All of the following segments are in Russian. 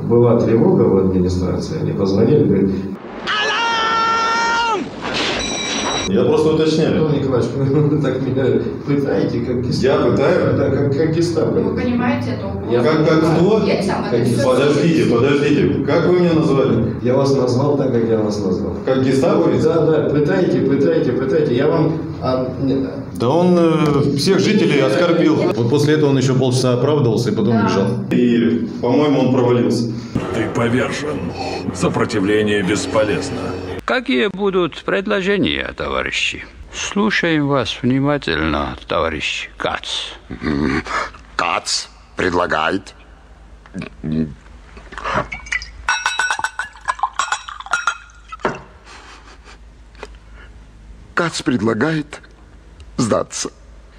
была тревога в администрации, они позвонили, говорят: я просто уточняю. Антон Николаевич, вы так меня пытаете, как гестапо. Я пытаю? Да, как гестапо. Вы понимаете это угрозу? Как кто? Подождите, как вы меня назвали? Я вас назвал так, как я вас назвал. Как гестапо? Да, пытайте. Я вам... Да он всех жителей оскорбил. Вот после этого он еще полчаса оправдывался и потом бежал. И, по-моему, он провалился. Ты повержен. Сопротивление бесполезно. Какие будут предложения, товарищи? Слушаем вас внимательно, товарищ Кац. Кац предлагает. Кац предлагает сдаться.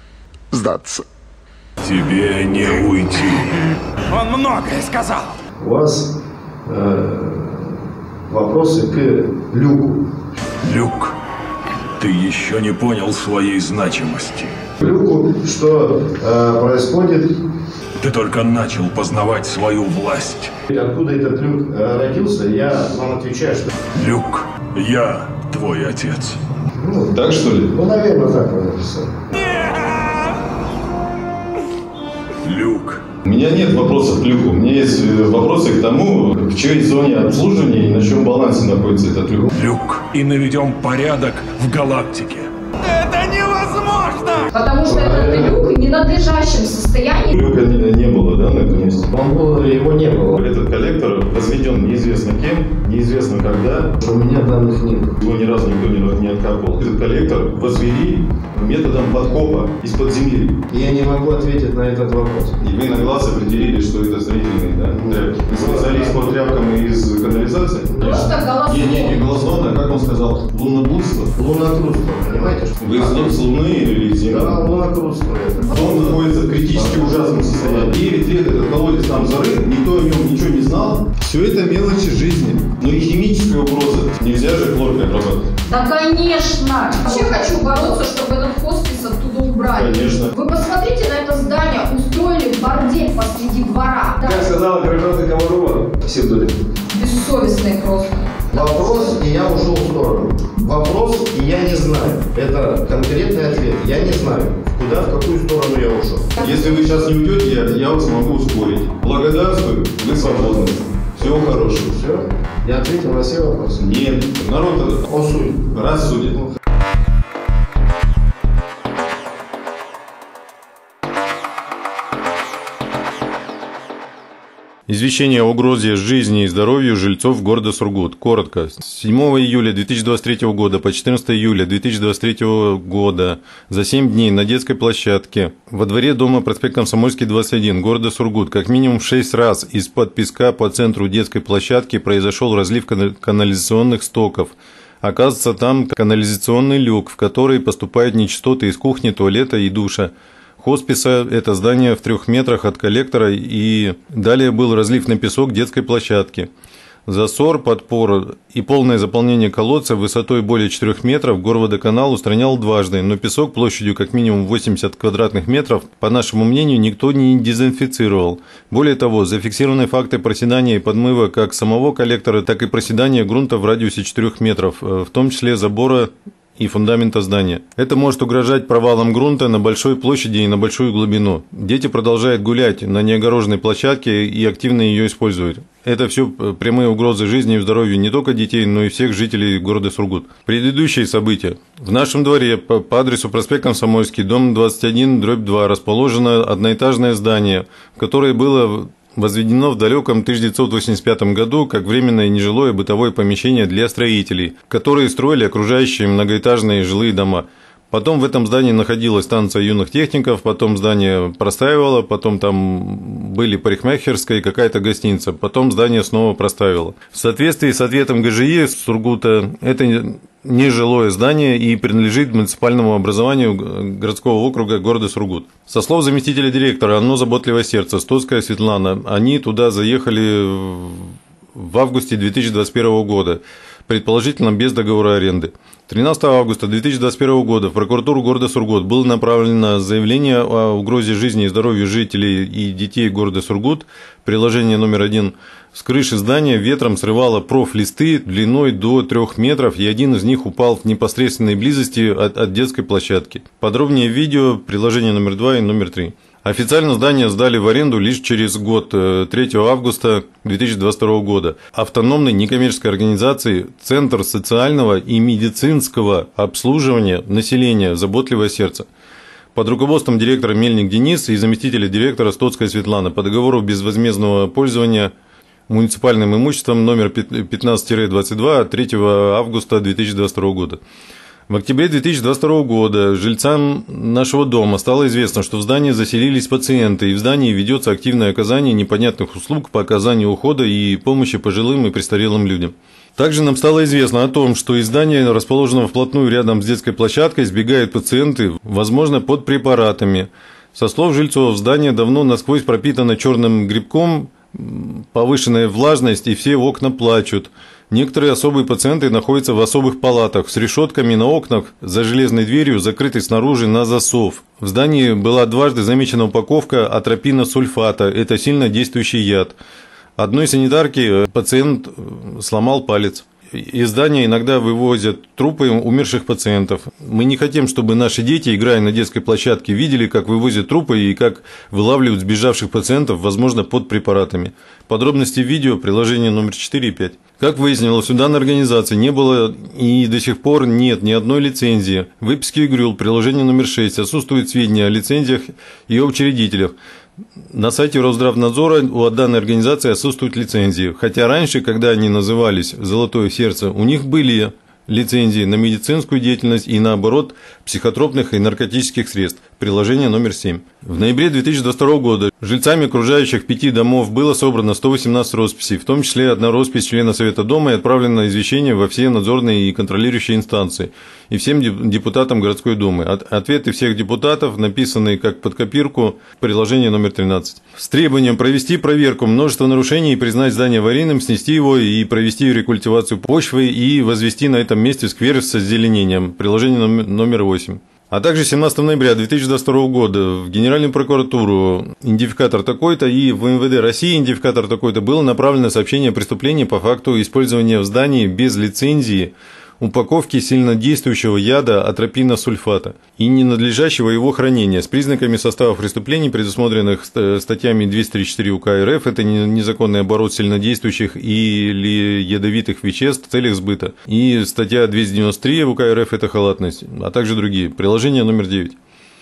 Тебе не уйти. Он многое сказал. У вас вопросы к Люку. Люк, ты еще не понял своей значимости. Люку, что происходит? Ты только начал познавать свою власть. Откуда этот Люк родился, я вам отвечаю, что... Люк, я твой отец. Ну, Так что ли? Ну, наверное, так вы написали. Люк. У меня нет вопросов к Люку. У меня есть вопросы к тому, в чьей зоне обслуживания и на чем балансе находится этот Люк. Люк, и наведем порядок в галактике. Это невозможно! Потому что этот люк в ненадлежащем состоянии. Люка не было, да, на этом месте? Он был, его не было. Этот коллектор возведен неизвестно кем, неизвестно когда. У меня данных нет. Его ни разу никто не откапывал. Этот коллектор возвели методом подкопа из-под земли. Я не могу ответить на этот вопрос. И вы на глаз определили, что это строительные, да, тряпки. Вы связались по тряпкам из канализации? Просто голословно. Не голословно, как он сказал, лунноблудство. Лунокрутство, понимаете? Что Вы с Луны или с Земли? Да, лунокрутство это. Он находится в критически ужасном состоянии. 9 лет этот колодец там зарыт, никто о нем ничего не знал. Все это мелочи жизни. Но и химические угрозы нельзя же хлоркой обрабатывать. Да, конечно. Вообще хочу бороться, чтобы этот хоспис оттуда убрали. Конечно. Вы посмотрите на это здание. Устроили бордель посреди двора. Да. Как сказала гражданка Комарова, псевдоним. Бессовестные просто. Вопрос, и я ушел в сторону. Вопрос, и я не знаю. Это конкретный ответ. Я не знаю, куда, в какую сторону я ушел. Если вы сейчас не уйдете, я вас могу ускорить. Благодарствую, вы свободны. Всего хорошего. Все? Я ответил на все вопросы? Нет, народ Он судит. рассудит. Извещение о угрозе жизни и здоровью жильцов города Сургут. Коротко. С 7 июля 2023 года по 14 июля 2023 года за 7 дней на детской площадке во дворе дома проспект Комсомольский, 21, города Сургут как минимум 6 раз из-под песка по центру детской площадки произошел разлив канализационных стоков. Оказывается, там канализационный люк, в который поступают нечистоты из кухни, туалета и душа. Хосписа – это здание в 3 метрах от коллектора, и далее был разлив на песок детской площадки. Засор, подпор и полное заполнение колодца высотой более 4 метров Горводоканал устранял дважды, но песок площадью как минимум 80 квадратных метров, по нашему мнению, никто не дезинфицировал. Более того, зафиксированы факты проседания и подмыва как самого коллектора, так и проседания грунта в радиусе 4 метров, в том числе забора и фундамента здания. Это может угрожать провалом грунта на большой площади и на большую глубину. Дети продолжают гулять на неогороженной площадке и активно ее используют. Это все прямые угрозы жизни и здоровью не только детей, но и всех жителей города Сургут. Предыдущие события. В нашем дворе по адресу проспект Комсомольский, дом 21/2 расположено одноэтажное здание, которое было возведено в далеком 1985 году как временное нежилое бытовое помещение для строителей, которые строили окружающие многоэтажные жилые дома. Потом в этом здании находилась станция юных техников, потом здание простаивало, потом там были парикмахерская и какая-то гостиница, потом здание снова простаивало. В соответствии с ответом ГЖИ Сургута, это нежилое здание и принадлежит муниципальному образованию городского округа города Сургут. Со слов заместителя директора «Оно заботливое сердце» Стоцкая Светлана, они туда заехали в августе 2021 года. предположительно без договора аренды. 13 августа 2021 года в прокуратуру города Сургут было направлено заявление о угрозе жизни и здоровью жителей и детей города Сургут, приложение номер 1. С крыши здания ветром срывало профлисты длиной до 3 метров, и один из них упал в непосредственной близости от детской площадки. Подробнее видео, приложение номер 2 и номер 3. Официально здание сдали в аренду лишь через год, 3 августа 2022 года, автономной некоммерческой организации «Центр социального и медицинского обслуживания населения «Заботливое сердце». Под руководством директора Мельник Денис и заместителя директора Стоцкая Светлана по договору безвозмездного пользования муниципальным имуществом номер 15-22 3 августа 2022 года. В октябре 2022 года жильцам нашего дома стало известно, что в здании заселились пациенты, и в здании ведется активное оказание непонятных услуг по оказанию ухода и помощи пожилым и престарелым людям. Также нам стало известно о том, что из здания, расположенного вплотную рядом с детской площадкой, сбегают пациенты, возможно, под препаратами. Со слов жильцов, здание давно насквозь пропитано черным грибком, повышенная влажность, и все окна плачут. Некоторые особые пациенты находятся в особых палатах с решетками на окнах, за железной дверью, закрытой снаружи на засов. В здании была дважды замечена упаковка атропиносульфата, это сильно действующий яд. Одной санитарке пациент сломал палец. Из здания иногда вывозят трупы умерших пациентов. Мы не хотим, чтобы наши дети, играя на детской площадке, видели, как вывозят трупы и как вылавливают сбежавших пациентов, возможно, под препаратами. Подробности в видео, приложение номер 4 и 5. Как выяснилось, у данной организации не было и до сих пор нет ни одной лицензии. В выписке ГРЮЛ, приложение номер 6, отсутствуют сведения о лицензиях и о учредителях. На сайте Росздравнадзора у данной организации отсутствуют лицензии, хотя раньше, когда они назывались «Золотое сердце», у них были лицензии на медицинскую деятельность и на оборот психотропных и наркотических средств. Приложение номер 7. В ноябре 2022 года жильцами окружающих 5 домов было собрано 118 росписей, в том числе одна роспись члена Совета дома, и отправлено извещение во все надзорные и контролирующие инстанции и всем депутатам городской думы. Ответы всех депутатов написаны как под копирку, приложение номер 13. С требованием провести проверку множества нарушений и признать здание аварийным, снести его и провести рекультивацию почвы и возвести на этом месте сквер с озеленением. Приложение номер 8. А также 17 ноября 2022 года в Генеральную прокуратуру идентификатор такой-то и в МВД России идентификатор такой-то было направлено сообщение о преступлении по факту использования в здании без лицензии упаковки сильнодействующего яда атропиносульфата и ненадлежащего его хранения с признаками состава преступлений, предусмотренных статьями 234 УК РФ, это незаконный оборот сильнодействующих или ядовитых веществ в целях сбыта, и статья 293 УК РФ, это халатность, а также другие. Приложение номер 9.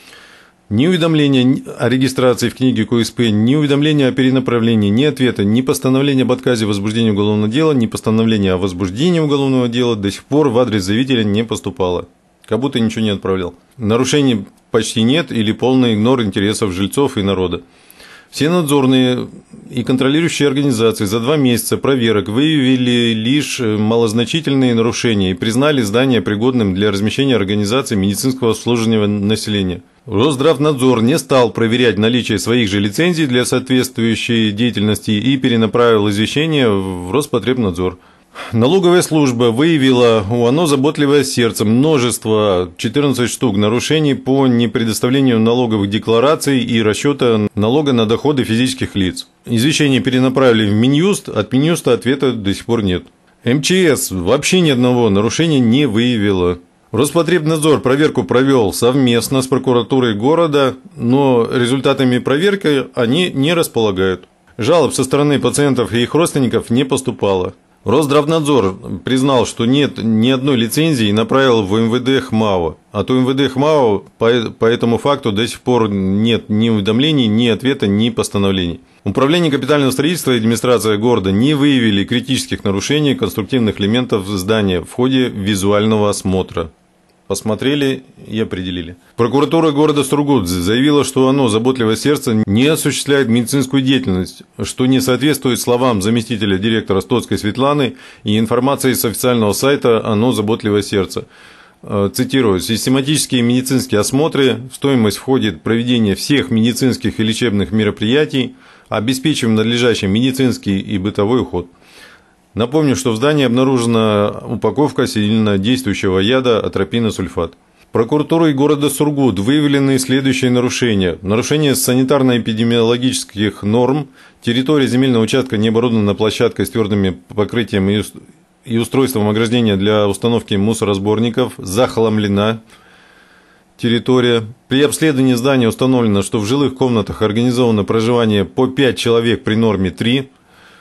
Ни уведомления о регистрации в книге КОСП, ни уведомления о перенаправлении, ни ответа, ни постановления об отказе в возбуждении уголовного дела, ни постановления о возбуждении уголовного дела до сих пор в адрес заявителя не поступало. Как будто ничего не отправлял. Нарушений почти нет или полный игнор интересов жильцов и народа. Все надзорные и контролирующие организации за 2 месяца проверок выявили лишь малозначительные нарушения и признали здание пригодным для размещения организаций медицинского обслуживания населения. Росздравнадзор не стал проверять наличие своих же лицензий для соответствующей деятельности и перенаправил извещение в Роспотребнадзор. Налоговая служба выявила у ОНО «Заботливое сердце» множество, 14 штук, нарушений по непредоставлению налоговых деклараций и расчета налога на доходы физических лиц. Извещение перенаправили в Минюст, от Минюста ответа до сих пор нет. МЧС вообще ни одного нарушения не выявила. Роспотребнадзор проверку провел совместно с прокуратурой города, но результатами проверки они не располагают. Жалоб со стороны пациентов и их родственников не поступало. Росздравнадзор признал, что нет ни одной лицензии и направил в МВД ХМАО. От МВД ХМАО по этому факту до сих пор нет ни уведомлений, ни ответа, ни постановлений. Управление капитального строительства и администрация города не выявили критических нарушений конструктивных элементов здания в ходе визуального осмотра. Посмотрели и определили. Прокуратура города Сургут заявила, что оно, «Заботливое сердце», не осуществляет медицинскую деятельность, что не соответствует словам заместителя директора Стоцкой Светланы и информации с официального сайта «Оно, Заботливое сердце». Цитирую: «Систематические медицинские осмотры, в стоимость входит проведение всех медицинских и лечебных мероприятий, обеспечиваем надлежащий медицинский и бытовой уход». Напомню, что в здании обнаружена упаковка сильнодействующего яда атропиносульфат. Прокуратурой города Сургут выявлены следующие нарушения. Нарушение санитарно-эпидемиологических норм. Территория земельного участка не оборудована площадкой с твердым покрытием и устройством ограждения для установки мусоросборников. Захламлена территория. При обследовании здания установлено, что в жилых комнатах организовано проживание по 5 человек при норме 3.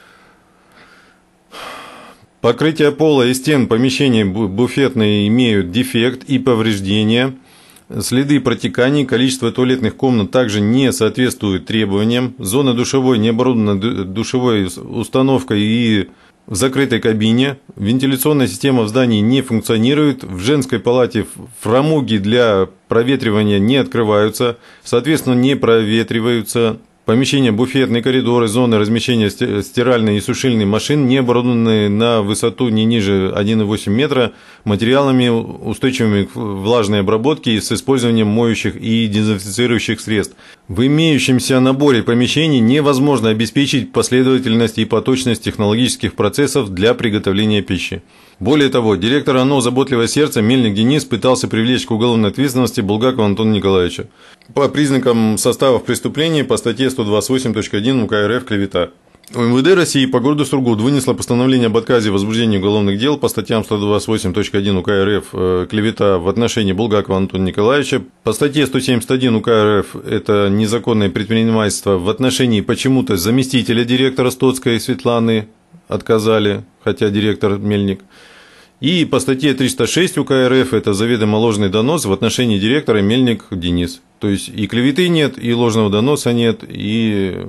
Покрытие пола и стен помещений буфетные имеют дефект и повреждения. Следы протеканий, количество туалетных комнат также не соответствуют требованиям. Зона душевой не оборудована душевой установкой и в закрытой кабине. Вентиляционная система в здании не функционирует. В женской палате фрамуги для проветривания не открываются, соответственно, не проветриваются. Помещения, буфетные коридоры, зоны размещения стиральной и сушильной машин не оборудованы на высоту не ниже 1,8 метра материалами, устойчивыми к влажной обработке и с использованием моющих и дезинфицирующих средств. В имеющемся наборе помещений невозможно обеспечить последовательность и поточность технологических процессов для приготовления пищи. Более того, директор ОНО «Заботливое сердце» Мельник Денис пытался привлечь к уголовной ответственности Булгакова Антона Николаевича по признакам составов преступления по статье 128.1 УК РФ «Клевета». МВД России по городу Сургут вынесло постановление об отказе в возбуждении уголовных дел по статьям 128.1 УК РФ «Клевета» в отношении Булгакова Антона Николаевича, по статье 171 УК РФ «Это незаконное предпринимательство» в отношении почему-то заместителя директора Стоцкой Светланы отказали, хотя директор Мельник. И по статье 306 УК РФ это заведомо ложный донос в отношении директора Мельник Денис. То есть и клеветы нет, и ложного доноса нет, и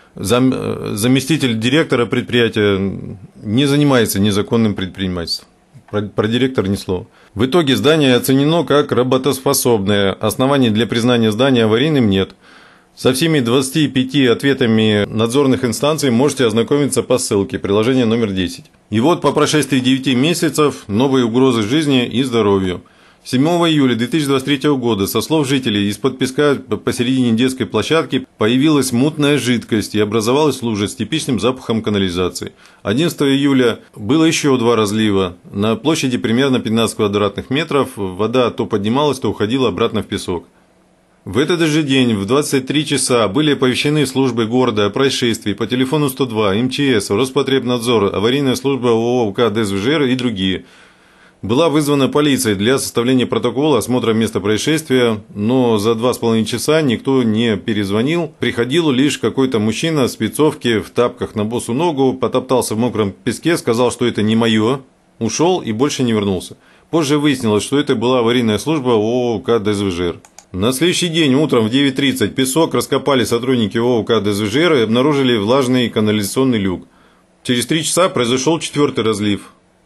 заместитель директора предприятия не занимается незаконным предпринимательством. Про директора ни слова. В итоге здание оценено как работоспособное. Оснований для признания здания аварийным нет. Со всеми 25 ответами надзорных инстанций можете ознакомиться по ссылке, приложение номер 10. И вот по прошествии 9 месяцев новые угрозы жизни и здоровью. 7 июля 2023 года, со слов жителей, из-под песка посередине детской площадки появилась мутная жидкость и образовалась лужа с типичным запахом канализации. 11 июля было еще 2 разлива. На площади примерно 15 квадратных метров вода то поднималась, то уходила обратно в песок. В этот же день в 23 часа были оповещены службы города о происшествии по телефону 102, МЧС, Роспотребнадзор, аварийная служба ООО УК ДСВЖР и другие. Была вызвана полиция для составления протокола осмотра места происшествия, но за 2,5 часа никто не перезвонил. Приходил лишь какой-то мужчина в спецовке, в тапках на босу ногу, потоптался в мокром песке, сказал, что это не мое, ушел и больше не вернулся. Позже выяснилось, что это была аварийная служба ООО УК ДСВЖР. На следующий день утром в 9:30 песок раскопали сотрудники ООО УК ДСВЖР и обнаружили влажный канализационный люк. Через 3 часа произошел 4-й разлив.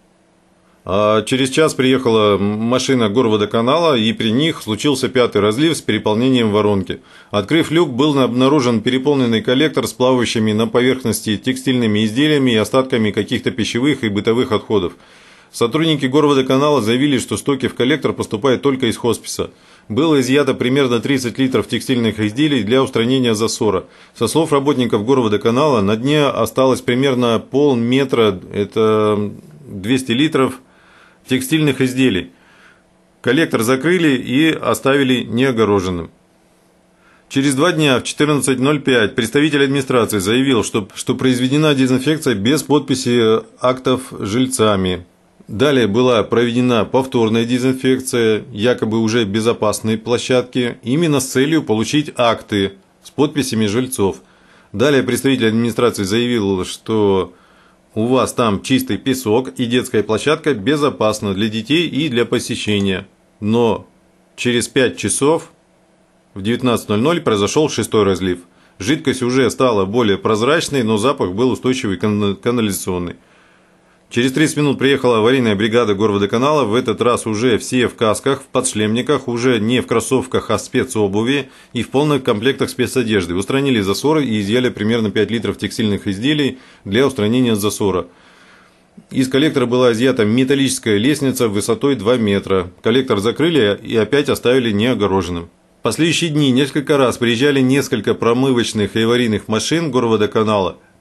А через час приехала машина Горводоканала, и при них случился 5-й разлив с переполнением воронки. Открыв люк, был обнаружен переполненный коллектор с плавающими на поверхности текстильными изделиями и остатками каких-то пищевых и бытовых отходов. Сотрудники Горводоканала заявили, что стоки в коллектор поступают только из хосписа. Было изъято примерно 30 литров текстильных изделий для устранения засора. Со слов работников Горводоканала, на дне осталось примерно полметра, это 200 литров текстильных изделий. Коллектор закрыли и оставили неогороженным. Через 2 дня в 14:05 представитель администрации заявил, что произведена дезинфекция без подписи актов жильцами. Далее была проведена повторная дезинфекция, якобы уже безопасной площадки, именно с целью получить акты с подписями жильцов. Далее представитель администрации заявил, что у вас там чистый песок и детская площадка безопасна для детей и для посещения. Но через 5 часов в 19:00 произошел 6-й разлив. Жидкость уже стала более прозрачной, но запах был устойчивый канализационный. Через 30 минут приехала аварийная бригада Горводоканала, в этот раз уже все в касках, в подшлемниках, уже не в кроссовках, а в спецобуви и в полных комплектах спецодежды. Устранили засоры и изъяли примерно 5 литров текстильных изделий для устранения засора. Из коллектора была изъята металлическая лестница высотой 2 метра. Коллектор закрыли и опять оставили неогороженным. В последующие дни несколько раз приезжали несколько промывочных и аварийных машин Горводоканала.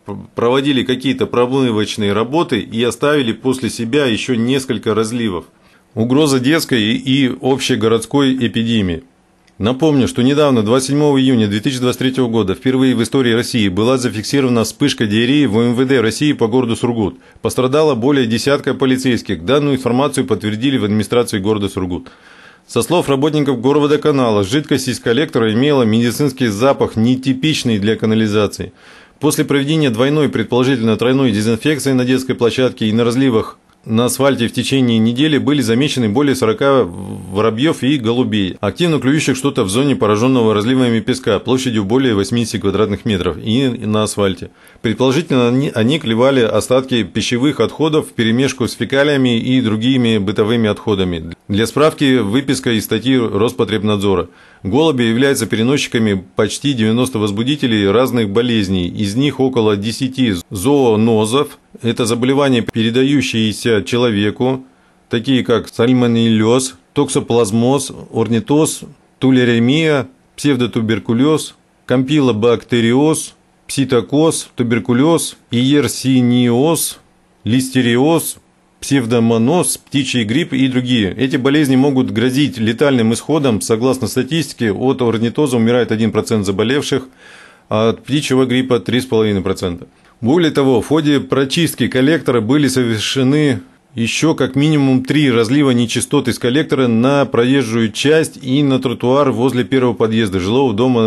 проводили какие-то промывочные работы и оставили после себя еще несколько разливов. Угроза детской и общегородской эпидемии. Напомню, что недавно, 27 июня 2023 года, впервые в истории России была зафиксирована вспышка диареи в МВД России по городу Сургут. Пострадало более десятка полицейских. Данную информацию подтвердили в администрации города Сургут. Со слов работников горводоканала, жидкость из коллектора имела медицинский запах, нетипичный для канализации. После проведения двойной, предположительно тройной дезинфекции на детской площадке и на разливах на асфальте в течение недели были замечены более 40 воробьев и голубей, активно клюющих что-то в зоне пораженного разливами песка площадью более 80 квадратных метров и на асфальте. Предположительно, они клевали остатки пищевых отходов вперемешку с фекалиями и другими бытовыми отходами. Для справки, выписка из статьи Роспотребнадзора. Голуби являются переносчиками почти 90 возбудителей разных болезней, из них около 10 зоонозов. Это заболевания, передающиеся человеку, такие как сальмонеллез, токсоплазмоз, орнитоз, тулеремия, псевдотуберкулез, кампилобактериоз, пситокоз, туберкулез, иерсиниоз, листериоз, псевдомоноз, птичий грипп и другие. Эти болезни могут грозить летальным исходом. Согласно статистике, от орнитоза умирает 1% заболевших, а от птичьего гриппа 3,5%. Более того, в ходе прочистки коллектора были совершены еще как минимум 3 разлива нечистот из коллектора на проезжую часть и на тротуар возле первого подъезда жилого дома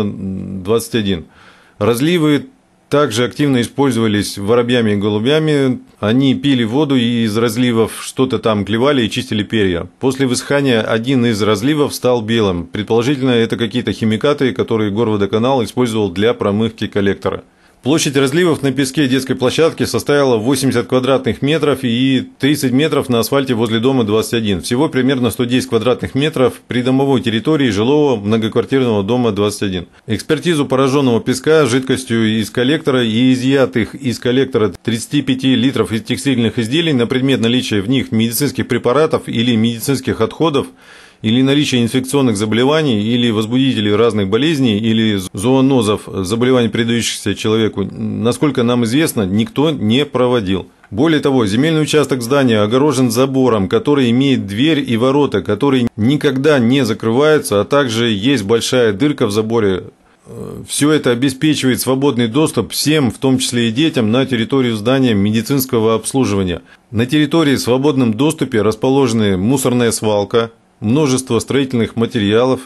21. Разливы также активно использовались воробьями и голубями. Они пили воду и из разливов что-то там клевали и чистили перья. После высыхания один из разливов стал белым. Предположительно, это какие-то химикаты, которые горводоканал использовал для промывки коллектора. Площадь разливов на песке детской площадки составила 80 квадратных метров и 30 метров на асфальте возле дома 21. Всего примерно 110 квадратных метров при домовой территории жилого многоквартирного дома 21. Экспертизу пораженного песка жидкостью из коллектора и изъятых из коллектора 35 литров из текстильных изделий на предмет наличия в них медицинских препаратов или медицинских отходов, или наличие инфекционных заболеваний, или возбудителей разных болезней, или зоонозов, заболеваний, передающихся человеку, насколько нам известно, никто не проводил. Более того, земельный участок здания огорожен забором, который имеет дверь и ворота, которые никогда не закрываются, а также есть большая дырка в заборе. Все это обеспечивает свободный доступ всем, в том числе и детям, на территорию здания медицинского обслуживания. На территории в свободном доступе расположены мусорная свалка, множество строительных материалов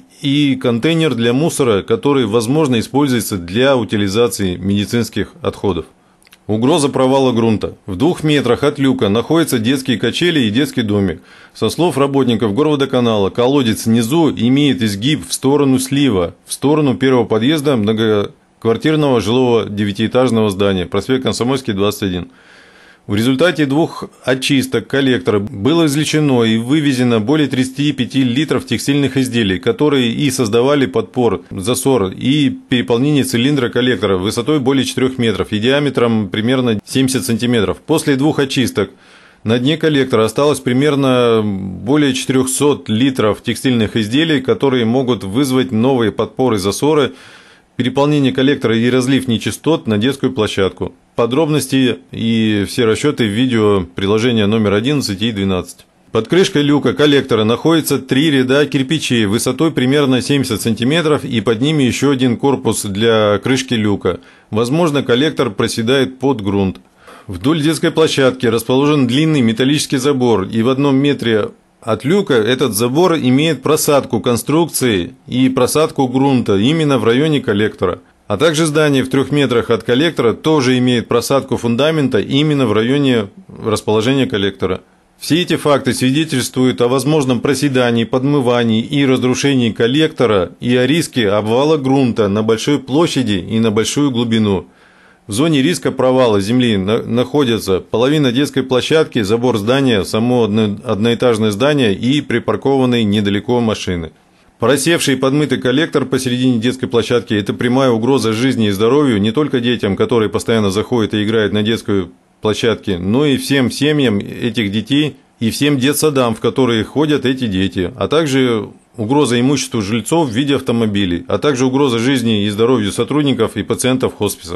и контейнер для мусора, который, возможно, используется для утилизации медицинских отходов. Угроза провала грунта. В 2 метрах от люка находятся детские качели и детский домик. Со слов работников горводоканала, колодец внизу имеет изгиб в сторону слива, в сторону первого подъезда многоквартирного жилого 9-этажного здания, проспект Комсомольский, 21. В результате 2 очисток коллектора было извлечено и вывезено более 35 литров текстильных изделий, которые и создавали подпор, засор и переполнение цилиндра коллектора высотой более 4 метров и диаметром примерно 70 сантиметров. После 2 очисток на дне коллектора осталось примерно более 400 литров текстильных изделий, которые могут вызвать новые подпоры, засоры, переполнение коллектора и разлив нечистот на детскую площадку. Подробности и все расчеты в видео приложения номер 11 и 12. Под крышкой люка коллектора находится 3 ряда кирпичей высотой примерно 70 см и под ними еще один корпус для крышки люка. Возможно, коллектор проседает под грунт. Вдоль детской площадки расположен длинный металлический забор, и в 1 метре от люка этот забор имеет просадку конструкции и просадку грунта именно в районе коллектора. А также здание в 3 метрах от коллектора тоже имеет просадку фундамента именно в районе расположения коллектора. Все эти факты свидетельствуют о возможном проседании, подмывании и разрушении коллектора и о риске обвала грунта на большой площади и на большую глубину. В зоне риска провала земли находятся половина детской площадки, забор здания, само одноэтажное здание и припаркованные недалеко машины. Просевший и подмытый коллектор посередине детской площадки – это прямая угроза жизни и здоровью не только детям, которые постоянно заходят и играют на детской площадке, но и всем семьям этих детей и всем детсадам, в которые ходят эти дети, а также угроза имуществу жильцов в виде автомобилей, а также угроза жизни и здоровью сотрудников и пациентов хосписа.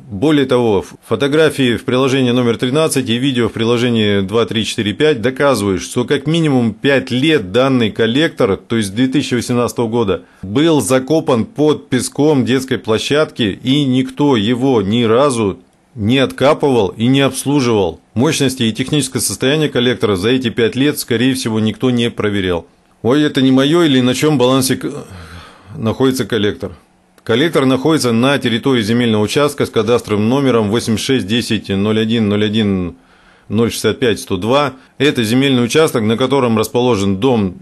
Более того, фотографии в приложении номер 13 и видео в приложении 2, 3, 4, 5 доказывают, что как минимум 5 лет данный коллектор, то есть с 2018 года, был закопан под песком детской площадки, и никто его ни разу не откапывал и не обслуживал. Мощности и техническое состояние коллектора за эти 5 лет, скорее всего, никто не проверял. Ой, это не мое, или на чем балансе находится коллектор? Коллектор находится на территории земельного участка с кадастровым номером 86100101065102. Это земельный участок, на котором расположен дом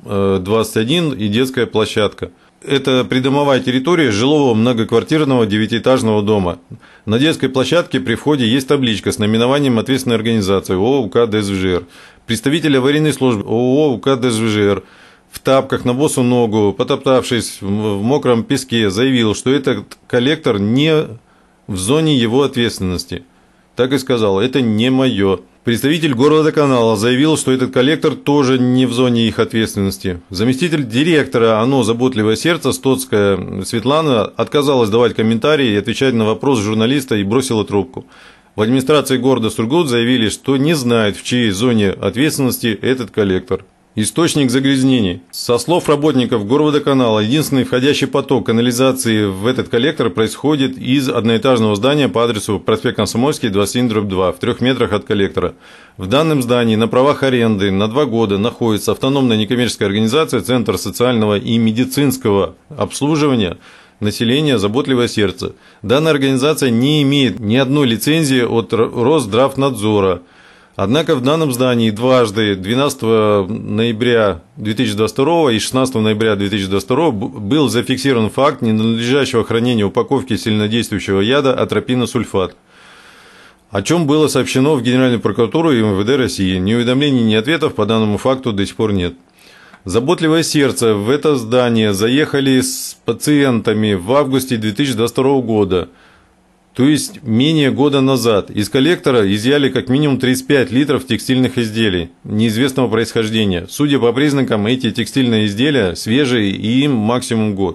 21 и детская площадка. Это придомовая территория жилого многоквартирного девятиэтажного дома. На детской площадке при входе есть табличка с наименованием ответственной организации ООО УК ДСВЖР. Представитель аварийной службы ООО УК ДСВЖР в тапках на босу ногу, потоптавшись в мокром песке, заявил, что этот коллектор не в зоне его ответственности. Так и сказал, это не мое. Представитель Горводоканала заявил, что этот коллектор тоже не в зоне их ответственности. Заместитель директора ОНО «Заботливое сердце» Стоцкая Светлана отказалась давать комментарии и отвечать на вопрос журналиста и бросила трубку. В администрации города Сургут заявили, что не знают, в чьей зоне ответственности этот коллектор. Источник загрязнений. Со слов работников Горводоканала, единственный входящий поток канализации в этот коллектор происходит из одноэтажного здания по адресу проспект Комсомольский, 21/2, в 3 метрах от коллектора. В данном здании на правах аренды на 2 года находится автономная некоммерческая организация «Центр социального и медицинского обслуживания населения «Заботливое сердце». Данная организация не имеет ни одной лицензии от Росздравнадзора. Однако в данном здании дважды 12 ноября 2022 и 16 ноября 2022 был зафиксирован факт ненадлежащего хранения упаковки сильнодействующего яда атропиносульфат, о чем было сообщено в Генеральную прокуратуру и МВД России. Ни уведомлений, ни ответов по данному факту до сих пор нет. Заботливое сердце в это здание заехали с пациентами в августе 2022 года. То есть менее года назад. Из коллектора изъяли как минимум 35 литров текстильных изделий неизвестного происхождения. Судя по признакам, эти текстильные изделия свежие и им максимум год.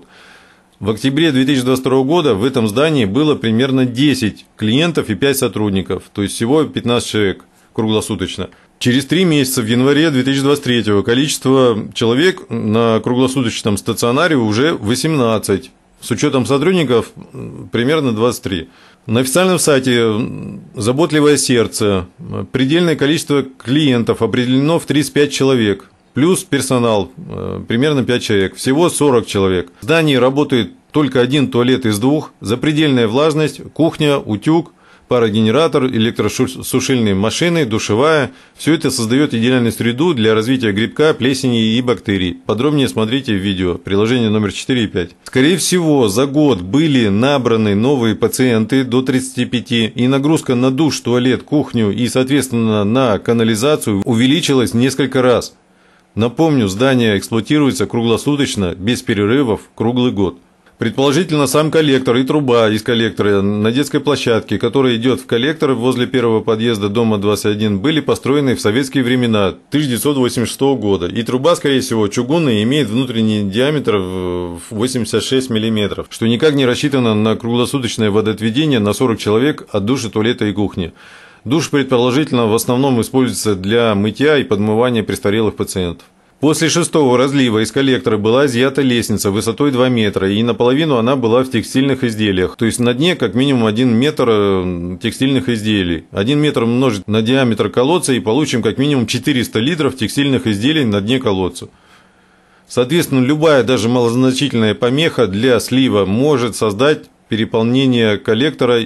В октябре 2022 года в этом здании было примерно 10 клиентов и 5 сотрудников. То есть всего 15 человек круглосуточно. Через 3 месяца, в январе 2023, количество человек на круглосуточном стационаре уже 18. С учетом сотрудников примерно 23. На официальном сайте «Заботливое сердце» предельное количество клиентов определено в 35 человек, плюс персонал примерно 5 человек, всего 40 человек. В здании работает только 1 туалет из 2, запредельная влажность, кухня, утюг, парогенератор, электросушильные машины, душевая. Все это создает идеальную среду для развития грибка, плесени и бактерий. Подробнее смотрите в видео, приложение номер 4 и 5. Скорее всего, за год были набраны новые пациенты до 35, и нагрузка на душ, туалет, кухню и, соответственно, на канализацию увеличилась несколько раз. Напомню, здание эксплуатируется круглосуточно, без перерывов, круглый год. Предположительно, сам коллектор и труба из коллектора на детской площадке, которая идет в коллектор возле первого подъезда дома 21, были построены в советские времена 1986 года. И труба, скорее всего, чугунная, имеет внутренний диаметр в 86 мм, что никак не рассчитано на круглосуточное водоотведение на 40 человек от души, туалета и кухни. Душ, предположительно, в основном используется для мытья и подмывания престарелых пациентов. После 6-го разлива из коллектора была изъята лестница высотой 2 метра, и наполовину она была в текстильных изделиях. То есть на дне как минимум 1 метр текстильных изделий. 1 метр умножить на диаметр колодца, и получим как минимум 400 литров текстильных изделий на дне колодца. Соответственно, любая, даже малозначительная помеха для слива может создать переполнение коллектора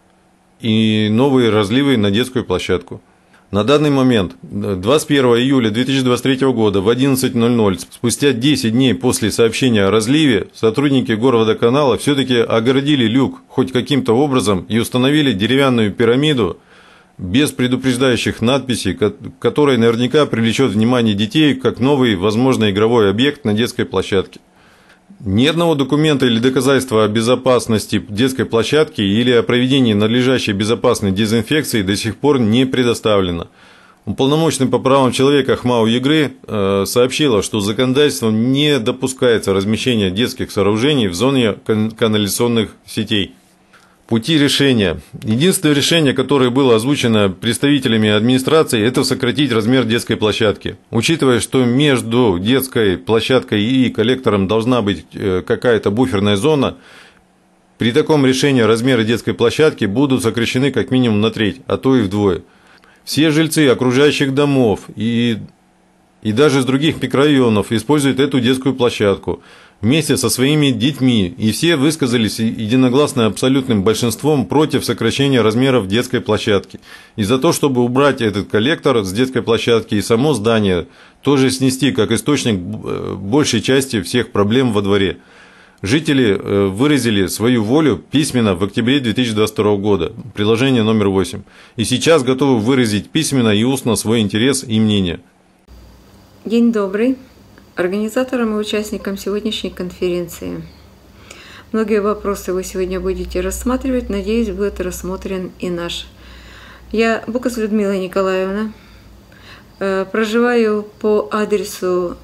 и новые разливы на детскую площадку. На данный момент, 21 июля 2023 года в 11:00, спустя 10 дней после сообщения о разливе, сотрудники Горводоканала все-таки огородили люк хоть каким-то образом и установили деревянную пирамиду без предупреждающих надписей, которая наверняка привлечет внимание детей как новый, возможно, игровой объект на детской площадке. Ни одного документа или доказательства о безопасности детской площадки или о проведении надлежащей безопасной дезинфекции до сих пор не предоставлено. Уполномоченный по правам человека ХМАУ Егры сообщила, что законодательством не допускается размещение детских сооружений в зоне канализационных сетей. Пути решения. Единственное решение, которое было озвучено представителями администрации, это сократить размер детской площадки. Учитывая, что между детской площадкой и коллектором должна быть какая-то буферная зона, при таком решении размеры детской площадки будут сокращены как минимум на треть, а то и вдвое. Все жильцы окружающих домов и даже из других микрорайонов используют эту детскую площадку вместе со своими детьми, и все высказались единогласно абсолютным большинством против сокращения размеров детской площадки. И за то, чтобы убрать этот коллектор с детской площадки и само здание тоже снести как источник большей части всех проблем во дворе. Жители выразили свою волю письменно в октябре 2022 года, приложение номер 8, и сейчас готовы выразить письменно и устно свой интерес и мнение. День добрый. Организаторам и участникам сегодняшней конференции. Многие вопросы вы сегодня будете рассматривать, надеюсь, будет рассмотрен и наш. Я Букас Людмила Николаевна, проживаю по адресу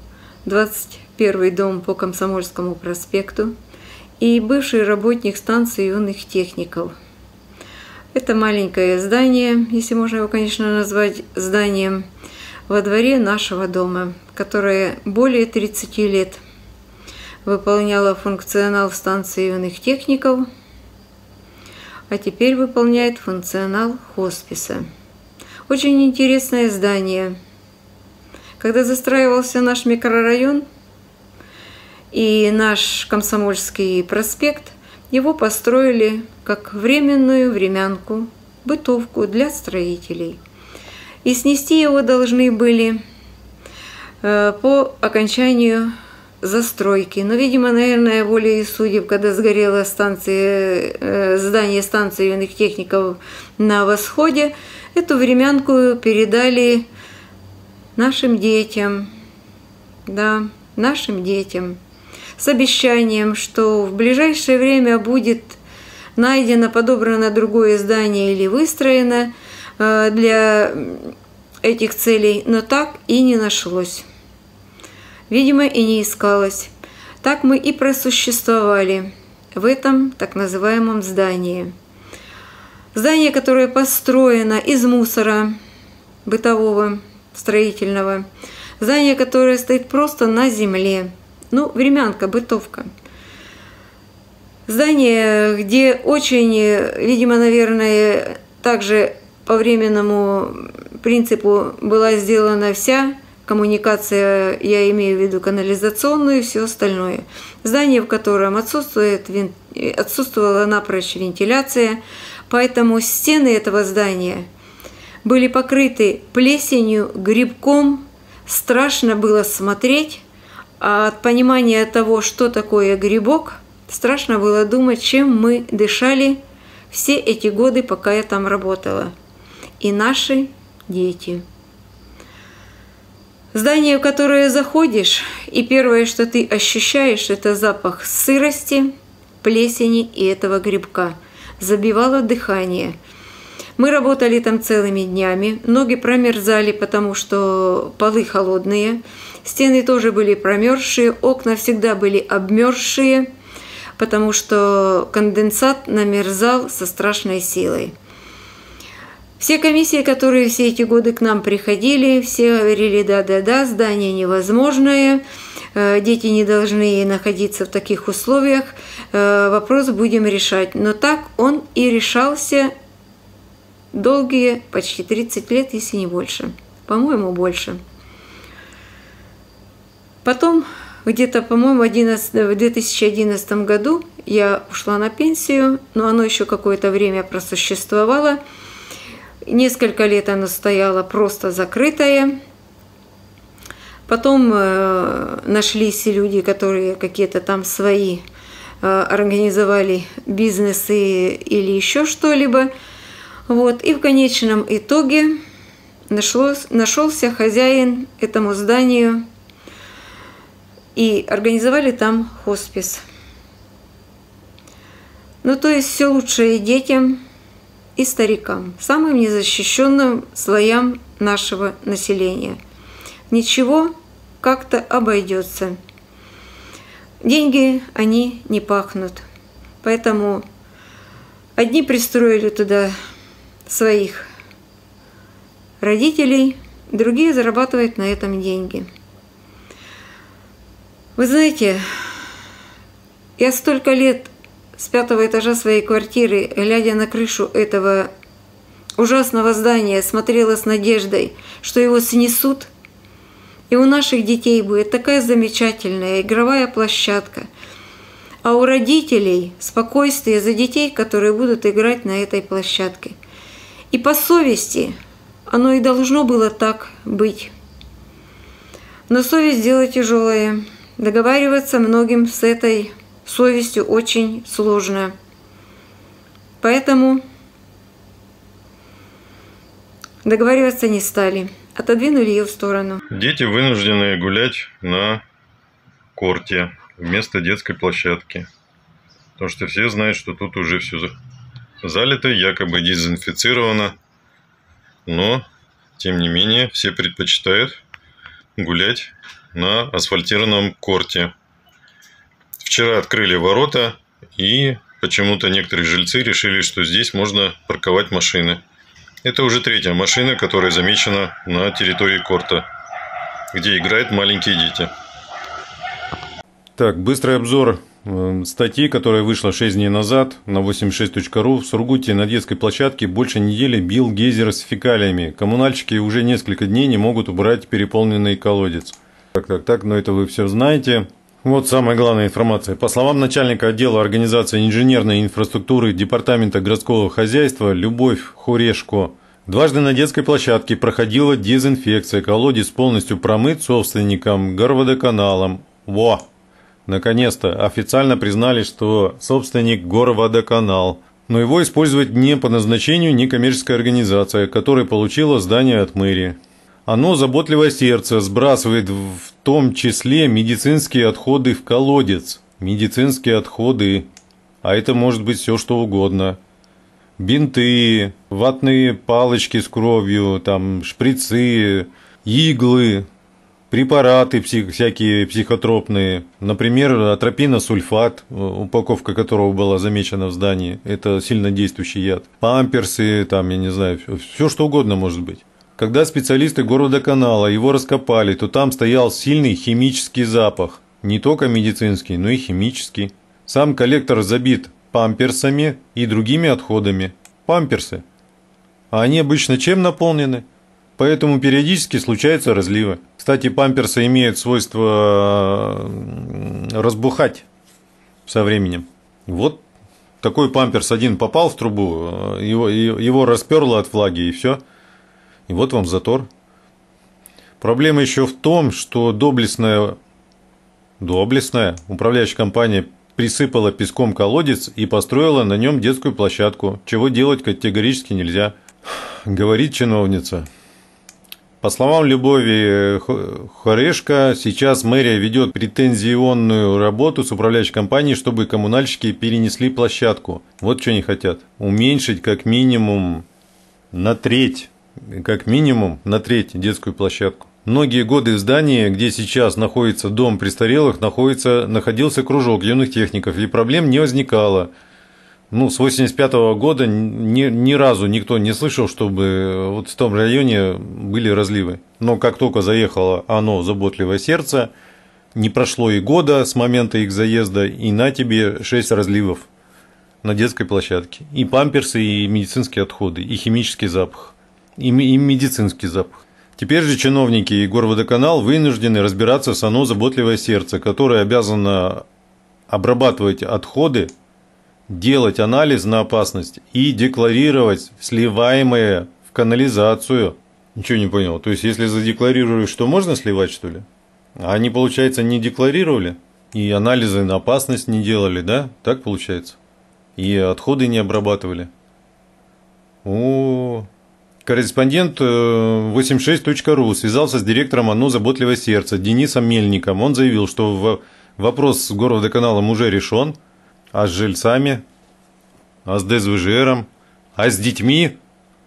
21 дом по Комсомольскому проспекту и бывший работник станции юных техников. Это маленькое здание, если можно его, конечно, назвать зданием, во дворе нашего дома, которое более 30 лет выполняло функционал станции юных техников, а теперь выполняет функционал хосписа. Очень интересное здание. Когда застраивался наш микрорайон и наш Комсомольский проспект, его построили как временную времянку, бытовку для строителей. И снести его должны были по окончанию застройки. Но, видимо, наверное, волей судеб, когда сгорело здание станции юных техников на Восходе, эту времянку передали нашим детям. Да, нашим детям. С обещанием, что в ближайшее время будет найдено, подобрано другое здание или выстроено для этих целей, но так и не нашлось. Видимо, и не искалось. Так мы и просуществовали в этом так называемом здании. Здание, которое построено из мусора бытового, строительного. Здание, которое стоит просто на земле. Ну, времянка, бытовка. Здание, где очень, видимо, наверное, также по временному принципу была сделана вся коммуникация, я имею в виду канализационную и все остальное. Здание, в котором отсутствовала напрочь вентиляция, поэтому стены этого здания были покрыты плесенью, грибком, страшно было смотреть, а от понимания того, что такое грибок, страшно было думать, чем мы дышали все эти годы, пока я там работала. И наши дети. Здание, в которое заходишь, и первое, что ты ощущаешь, это запах сырости, плесени и этого грибка. Забивало дыхание. Мы работали там целыми днями, ноги промерзали, потому что полы холодные, стены тоже были промерзшие, окна всегда были обмерзшие, потому что конденсат намерзал со страшной силой. Все комиссии, которые все эти годы к нам приходили, все говорили: да-да-да, здание невозможное, дети не должны находиться в таких условиях, вопрос будем решать. Но так он и решался долгие, почти 30 лет, если не больше. По-моему, больше. Потом, где-то, по-моему, в 2011 году я ушла на пенсию, но оно еще какое-то время просуществовало. Несколько лет оно стояло просто закрытое. Потом нашлись люди, которые какие-то там свои организовали бизнесы или еще что-либо. Вот. И в конечном итоге нашелся хозяин этому зданию, и организовали там хоспис. Ну, то есть все лучшее детям и старикам, самым незащищенным слоям нашего населения. Ничего, как-то обойдется. Деньги, они не пахнут. Поэтому Одни пристроили туда своих родителей, другие зарабатывают на этом деньги. Вы знаете, я столько лет с 5-го этажа своей квартиры, глядя на крышу этого ужасного здания, смотрела с надеждой, что его снесут, и у наших детей будет такая замечательная игровая площадка, а у родителей спокойствие за детей, которые будут играть на этой площадке. И по совести оно и должно было так быть. Но совесть дело тяжелое. Договариваться многим с этой совестью очень сложно. Поэтому договариваться не стали. Отодвинули ее в сторону. Дети вынуждены гулять на корте вместо детской площадки. Потому что все знают, что тут уже все залито, якобы дезинфицировано. Но, тем не менее, все предпочитают гулять на асфальтированном корте. Вчера открыли ворота, и почему-то некоторые жильцы решили, что здесь можно парковать машины. Это уже третья машина, которая замечена на территории корта, где играют маленькие дети. Так, быстрый обзор статьи, которая вышла 6 дней назад на 86.ru. В Сургуте на детской площадке больше недели бил гейзер с фекалиями. Коммунальщики уже несколько дней не могут убрать переполненный колодец. Так, но это вы все знаете. Вот самая главная информация. По словам начальника отдела организации инженерной инфраструктуры Департамента городского хозяйства Любовь Хурешко, дважды на детской площадке проходила дезинфекция. Колодец полностью промыт собственником Горводоканалом. Во! Наконец-то официально признали, что собственник Горводоканал. Но его использовать не по назначению некоммерческая организация, которая получила здание от мэрии. Оно, заботливое сердце, сбрасывает в том числе медицинские отходы в колодец. Медицинские отходы. А это может быть все что угодно. Бинты, ватные палочки с кровью, там, шприцы, иглы, препараты всякие психотропные. Например, атропиносульфат, упаковка которого была замечена в здании. Это сильнодействующий яд. Памперсы, там, я не знаю, все что угодно может быть. Когда специалисты Горводоканала его раскопали, то там стоял сильный химический запах. Не только медицинский, но и химический. Сам коллектор забит памперсами и другими отходами. Памперсы. А они обычно чем наполнены? Поэтому периодически случаются разливы. Кстати, памперсы имеют свойство разбухать со временем. Вот такой памперс один попал в трубу, его расперло от влаги и все. И вот вам затор. Проблема еще в том, что доблестная управляющая компания присыпала песком колодец и построила на нем детскую площадку, чего делать категорически нельзя, говорит чиновница. По словам Любови Хурешко, сейчас мэрия ведет претензионную работу с управляющей компанией, чтобы коммунальщики перенесли площадку. Вот что они хотят. Уменьшить как минимум на треть детскую площадку. Многие годы в здании, где сейчас находится дом престарелых, находился кружок юных техников, и проблем не возникало. С 85-го года ни разу никто не слышал, чтобы вот в том районе были разливы. Но как только заехало оно, заботливое сердце, не прошло и года с момента их заезда, и на тебе 6 разливов на детской площадке. И памперсы, и медицинские отходы, и химический запах. И медицинский запах. Теперь же чиновники и Горводоканал вынуждены разбираться с ОНО «Заботливое сердце», которое обязано обрабатывать отходы, делать анализ на опасность и декларировать сливаемое в канализацию. Ничего не понял. То есть, если задекларируешь, что можно сливать, что ли? А они, получается, не декларировали? И анализы на опасность не делали, да? Так получается? И отходы не обрабатывали? Корреспондент 86.ru связался с директором ОНО «Заботливое сердце» Денисом Мельником. Он заявил, что вопрос с Горводоканалом уже решен, а с жильцами, а с ДСВЖРом, а с детьми.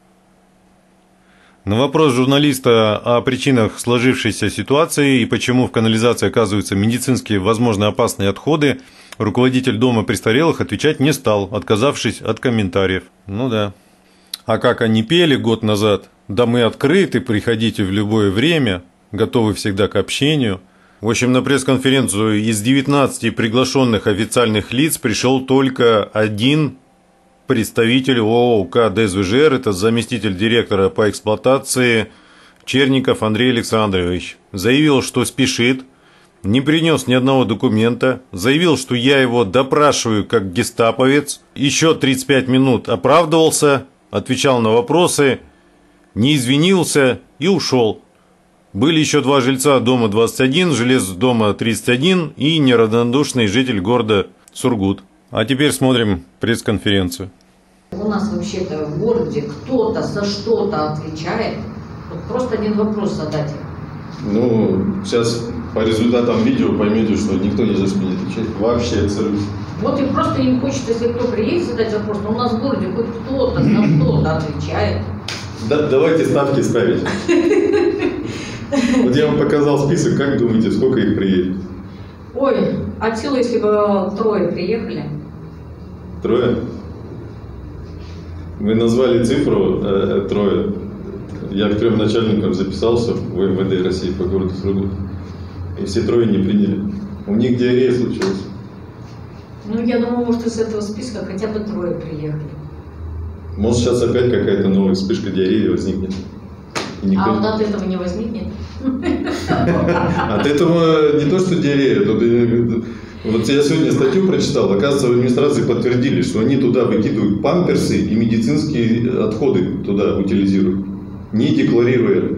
На вопрос журналиста о причинах сложившейся ситуации и почему в канализации оказываются медицинские, возможно, опасные отходы, Руководитель дома престарелых отвечать не стал, отказавшись от комментариев. Ну да. А как они пели год назад: «Да мы открыты, приходите в любое время, готовы всегда к общению». В общем, на пресс-конференцию из 19 приглашенных официальных лиц пришел только один представитель ООО «УК ДСВЖР», это заместитель директора по эксплуатации Черников Андрей Александрович. Заявил, что спешит, не принес ни одного документа, заявил, что я его допрашиваю как гестаповец, еще 35 минут оправдывался, отвечал на вопросы, не извинился и ушел. Были еще два жильца дома 21, жилец дома 31 и неравнодушный житель города Сургут. А теперь смотрим пресс-конференцию. У нас вообще-то в городе кто-то за что-то отвечает. Вот просто один вопрос задать. Ну, сейчас по результатам видео поймете, что никто ни за что не отвечает. Вообще абсолютно. Вот и просто им хочется, если кто приедет, задать вопрос, но у нас в городе хоть кто-то за что-то отвечает. Да, давайте ставки ставить. Вот я вам показал список, как думаете, сколько их приедет? Ой, от силы, если бы 3 приехали. 3? Вы назвали цифру 3. Я к 3 начальникам записался в МВД России по городу Сургут. И все 3 не приняли. У них диарея случилась. Ну, я думаю, может, из этого списка хотя бы 3 приехали. Может, сейчас опять какая-то новая вспышка диареи возникнет. А вот от этого не возникнет? От этого не то, что диарея. Вот я сегодня статью прочитал, оказывается, в администрации подтвердили, что они туда выкидывают памперсы и медицинские отходы туда утилизируют, не декларируя.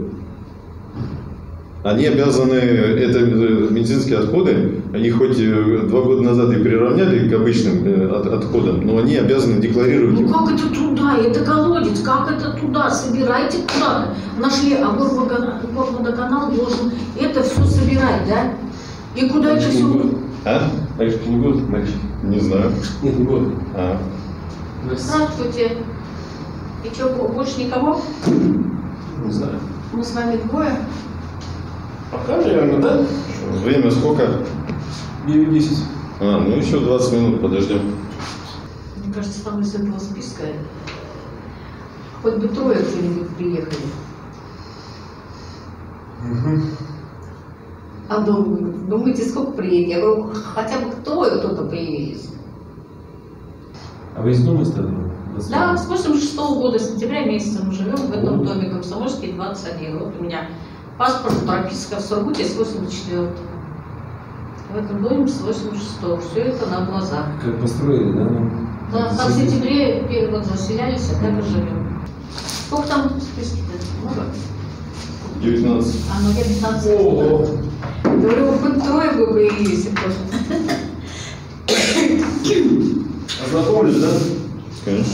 Они обязаны, это медицинские отходы, они хоть 2 года назад и приравняли к обычным отходам, но они обязаны декларировать. Ну как это туда? Это колодец, как это туда? Собирайте куда-то. Нашли, а горводоканал должен это все собирать, да? И куда это все? А? Мальчики не будут, мальчики? Не знаю. Нет, не будут. Здравствуйте. И что, больше никого? Не знаю. Мы с вами 2. Пока, наверное, да? Время сколько? 9:10. Ну еще 20 минут подождем. Мне кажется, там из этого списка хоть бы 3 кто-нибудь приехали. А думаете, сколько приедет? Я говорю, хотя бы кто-то приедет. А вы из дома стали? Да, с 86-го года, сентября месяца мы живем в этом доме, Комсомольский, 21. Вот у меня паспорт, прописка в Сургуте с 84-го. В этом доме с 86-го. Все это на глазах. Как построили, да? Да, там в сентябре первый год заселялись, а так и живем. Сколько там в списке-то? Много? 19. А, ну я 15. Ого! Говорю, хоть 3 бы появились просто. Ознакомились, да? Конечно.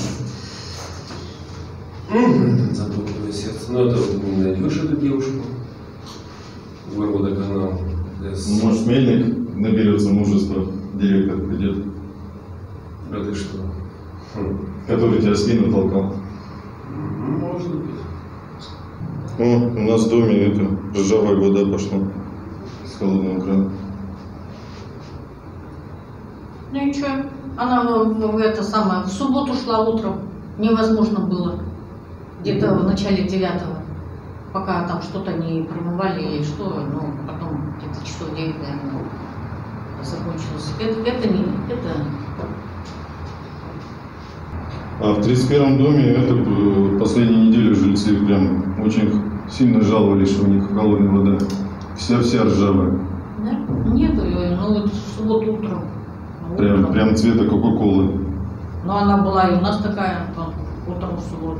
Задумчивое сердце. Ну, это вот не найдешь эту девушку. Горводоканал. Может, Мельник наберется мужества, директор придет. А ты что? Который тебя в спину толкал. Может быть. У нас в доме это ржавая вода пошла с холодного крана. Ну ничего, она в субботу шла утром, невозможно было, где-то в начале 9-го, пока там что-то не промывали или что, ну потом где-то часов 9, наверное, закончилось. Это. А в 31-м доме это последнюю неделю жильцы прям очень сильно жаловались, что у них холодная вода. Вся ржавая. Да? Нету ее, ну вот в субботу утром. Прям цвета Кока-Колы. Ну она была и у нас такая, утром в субботу.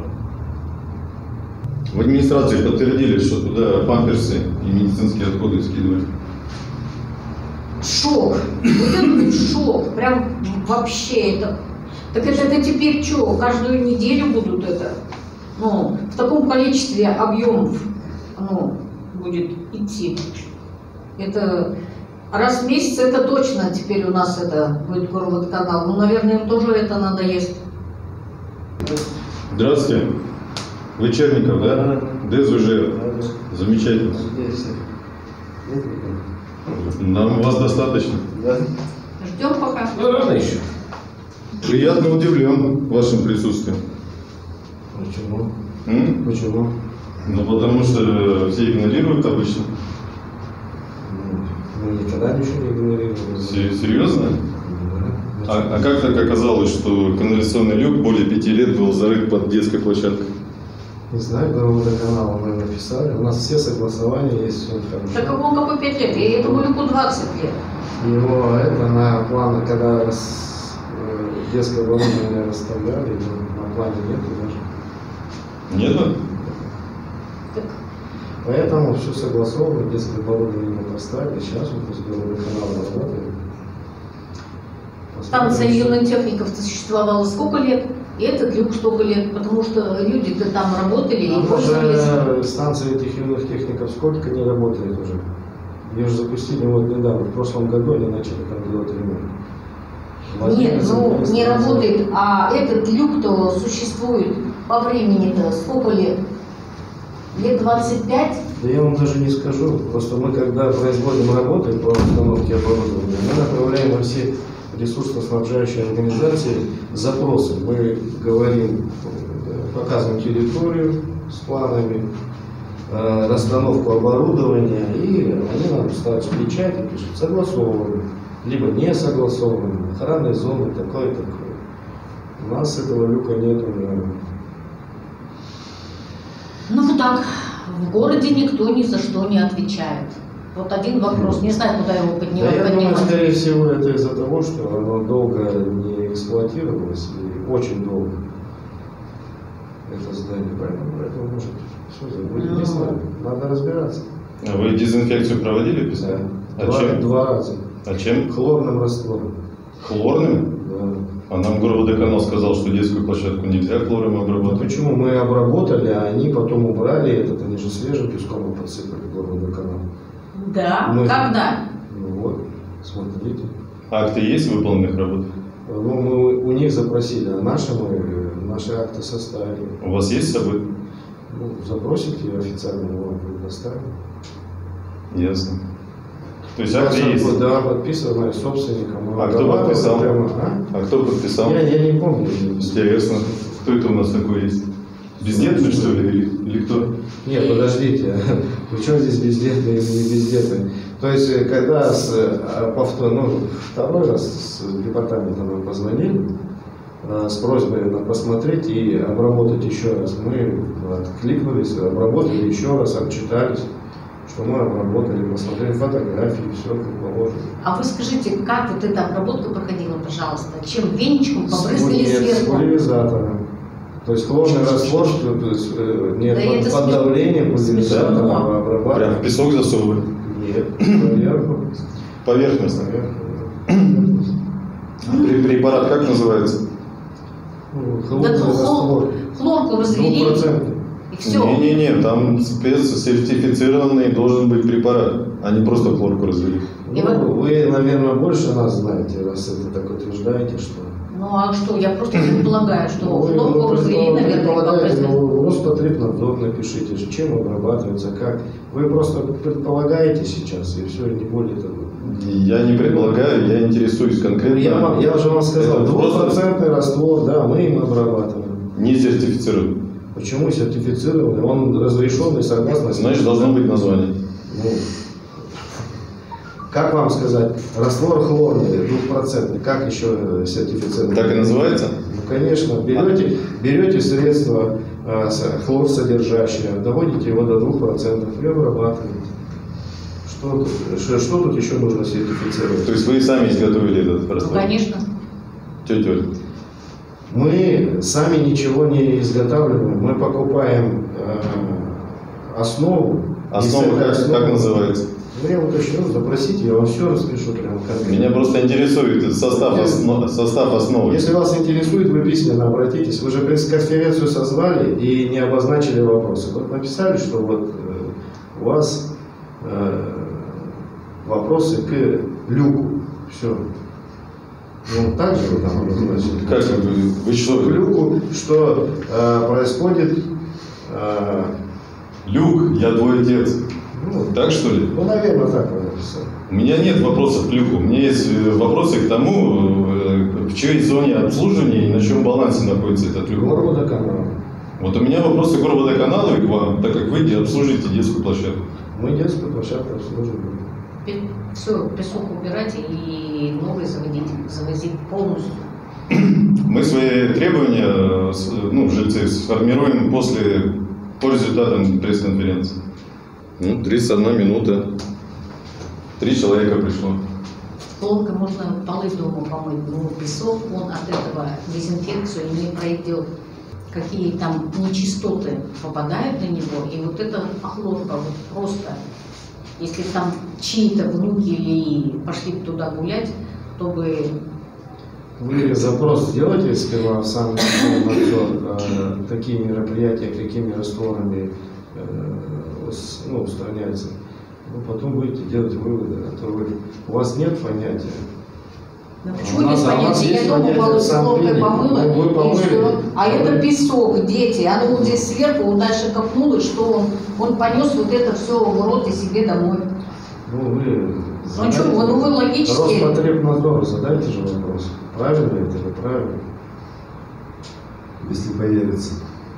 В администрации подтвердили, что туда памперсы и медицинские отходы скидывали. Шок. Вот это шок. Прям вообще это. Так это теперь что? Каждую неделю будут это? Ну, в таком количестве объемов будет идти. Это раз в месяц это точно теперь у нас это будет горводоканал. Ну, наверное, им тоже это надоест. Здравствуйте. Вы Черников, да? ДСВЖ. Замечательно. Нам вас достаточно. Ждем пока. Ну, рано еще. Приятно удивлен вашим присутствием. Почему? Почему? Ну, потому что все игнорируют обычно. Мы никогда ничего не игнорировали. Серьезно? Да. А как так оказалось, что канализационный люк более 5 лет был зарыт под детской площадкой? Не знаю, до водоканала мы написали. У нас все согласования есть, все хорошо. Так какому 5 лет? Я этому люку 20 лет. Его это на плане, когда детское оборудование расставляли, на плане нету даже. Нету? Так, Поэтому все согласовано, детское оборудование мы поставили. Сейчас вот после водоканала работает. станция юных техников существовала сколько лет, и этот люк столько лет, потому что люди-то там работали и пользовались. Станция этих юных техников сколько не работает уже? Ее же запустили вот недавно, в прошлом году они начали там делать ремонт. Нет, ну не работает, а этот люк-то существует по времени-то сколько лет? Лет 25? Да я вам даже не скажу. Просто мы, когда производим работы по установке оборудования, мы направляем во все ресурсно-снабжающие организации запросы. Мы говорим, показываем территорию с планами, расстановку оборудования, и они нам ставят печать и пишут согласованы, либо не согласованы, охранные зоны, такое-такое. У нас этого люка нету. Ну вот так, в городе никто ни за что не отвечает. Вот один вопрос, не знаю, куда его поднимать. Да, я думаю, скорее всего, это из-за того, что оно долго не эксплуатировалось, и очень долго это здание, поэтому может все забыть. Не знаю, надо разбираться. А вы дезинфекцию проводили? Да. А чем? Два раза. А чем? Хлорным раствором. Хлорным? Да. А нам горводоканал сказал, что детскую площадку нельзя хлором обрабатывать. Почему? Мы обработали, а они потом убрали этот, они же свежим песком подсыпали горводоканал. Да? Когда? Ну вот, смотрите. Акты есть выполненных работ? Ну, мы у них запросили, а наши акты составили. У вас есть с собой? Ну, запросите официально, мы вам предоставим. Ясно. То есть акты есть? Да, подписанные собственником. А кто подписал? А кто подписал? Я не помню. Интересно. Кто это у нас такой есть? Бездетный, что ли, или кто? Нет, подождите. Причем здесь бездетный или не бездетный? То есть, когда второй раз с департамента нам позвонили с просьбой посмотреть и обработать еще раз, мы откликнулись, обработали еще раз, отчитались, что мы обработали, посмотрели фотографии, все как положено. А вы скажите, как вот эта обработка проходила, пожалуйста? Чем веничком побрызгали сверху? С пульверизатором. То есть хлорный раствор, нет, да под давлением пульверизатором обрабатывали. Прям в песок засовывали? Нет, поверху. Поверхностно. Препарат как называется? Хлорный раствор. Хлорку развели. 2%. И все. Не-не-не, там спецсертифицированный должен быть препарат, а не просто хлорку развели. Ну, вы, наверное, больше нас знаете, раз это так утверждаете, что... Ну а что, я просто предполагаю, что хлорку развели, наверное, Роспотребнадзор напишите, чем обрабатывается, как. Вы просто предполагаете сейчас, и все, не более того. Я не предполагаю, я интересуюсь конкретно. Я уже вам сказал, 2% раствор, да, мы им обрабатываем. Не сертифицирован. Почему сертифицированный? Он разрешенный согласно... Значит, должно быть название. Ну, как вам сказать, раствор хлорный, 2%, как еще сертифицированный? Так и называется? Ну, конечно, берете средство хлорсодержащее, доводите его до 2% и обрабатываете. Что тут еще нужно сертифицировать? То есть вы сами изготовили этот раствор? Ну, конечно. Тетя Оля. Мы сами ничего не изготавливаем, мы покупаем основу. Основа как называется? Ну, я уточню, запросите, я вам все распишу прямо конкретно. Меня просто интересует состав основы. Если вас интересует, вы письменно обратитесь. Вы же пресс-конференцию созвали и не обозначили вопросы. Вот написали, что вот у вас вопросы к люку. Все. Ну, так же вы там обозначили. Как вы что? К люку, что происходит... Люк, я твой отец. Ну, Так что ли? ну, наверное, так вы написали. У меня нет вопросов к Люку. У меня есть вопросы к тому, в чьей зоне обслуживания и на чем балансе находится этот Люк. Горводоканал. Вот у меня вопросы к Горводоканалу и к вам, так как вы обслуживаете детскую площадку. Мы детскую площадку обслуживаем. Все, песок убирать и новый завозить полностью. Мы свои требования, ну, жильцы, сформируем по результатам пресс-конференции. Ну, 31 минута. 3 человека пришло. Долго можно полы дома помыть, но песок, он от этого дезинфекцию не пройдет. Какие там нечистоты попадают на него, и вот эта охлорка вот просто, если там чьи-то внуки или пошли туда гулять, то бы... Вы запрос сделаете сперва в сам надзор, какие мероприятия, какими растворами устраняются. Ну, потом будете делать выводы. А то у вас нет понятия. Ну, почему нет понятия? Я дома полы с хлоркой помыла, и все. А это песок, дети. Оно вот здесь сверху, он дальше копнул, и что он понес вот это все в рот и себе домой. Ну, вы вы логически... Роспотребнадзору задайте же вопрос. Правильно это или правильно? Если появится.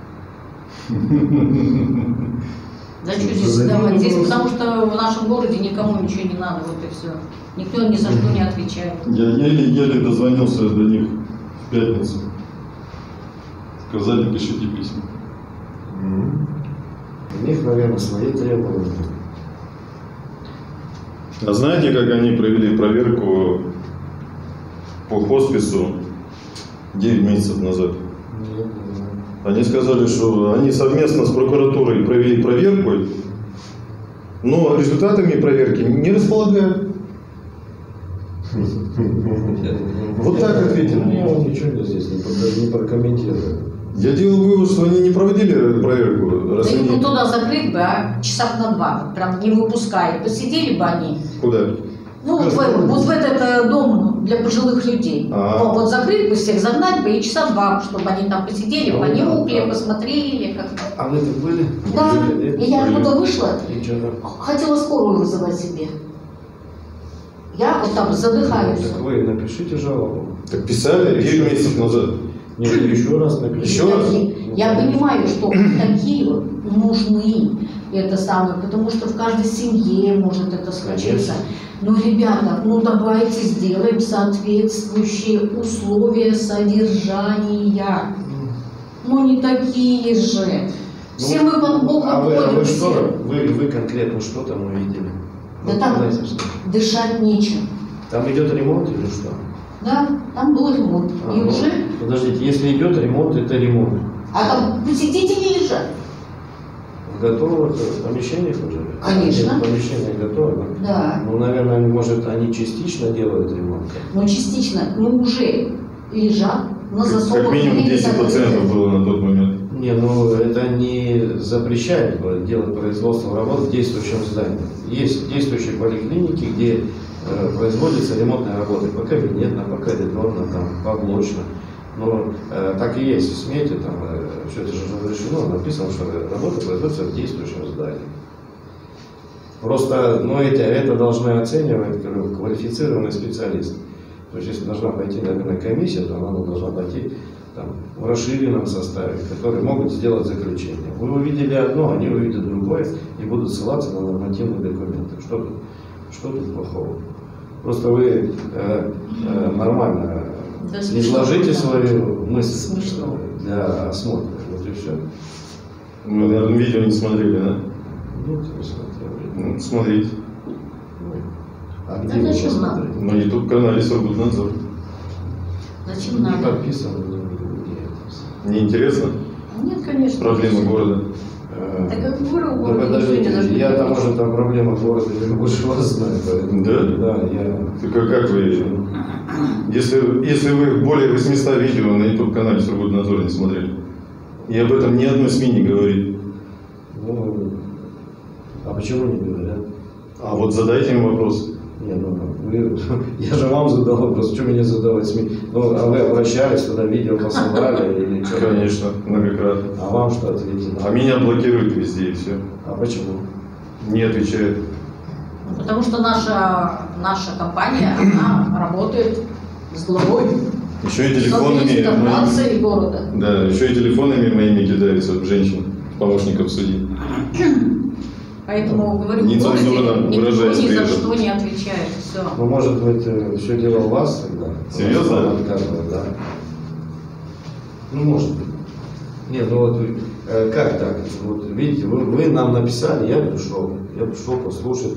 Да что здесь задавать? Здесь, потому что в нашем городе никому ничего не надо, вот и все. Никто ни за что не отвечает. Я еле дозвонился до них в пятницу. Сказали, пишите письма. У них, наверное, свои требования. А знаете, как они провели проверку по хоспису 9 месяцев назад? Нет, не знаю. Они сказали, что они совместно с прокуратурой провели проверку, но результатами проверки не располагают. Вот так ответили. Ну, ничего здесь не прокомментирую. Я делал вывод, что они не проводили проверку. Да их бы туда закрыть бы, часа на 2, прям не выпускали. Посидели бы они. Куда? Ну, вот в этот дом для пожилых людей. Вот закрыть бы всех, загнать бы и часа 2, чтобы они там посидели, понюхали, посмотрели. Как-то. А вы тут были? Да, и я оттуда вышла, хотела скорую вызывать себе. Я вот там задыхаюсь. Так вы напишите жалобу. Так писали 9 месяцев назад. Нет, еще раз напишите. Еще раз? Я понимаю, что такие нужны, это самое, потому что в каждой семье может это случиться. Но, ребята, ну давайте сделаем соответствующие условия содержания. Ну не такие же. Все мы под Богом ходим. Вы конкретно что там увидели? Да там дышать нечем. Там идет ремонт или что? Да, там был ремонт. И уже... Подождите, если идет ремонт, это ремонт. А там посетители лежат. В готовых помещениях уже? Конечно. Нет, помещения готовы? Да. Ну, наверное, может, они частично делают ремонт? Ну, частично. Ну, уже лежат на засовах. Как минимум 10 пациентов было на тот момент. Не, ну, это не запрещает делать производство работ в действующем здании. Есть действующие поликлиники, где производятся ремонтные работы по кабинетно, по коридорно, там, поблочно. Но так и есть в смете, там, все это же разрешено, написано, что работа производится в действующем здании. Просто, ну, это должны оценивать квалифицированный специалист. То есть, если должна пойти, наверное, комиссия, то она должна пойти там, в расширенном составе, которые могут сделать заключение. Вы увидели одно, они увидят другое и будут ссылаться на нормативные документы. Что тут плохого? Просто вы нормально изложите свою мысль для осмотра. Вот и все. Вы, наверное, видео не смотрели, да? Нет, не смотрели. Ну, смотрите. А где вы посмотрели? На YouTube-канале Сургутнадзор. Зачем Не надо? подписано. Не интересно? Нет, конечно. Проблемы города. Так как говорю, Ну, город подождите, я-то, может, там проблема города, я больше вас знаю. Поэтому, Да? Да, я... Так а как вы, если вы более 800 видео на YouTube-канале Сургутнадзора не смотрели, и об этом ни одной СМИ не говорит. Ну, а почему не говорят? А вот задайте им вопрос. Не, я же вам задал вопрос, что мне задавать СМИ? Ну, а вы обращались, туда видео посылали или что? Конечно, многократно. А вам что ответили? А меня блокируют везде и все. А почему? Не отвечает. Потому что наша компания, она работает с главой. Еще и С телефонами администрацией города. Да, еще и телефонами моими кидаются женщин, помощников судей. Поэтому, говорю, в Нецензурно городе никто выражаясь ни за при этом. что не отвечает. Все. Ну, может быть, все дело у вас тогда? Серьезно? Да. Ну, может быть. Нет, ну вот как так? Вот видите, вы нам написали, я пришел послушать,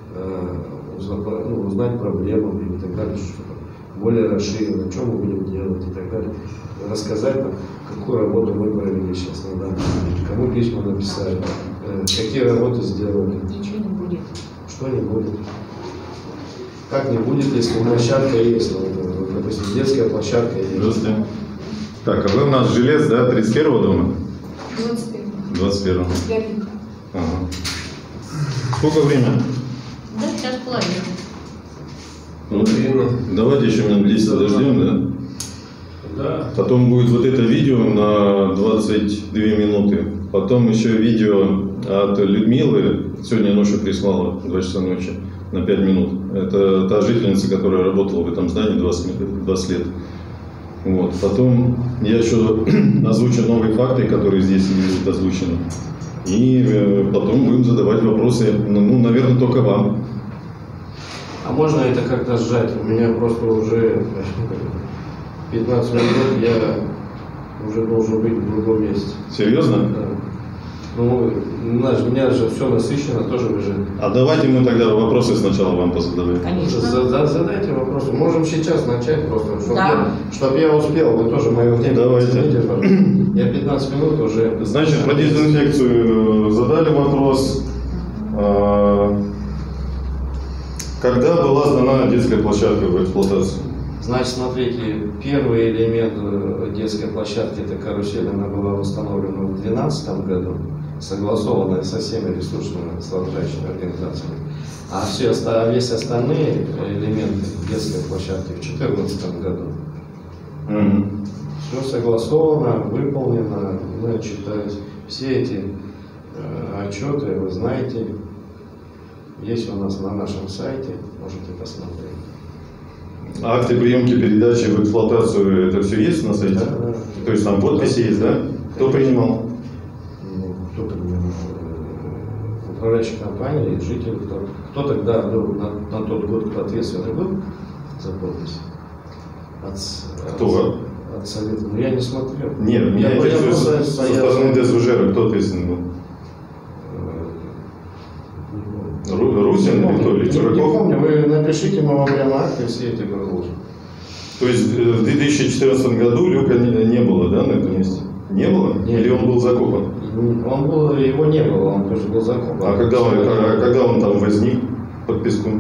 узнать проблемы и так далее, более расширенно, что мы будем делать и так далее. Рассказать нам, какую работу мы провели сейчас на данный момент, кому письма написали, какие работы сделали. Ничего не будет. Что не будет? Как не будет, если площадка есть? Вот, допустим, детская площадка есть. Здравствуйте. Так, а вы у нас жилец, да, 31-го дома? 21-го. Пятника. Ага. Сколько время? Да, сейчас половина. Ну, давайте еще минут 10 подождем, да? Да. Потом будет вот это видео на 22 минуты. Потом еще видео от Людмилы. Сегодня ночью прислала, 2 часа ночи, на 5 минут. Это та жительница, которая работала в этом здании 20 лет. Вот. Потом я еще озвучу новые факты, которые здесь не будут озвучены. И потом будем задавать вопросы, ну, наверное, только вам. А можно это как-то сжать? У меня просто уже 15 минут, я уже должен быть в другом месте. Серьезно? Да. Ну, у меня же все насыщено, тоже вы же... А давайте мы тогда вопросы сначала вам позадаваем. Конечно. Задайте вопросы. Можем сейчас начать просто, чтобы Да. я успел. Вы тоже мое время. Давайте. Оцените, пожалуйста. Я 15 минут уже... Значит, про дезинфекцию задали вопрос. Когда была сдана детская площадка в эксплуатацию? Значит, смотрите, первый элемент детской площадки, это карусель, она была восстановлена в 2012 году, согласованная со всеми ресурсными снабжающими организациями. А весь остальные элементы детской площадки в 2014 году. Все согласовано, выполнено, мы отчитались. Все эти отчеты, вы знаете, есть у нас на нашем сайте, можете посмотреть. Акты приемки передачи в эксплуатацию, это все есть на сайте? Да. То есть там подписи есть, да? Кто принимал? Ну, кто принимал? Управляющая компания и жители. Кто тогда был на тот год, кто ответственный был за подпись? Кто? От совета. Ну, я не смотрел. Нет, меня интересует со стороны ДСВЖ, кто ответственный был? Русин или кто? Или Не Чураков? помню, вы напишите, мы вам прямо акты все эти приложим. То есть в 2014 году люка не было, да, на этом месте? Не было? Нет. Или он был закопан? Его не было, он тоже был закопан. А когда он там возник под песком?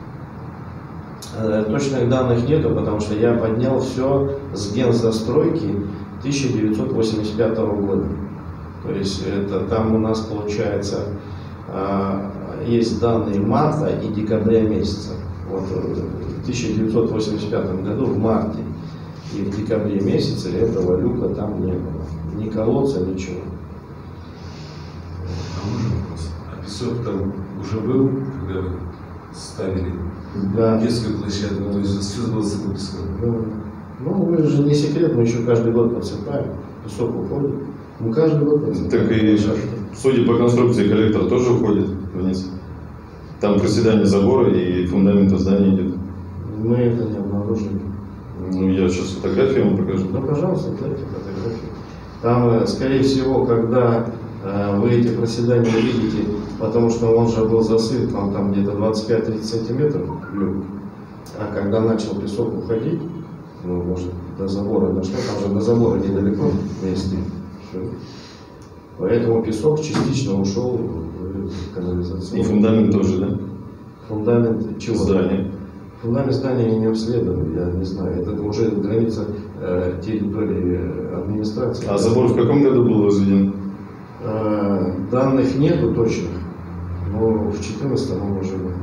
Точных данных нету, потому что я поднял все с гензастройки 1985 года. То есть это там у нас получается есть данные марта и декабря месяца. Вот в 1985 году в марте и в декабре месяце этого люка там не было. Ни колодца, ничего. А можно вопрос? А песок там уже был, когда вы ставили Да. детскую площадку, то есть все было с песком? Ну, вы же не секрет, мы еще каждый год подсыпаем. Песок уходит. Мы каждый год подсыпаем. Так и, судя по конструкции, коллектор тоже уходит вниз. Там проседание забора и фундамента здания идет. Мы это не обнаружили. Ну, я сейчас фотографию вам покажу. Ну, пожалуйста, дайте фотографию. Там, скорее всего, когда вы эти проседания видите, потому что он же был засыт, там где-то 25-30 сантиметров люк. А когда начал песок уходить, ну, может, до забора дошло, там же до забора недалеко вместе. Поэтому песок частично ушел в канализацию. И фундамент тоже, да? Фундамент чего? Здания. Фундамент здания я не обследовал, я не знаю. Это уже граница территории администрации. А забор в каком году был возведен? Данных нету точных, но в 2014 он уже был.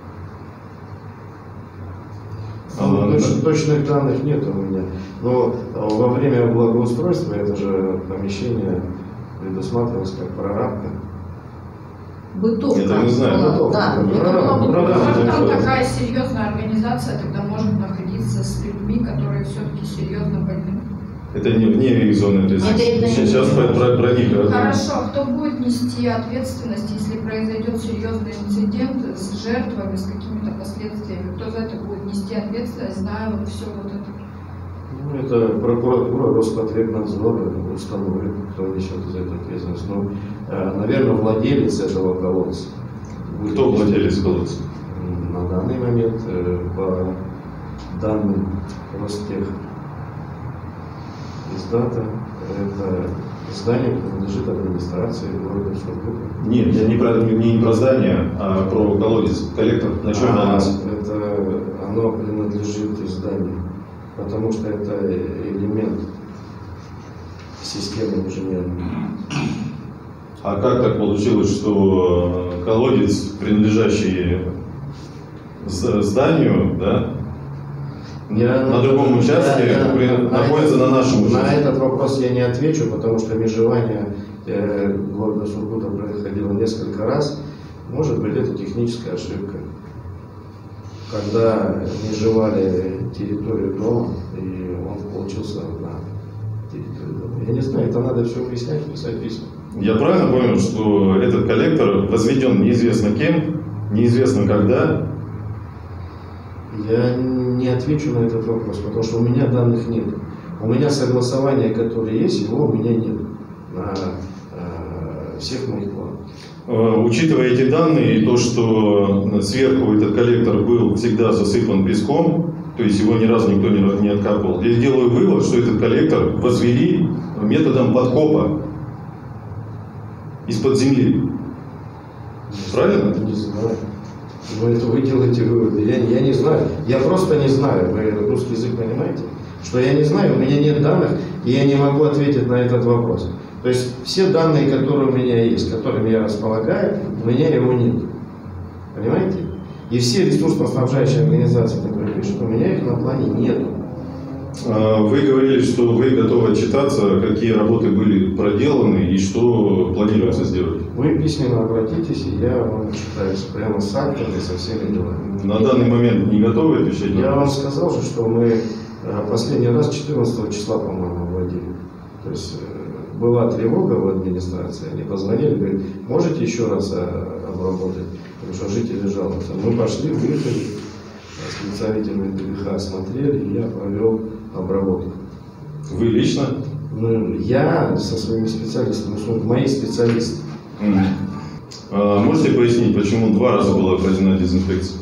Точных данных нет у меня. Но во время благоустройства это же помещение предусматривалось как прорабка. Бытовка. Это мы знаем. Была, да, это была бытовка. Как там такая серьезная организация тогда может находиться с людьми, которые все-таки серьезно больны? Это не зоны ответственности. Сейчас про них. Хорошо, а кто будет нести ответственность, если произойдет серьезный инцидент с жертвами, с какими-то последствиями? Кто за это будет нести ответственность, зная вот все вот это? Ну, это прокуратура, Роспотребнадзор установит, кто несет за это ответственность. Ну, наверное, владелец этого колодца. Кто владелец колодца? На данный момент, по данным Ростех издата, это здание принадлежит администрации города Сургута. Нет, я не про здание, а про колодец, коллектор. На чем это оно принадлежит зданию, потому что это элемент системы инженерной. А как так получилось, что колодец, принадлежащий зданию, да, на другом участке находится на нашем участке? На этот вопрос я не отвечу, потому что межевание города Сургута происходило несколько раз. Может быть, это техническая ошибка. Когда межевали территорию дома, и он получился на территории дома. Я не знаю, это надо все выяснять, писать письма. Я правильно понял, что этот коллектор возведен неизвестно кем, неизвестно когда? Я не отвечу на этот вопрос, потому что у меня данных нет. У меня согласования, которые есть, его у меня нет на всех моих планах. Учитывая эти данные и то, что сверху этот коллектор был всегда засыпан песком, то есть его ни разу никто не откапывал, я делаю вывод, что этот коллектор возвели методом подкопа из-под земли. Правильно? Не знаю. Но это вы делаете выводы. Я не знаю. Я просто не знаю. Вы русский язык понимаете? Что я не знаю, у меня нет данных, и я не могу ответить на этот вопрос. То есть все данные, которые у меня есть, которыми я располагаю, у меня его нет. Понимаете? И все ресурсно-снабжающие организации, которые пишут, у меня их на плане нет. Вы говорили, что вы готовы отчитаться, какие работы были проделаны и что планируется сделать. Вы письменно обратитесь, и я вам отчитаюсь прямо с актами, со всеми делами. На данный момент не готовы отвечать? Я вам сказал же, что мы последний раз 14 числа, по-моему, вводили. То есть была тревога в администрации, они позвонили, говорят, можете еще раз обработать, потому что жители жалуются. Мы пошли, выехали, специалитами ДВХ осмотрели, и я провел обработку. Вы лично? Ну, я со своими специалистами, мои специалисты. Можете пояснить, почему 2 раза была проведена дезинфекция?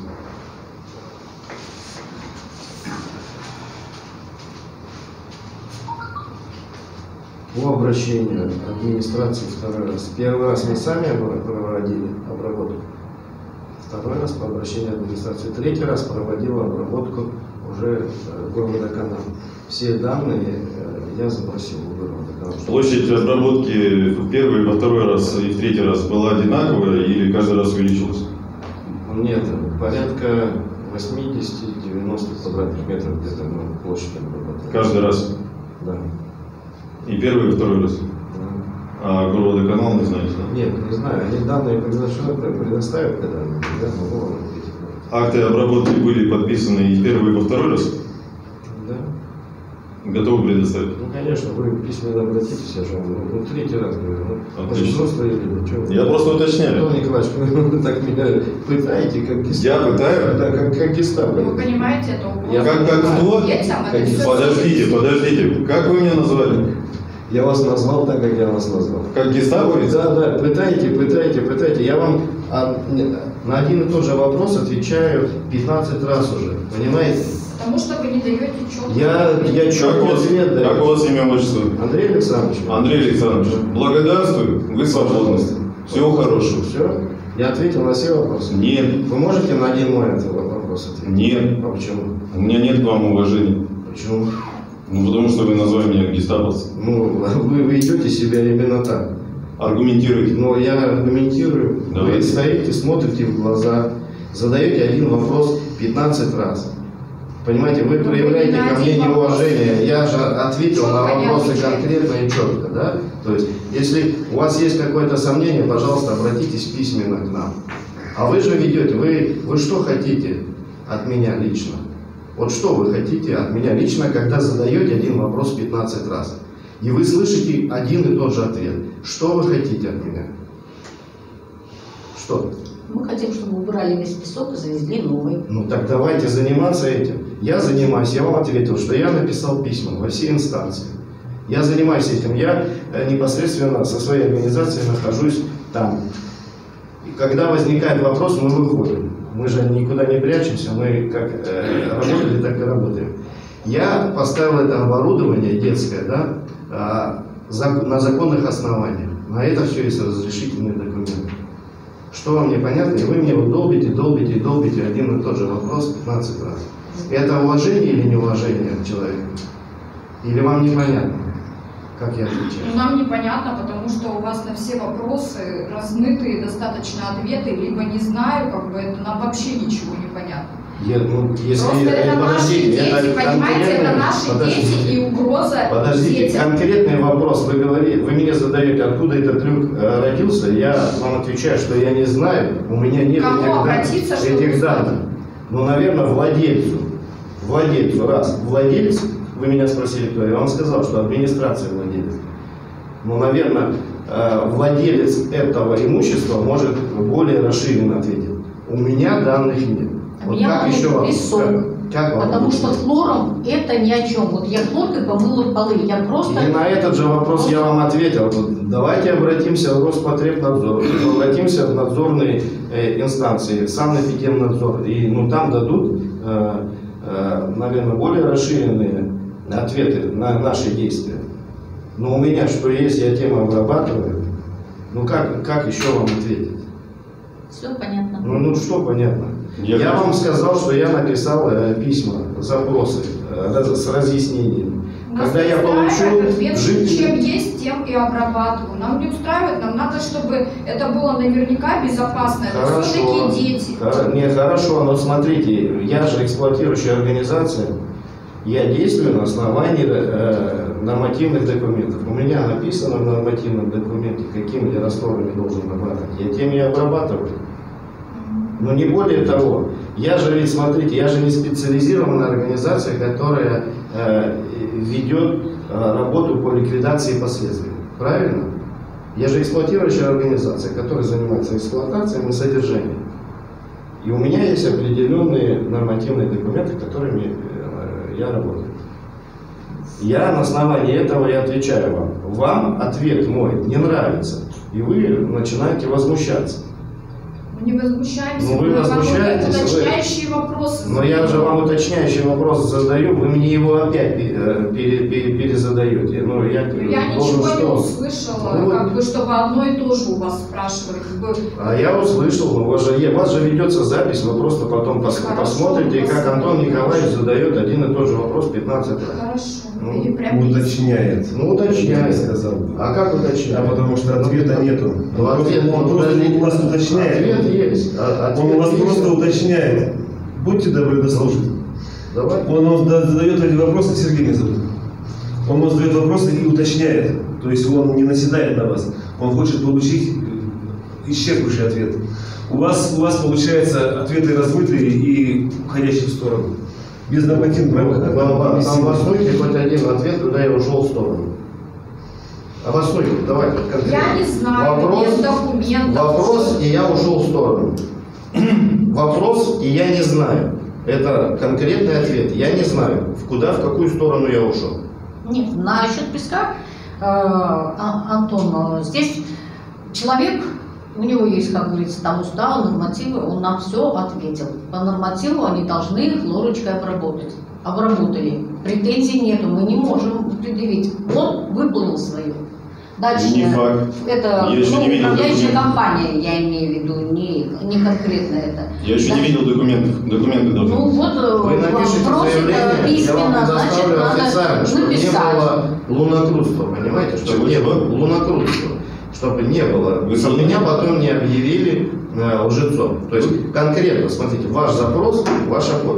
По обращению администрации 2 раз. 1 раз мы сами проводили обработку. 2 раз по обращению администрации. 3 раз проводила обработку уже Горводоканал. Все данные я запросил у Горводоканала. Площадь обработки в 1-й, во 2-й раз и в 3-й раз была одинаковая или каждый раз увеличилась? Нет, порядка 80-90 квадратных метров где-то площадь обработки. Каждый раз? Да. И 1-й, и 2-й раз? Да. А Горводоканал не знаете, да? Нет, не знаю. Они данные предоставят, когда я могу вам ответить. Акты обработки были подписаны и в 1-й, и во 2-й раз? Да. Готовы предоставить? Ну, конечно, вы письменно обратитесь, я же вам 3-й раз говорю. Отлично. Что? Я просто уточняю. Антон Николаевич, вы так меня пытаете, как гестапо. Я пытаю? Да, как гестапо. Вы понимаете, это угроза. Как кто? Подождите. Как вы меня назвали? Я вас назвал так, как я вас назвал. Как гестаповец? Да, пытаете. Я вам на один и тот же вопрос отвечаю 15 раз уже, понимаете? Потому что вы не даете четко. Я четко ответ даю. Как у вас имя, отчество? Андрей Александрович. Андрей Александрович, благодарствую, вы свободны. Всего хорошего. Все? Я ответил на все вопросы? Нет. Вы можете на один мой вопрос ответить? Нет. А почему? У меня нет к вам уважения. Почему? Ну, потому что вы назвали меня гестаповцем. Ну, вы ведете себя именно так. Аргументируйте. Но я аргументирую. Давайте. Вы стоите, смотрите в глаза, задаете один вопрос 15 раз. Понимаете, вы проявляете ко мне неуважение. Я же ответил на вопросы конкретно и четко, да? То есть, если у вас есть какое-то сомнение, пожалуйста, обратитесь письменно к нам. А вы же ведете, вы что хотите от меня лично? Вот что вы хотите от меня лично, когда задаете один вопрос 15 раз? И вы слышите один и тот же ответ. Что вы хотите от меня? Что? Мы хотим, чтобы убрали весь песок и завезли новый. Ну так давайте заниматься этим. Я занимаюсь, я вам ответил, что я написал письма во все инстанции. Я занимаюсь этим, я непосредственно со своей организацией нахожусь там. И когда возникает вопрос, мы выходим. Мы же никуда не прячемся, мы как работали, так и работаем. Я поставил это оборудование детское, да, на законных основаниях. На это все есть разрешительные документы. Что вам непонятно? И вы мне вот долбите один и тот же вопрос 15 раз. Это уважение или неуважение к человеку? Или вам непонятно, как я отвечаю? Нам непонятно, потому что у вас на все вопросы размытые достаточно ответы, либо не знаю, как бы это нам вообще ничего не понятно. Если это наши дети, понимаете, это наши дети и угроза Подождите, детям. конкретный вопрос вы говорите, вы мне задаете, откуда этот трюк родился, я вам отвечаю, что я не знаю, у меня нет этих данных. Ну, наверное, владельцу, раз, владелец, вы меня спросили, кто, я вам сказал, что администрация владелец. Ну, наверное, владелец этого имущества может более расширенно ответить. У меня данных нет. Вот меня как еще вам? песок. Как вам? Потому что хлором это ни о чем. Вот я хлоркой помыла полы, я просто... И на этот же вопрос я вам ответил. Вот давайте обратимся в Роспотребнадзор, обратимся в надзорные инстанции, Санэпидемнадзор, и там дадут, наверное, более расширенные ответы на наши действия. Но у меня что есть, я тему обрабатываю. Ну как еще вам ответить? Все понятно. Ну что понятно? Я вам сказал, что я написал письма, запросы с разъяснением. Когда я получу чем есть, тем и обрабатываю. Нам не устраивает, нам надо, чтобы это было наверняка безопасно. Это все-таки дети. Хорошо, но смотрите, я же эксплуатирующая организация, я действую на основании нормативных документов. У меня написано в нормативном документе, какими растворами должен обрабатывать. Я тем и обрабатываю. Но не более того, я же ведь, смотрите, я же не специализированная организация, которая ведет работу по ликвидации последствий. Правильно? Я же эксплуатирующая организация, которая занимается эксплуатацией и содержанием. И у меня есть определенные нормативные документы, которыми я работаю. Я на основании этого и отвечаю вам. Вам ответ мой не нравится, и вы начинаете возмущаться. Мы не возмущаемся, вы возмущаетесь, уточняющие вопросы. Но я же вам уточняющий вопрос задаю, вы мне его опять перезадаете. Я ничего не услышала, чтобы одно и то же у вас спрашивали. А я услышал, но у вас же ведется запись, вы просто потом посмотрите, как Антон Николаевич задает один и тот же вопрос 15 раз. Хорошо. Уточняет. Уточняет. Сказал. А как уточняет? Потому что ответа нету. Он просто у вас уточняет. Ответ есть. Он у вас просто уточняет. Будьте добры дослушать. Давай. Он задает эти вопросы, Сергей меня зовут. Он задает вопросы и уточняет. То есть он не наседает на вас. Он хочет получить исчерпывающий ответ. У вас получается ответы размытые и уходящие в сторону. Без нормативных правил. Обоснуйте хоть один ответ, куда я ушел в сторону. Обоснуйте, давайте конкретно. Я не знаю, без документов. Вопрос, и я ушел в сторону. Вопрос, и я не знаю. Это конкретный ответ. Я не знаю, в какую сторону я ушел. Нет, насчет песка, Антон, здесь человек, у него есть, как говорится, там устав, нормативы, он нам все ответил. По нормативу они должны хлорочкой обработать. Обработали. Претензий нету, мы не можем предъявить. Он выполнил свое. Дальше, не факт. Это управляющая компания, я имею в виду, не конкретно это. Я еще не видел документов. Документы должны. Ну вот, вы напишите заявление, я вам предоставлю официально, чтобы не было лунокрутства, понимаете? Чтобы не было лунокрутства. Чтобы не было. Вы меня потом не объявили лжецом. То есть конкретно, смотрите, ваш запрос, ваша подпись.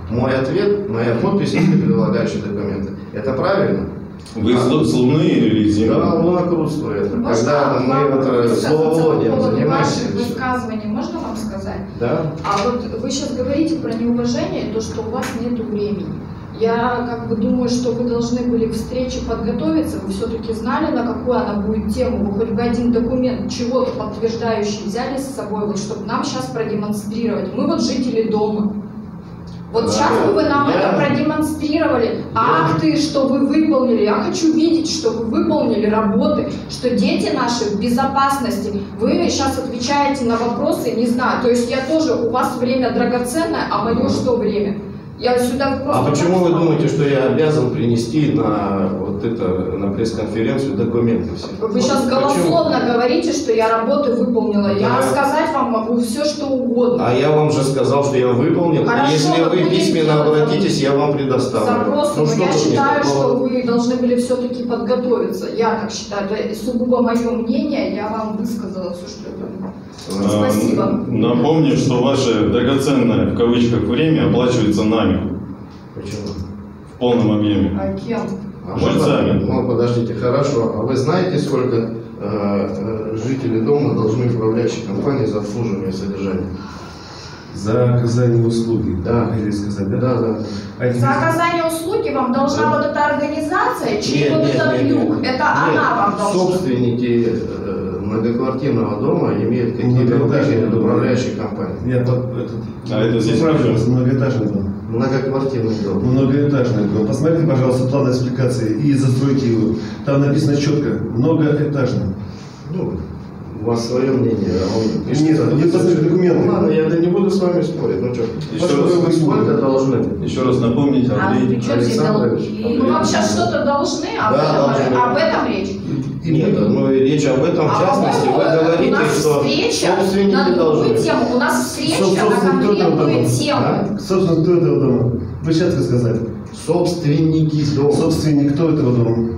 мой ответ, моя подпись, если прилагающие документы. Это правильно? Вы с Луны или с Земли? Да, лунокрутство это. Можно Когда мы слововодием занимаемся. Ваших высказываний можно вам сказать? Да. А вот вы сейчас говорите про неуважение, то, что у вас нет времени. Я как бы думаю, что вы должны были к встрече подготовиться, вы все-таки знали, на какую она будет тему, вы хоть бы один документ чего-то подтверждающий взяли с собой, вот, чтобы нам сейчас продемонстрировать. Мы вот жители дома. Вот да, сейчас вы нам это продемонстрировали, акты, что вы выполнили. Я хочу видеть, что вы выполнили работы, что дети наши в безопасности. Вы сейчас отвечаете на вопросы, не знаю. То есть я тоже, у вас время драгоценное, а мое что время? Я сюда просто... А почему вы думаете, что я обязан принести на вот это, на пресс-конференцию документы все? Вы сейчас голословно говорите, что я работы выполнила. Да. Я сказать вам могу все, что угодно. А я вам же сказал, что я выполнил. Хорошо, если вы письменно обратитесь, я вам предоставлю. Запрос, но я считаю, что вы должны были все-таки подготовиться. Я так считаю. Это сугубо мое мнение. Я вам высказала все, что я думаю. Спасибо. Напомню, что ваше драгоценное, в кавычках, время оплачивается нами. Почему? В полном объеме. А кем? Жильцами. Ну, подождите, хорошо. А вы знаете, сколько жители дома должны управляющей компании за обслуживание и содержание? За оказание услуги. Да. Хотели сказать, да? Да. За оказание услуги вам должна вот эта организация, чей вот этот люк, это она вам должна. Собственники многоквартирного дома имеют какие-то отношения к управляющей компании. Это здесь многоэтажный дом. Многоквартирный дом. Многоэтажный дом. Посмотрите, пожалуйста, план экспликации и застройки его. Там написано четко. Многоэтажный. Ну, у вас свое мнение. Нет, не посмотрите документы. Ну, ладно, я не буду с вами спорить. Ну что, вы сколько должны? Еще раз напомните, Андрей Александрович. Мы вам сейчас что-то должны, об этом речь. Нет, ну речь об этом в частности. Вы говорите, что собственники на должны. Тему. У нас встреча на конкретную тему. Собственно, кто этого дома? Вы четко сказали. Собственники дома. Собственник кто этого дома?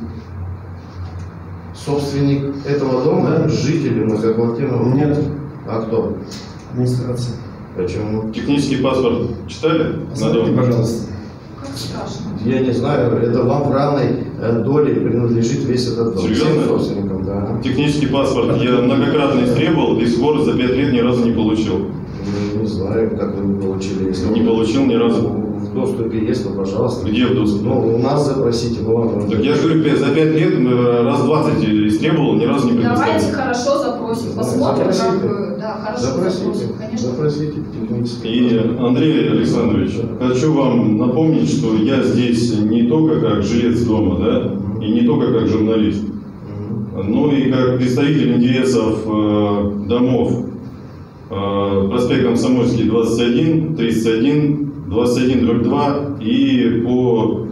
Собственник этого дома, да? Жители многоквартирного дома? Нет. А кто? Администрация. Почему? Технический паспорт читали? Посмотрите, пожалуйста. Как страшно. Я не знаю, это вам в равной доле принадлежит весь этот дом. Серьезно? Собственникам, да. Технический паспорт я многократно истребовал, до сих пор за 5 лет ни разу не получил. Не знаю, как вы не получили. Если не получил ни разу. В доступе есть, то пожалуйста. Где в доступе? Ну, у нас запросите. Ну, ладно. Так я же говорю, за 5 лет раз 20 истребовал, ни разу не предоставил. Давайте хорошо запросим, посмотрим, как бы, да, хорошо запросим, конечно. Запросите технически. И, Андрей Александрович, хочу вам напомнить, что я здесь не только как жилец дома, да, и не только как журналист, но и как представитель интересов домов. Проспект Комсомольский, 21, 31, 21/2 и по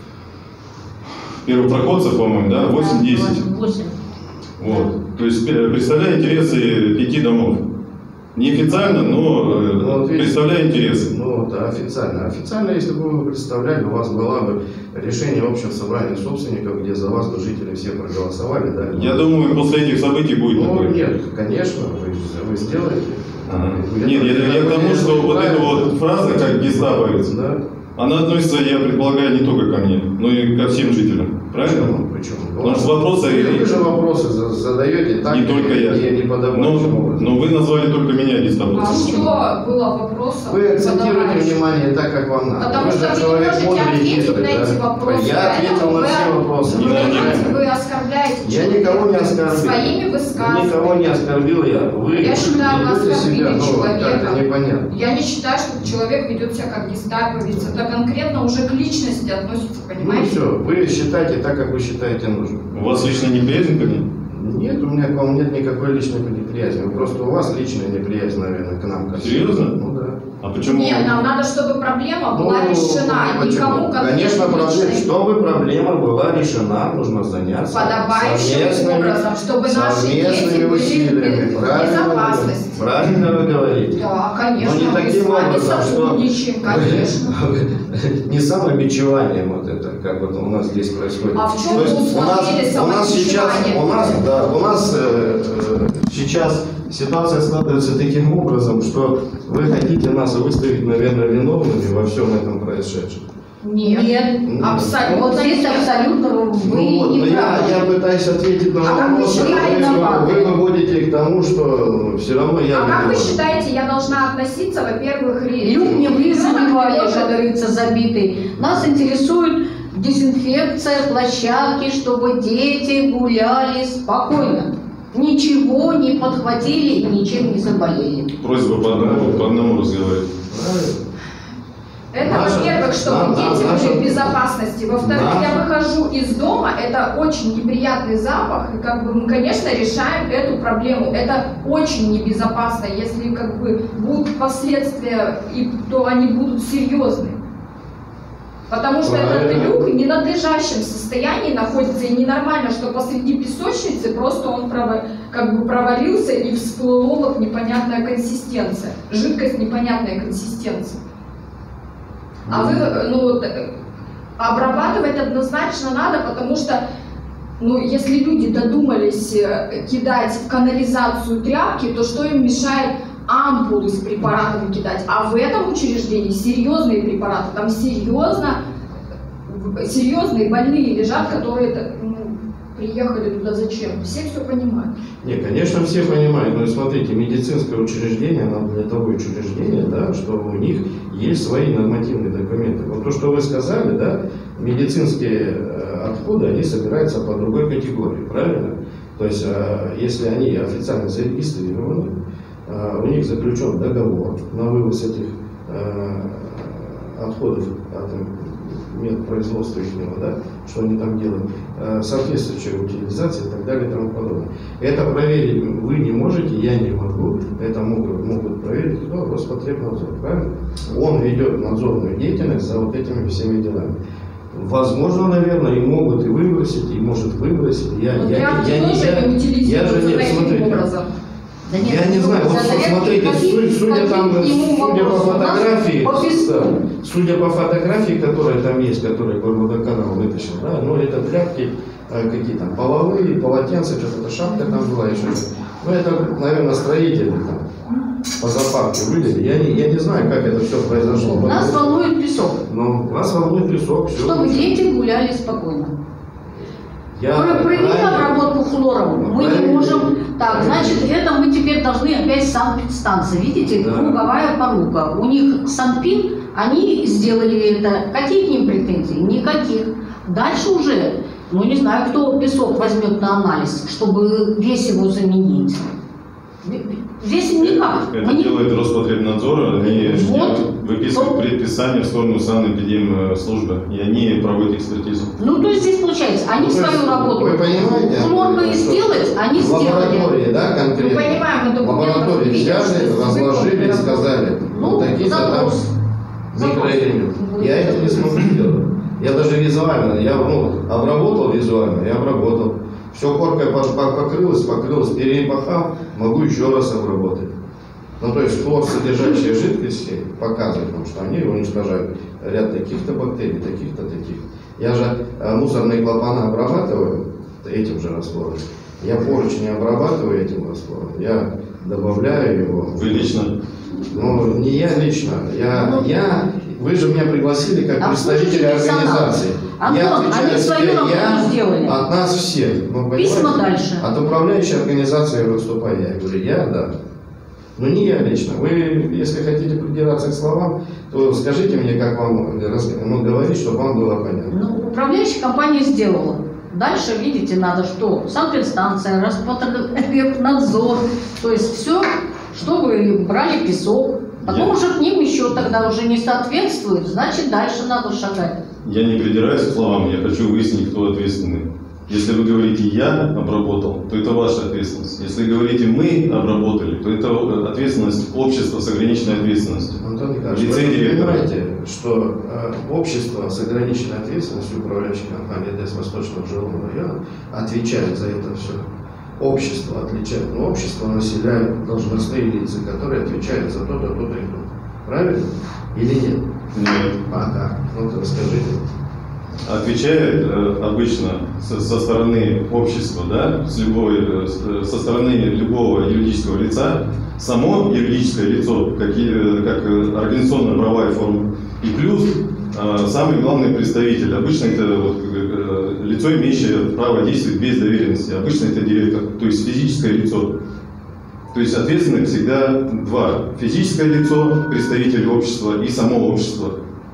первопроходцев, по-моему, да, 8-10. 8. Вот. То есть представляю интересы 5 домов. Неофициально, но представляю интересы. Ну, да, официально. Официально, если бы вы представляли, у вас было бы решение общего собрания собственников, где за вас бы жители все проголосовали, да? Я думаю, после этих событий будет такое. Нет, конечно, вы сделаете. Нет, я к тому, что вот эта вот фраза, как гестаповец, да? Она относится, я предполагаю, не только ко мне, но и ко всем жителям. Правильно? Почему? Потому что вопросы... Вы же вопросы задаете так, не только я. Не подобным. Но вы назвали только меня гестаповцем. А что было вопросом? Вы акцентируете внимание так, как вам надо. Потому что вы не можете ответить на эти вопросы. Я ответил на все вопросы. Вы оскорбляете Я никого не оскорбил. своими высказываниями. Никого не оскорбил я. Вы Я считаю, вы оскорбили человека. Это непонятно. Я не считаю, что человек ведет себя как гестаповец. Это конкретно уже к личности относится, понимаете? Ну все, вы считаете так, как вы считаете нужным. У вас личная неприязнь ко мне? Нет, у меня к вам нет никакой личной неприязни. Просто у вас личная неприязнь, наверное, к нам. Серьезно? Ну да. А почему? Нет, нам надо, чтобы проблема была решена. Никому Конечно, чтобы проблема была решена, нужно заняться подобающим образом, чтобы наши дети были в безопасности. Правильно вы говорите. Да, конечно, но не мы таким с вами образом, сотрудничаем, конечно. Не самобичеванием вот это, как вот у нас здесь происходит. А в чем вы усмотрели самобичевание? У нас сейчас ситуация складывается таким образом, что вы хотите нас выставить, наверное, виновными во всем этом происшедшем. Нет, абсолютно. Вот здесь абсолютно вы не правы. Я пытаюсь ответить на вопрос, вы выводите к тому, что все равно я... А как вы считаете, я должна относиться, во-первых, Люк не вызывали, как говорится, забитый. Нас интересует дезинфекция площадки, чтобы дети гуляли спокойно. Ничего не подхватили и ничем не заболели. Просьба по одному разговаривать. Это, во-первых, чтобы дети были в безопасности. Во-вторых, я выхожу из дома, это очень неприятный запах, и как бы мы, конечно, решаем эту проблему. Это очень небезопасно, если как бы будут последствия, то они будут серьезны. Потому что этот люк в ненадлежащем состоянии находится, и ненормально, что посреди песочницы просто он как бы провалился и всплыла вот непонятная консистенция, жидкость непонятной консистенции. А вы, обрабатывать однозначно надо, потому что, если люди додумались кидать в канализацию тряпки, то что им мешает ампулы с препаратами кидать? А в этом учреждении серьезные препараты, там серьезные больные лежат, которые приехали туда зачем? Все понимают. Не, конечно, все понимают, но смотрите, медицинское учреждение, оно для того учреждения, да, что у них есть свои нормативные документы. Вот то, что вы сказали, да, медицинские отходы, они собираются по другой категории, правильно? То есть, если они официально зарегистрированы, у них заключен договор на вывоз этих отходов от медпроизводства их, да, что они там делают, соответствующая утилизация и так далее и тому подобное. Это проверить вы не можете, я не могу, это могут проверить кто? Роспотребнадзор, правильно? Он ведет надзорную деятельность за вот этими всеми делами. Возможно, наверное, и могут и выбросить, и может выбросить. Я же не смотрите. Да нет, я не знаю, вот смотрите, судя по фотографии, которая там есть, которую Горводоканал вытащил, да, это тряпки, какие там, половые, полотенца, что-то шапка там была еще. Это, наверное, строители там по зоопарке выглядели. Я не знаю, как это все произошло. Нас волнует песок. Нас волнует песок. Все чтобы дети гуляли спокойно. Провели обработку хлором, мы не можем. Так, значит, это мы теперь должны опять санэпидстанция. Видите, круговая порука. У них Санпин, они сделали это. Какие к ним претензии? Никаких. Дальше уже, не знаю, кто песок возьмет на анализ, чтобы весь его заменить. Здесь никак. Это делает Роспотребнадзор, они выписывают предписание в сторону санэпидемслужбы, и они проводят экспертизу. То есть здесь получается, они свою работу. Вы понимаете? Хлоркой сделать, они сделали. Лаборатории, да, конкретно? Мы понимаем, но лаборатории взяли, разложили, сказали, такие-то там микроэлементы. Я это не смогу сделать. Я даже визуально, я обработал визуально, я обработал. Все коркой покрылось, перепахал, могу еще раз обработать. То есть хлор, содержащие жидкости, показывают, что они уничтожают ряд таких-то бактерий, таких-то, таких. Я же мусорные клапана обрабатываю этим же раствором. Я поручни обрабатываю этим раствором. Я добавляю его. Вы лично? Не я лично. Вы же меня пригласили как представителя организации. Антон, они свою работу сделали. От нас всех. Письма дальше. От управляющей организации выступаю. Я говорю, да. Не я лично. Вы, если хотите придираться к словам, то скажите мне, как вам говорить, чтобы вам было понятно. Управляющая компания сделала. Дальше, видите, надо что? Санэпидстанция, Роспотребнадзор. То есть все, чтобы брали песок. Потом уже к ним еще тогда уже не соответствует, значит дальше надо шагать. Я не придираюсь к словам, я хочу выяснить, кто ответственный. Если вы говорите «я обработал», то это ваша ответственность. Если говорите «мы обработали», то это ответственность общества с ограниченной ответственностью. Антон Николаевич, вы понимаете, что общество с ограниченной ответственностью, управляющей компании ДЭС Восточного жилого района, отвечает за это все. Общество отличает, но общество населяет должностные лица, которые отвечают за то-то, то-то и то. Правильно? Или нет? Нет. Как? Расскажите. отвечает обычно со стороны общества, да, со стороны любого юридического лица, само юридическое лицо, как организационно-правовая форма, и плюс самый главный представитель. Обычно это лицо, имеющее право действовать без доверенности. Обычно это директор, то есть физическое лицо. То есть ответственны всегда два. Физическое лицо, представитель общества, и само общество.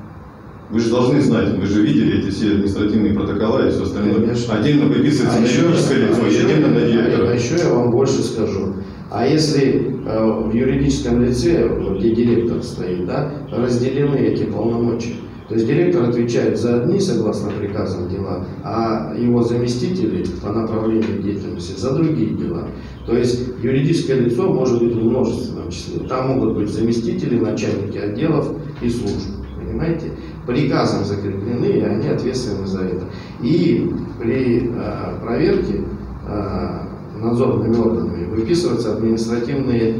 Вы же должны знать, вы же видели эти все административные протокола и все остальное. Конечно. Отдельно выписывается на юридическое лицо и отдельно на директора. А еще я вам больше скажу. А если в юридическом лице, где директор стоит, да, разделены эти полномочия, то есть директор отвечает за одни, согласно приказам, дела, а его заместители по направлению деятельности за другие дела. То есть юридическое лицо может быть в множественном числе. Там могут быть заместители, начальники отделов и служб. Понимаете? Приказом закреплены, и они ответственны за это. И при проверке надзорными органами выписываются административные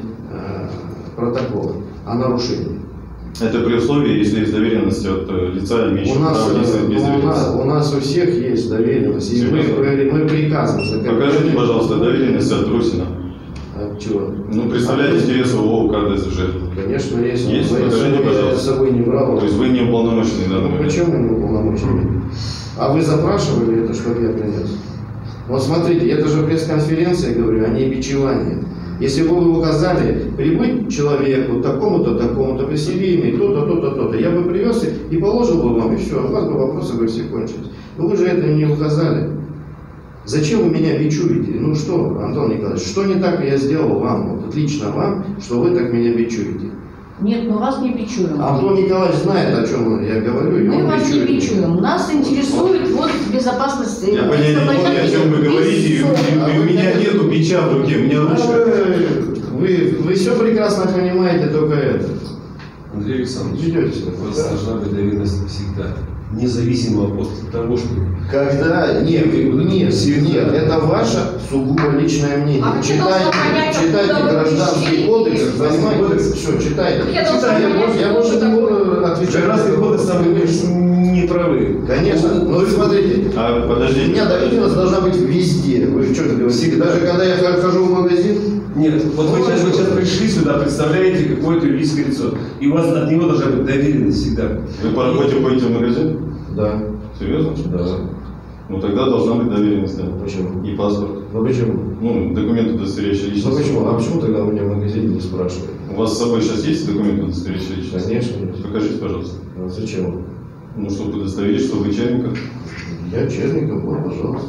протоколы о нарушении. Это при условии, если есть доверенность от лица, имеющего право действовать без доверенности. У нас у всех есть доверенность. И мы приказом закреплены. Покажите, пожалуйста, доверенность от Русина. От чего? Ну, представляете интересы ООО КДСЖ. Конечно, есть. Есть, покажите, пожалуйста. Я с собой не брал. То есть вы не уполномоченный в данный момент? Почему не уполномоченный? А вы запрашивали это, чтобы я принес? Вот смотрите, это же пресс-конференция, говорю, а не бичевание. Если бы вы указали прибыть человеку такому-то, такому-то, при себе имя, то-то, то-то, то-то, я бы привез и положил бы вам, и все, у вас бы вопросы бы все кончились. Но вы же это не указали. Зачем вы меня бичуете? Ну что, Антон Николаевич, что не так я сделал вам, вот лично вам, что вы так меня бичуете? Нет, мы вас не бичуем. Антон Николаевич знает, о чем я говорю. Мы вас не бичуем. Нас интересует вот безопасность. Я понятия не имею, о чем вы говорите, и у меня нету бича в руке, у меня ручка. Вы все прекрасно понимаете, только это. Андрей Александрович, ведете у вас должна быть доверенность всегда, независимо от того, что... Когда? Нет, это ваше сугубо личное мнение. А читайте гражданский кодекс, понимаете? Все, читайте. Я больше не буду отвечать. Гражданский кодекс не правы. Конечно. Но вы смотрите, подождите. У меня доверенность должна быть везде. Вы что говорите? Даже когда я хожу в магазин? Нет, вот вы сейчас пришли сюда, представляете какое-то юридическое лицо, и у вас от него должна быть доверенность всегда. Вы по работе ходите в магазин? Да. Серьезно? Да. Ну тогда должна быть доверенность. Да. Почему? И паспорт. Ну почему? Ну, документы, удостоверяющие личность. Ну почему? А почему тогда у меня в магазине не спрашивают? У вас с собой сейчас есть документы, удостоверяющие личность? Конечно есть. Покажите, пожалуйста. А зачем? Ну, чтобы удостоверить, что вы Черников. Я Черников, вот, пожалуйста.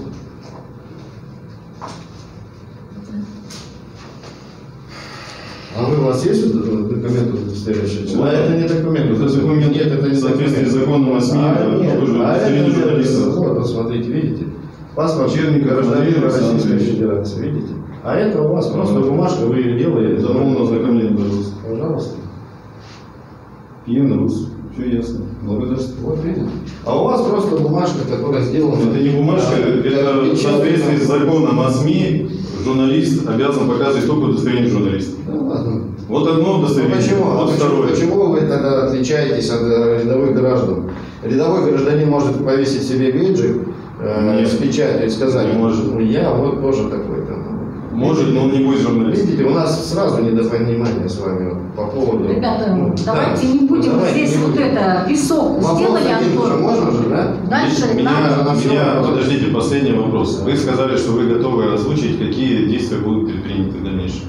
А у вас есть документы, удостоверяющие? А это не документ, это документ. Нет, это не соответствие с законом о СМИ, это журналиста. Вот, посмотрите, видите? Паспорт Черникова, гражданин Российской Федерации, видите? А это у вас просто бумажка, вы ее делаете. За полное ознакомление, пожалуйста. Пожалуйста. Киев, Рус. Все ясно. Благодарствую. Вот видите. А у вас просто бумажка, которая сделана... Это не бумажка, это в соответствии с законом о СМИ журналист обязан показывать только удостоверение журналиста. Ну ладно. Вот одно удостоверение, вот второе. Почему вы тогда отличаетесь от рядовых граждан? Рядовой гражданин может повесить себе бейджик с печатью и сказать, не может. Я вот тоже такой там. Может, но он не будет журналистом. Видите, у нас сразу недопонимание с вами по поводу... Ребята, давайте не будем здесь вот это, песок сделали, Антон. Можно же, да? Дальше меня, подождите, последний вопрос. Вы сказали, что вы готовы озвучить, какие действия будут предприняты в дальнейшем.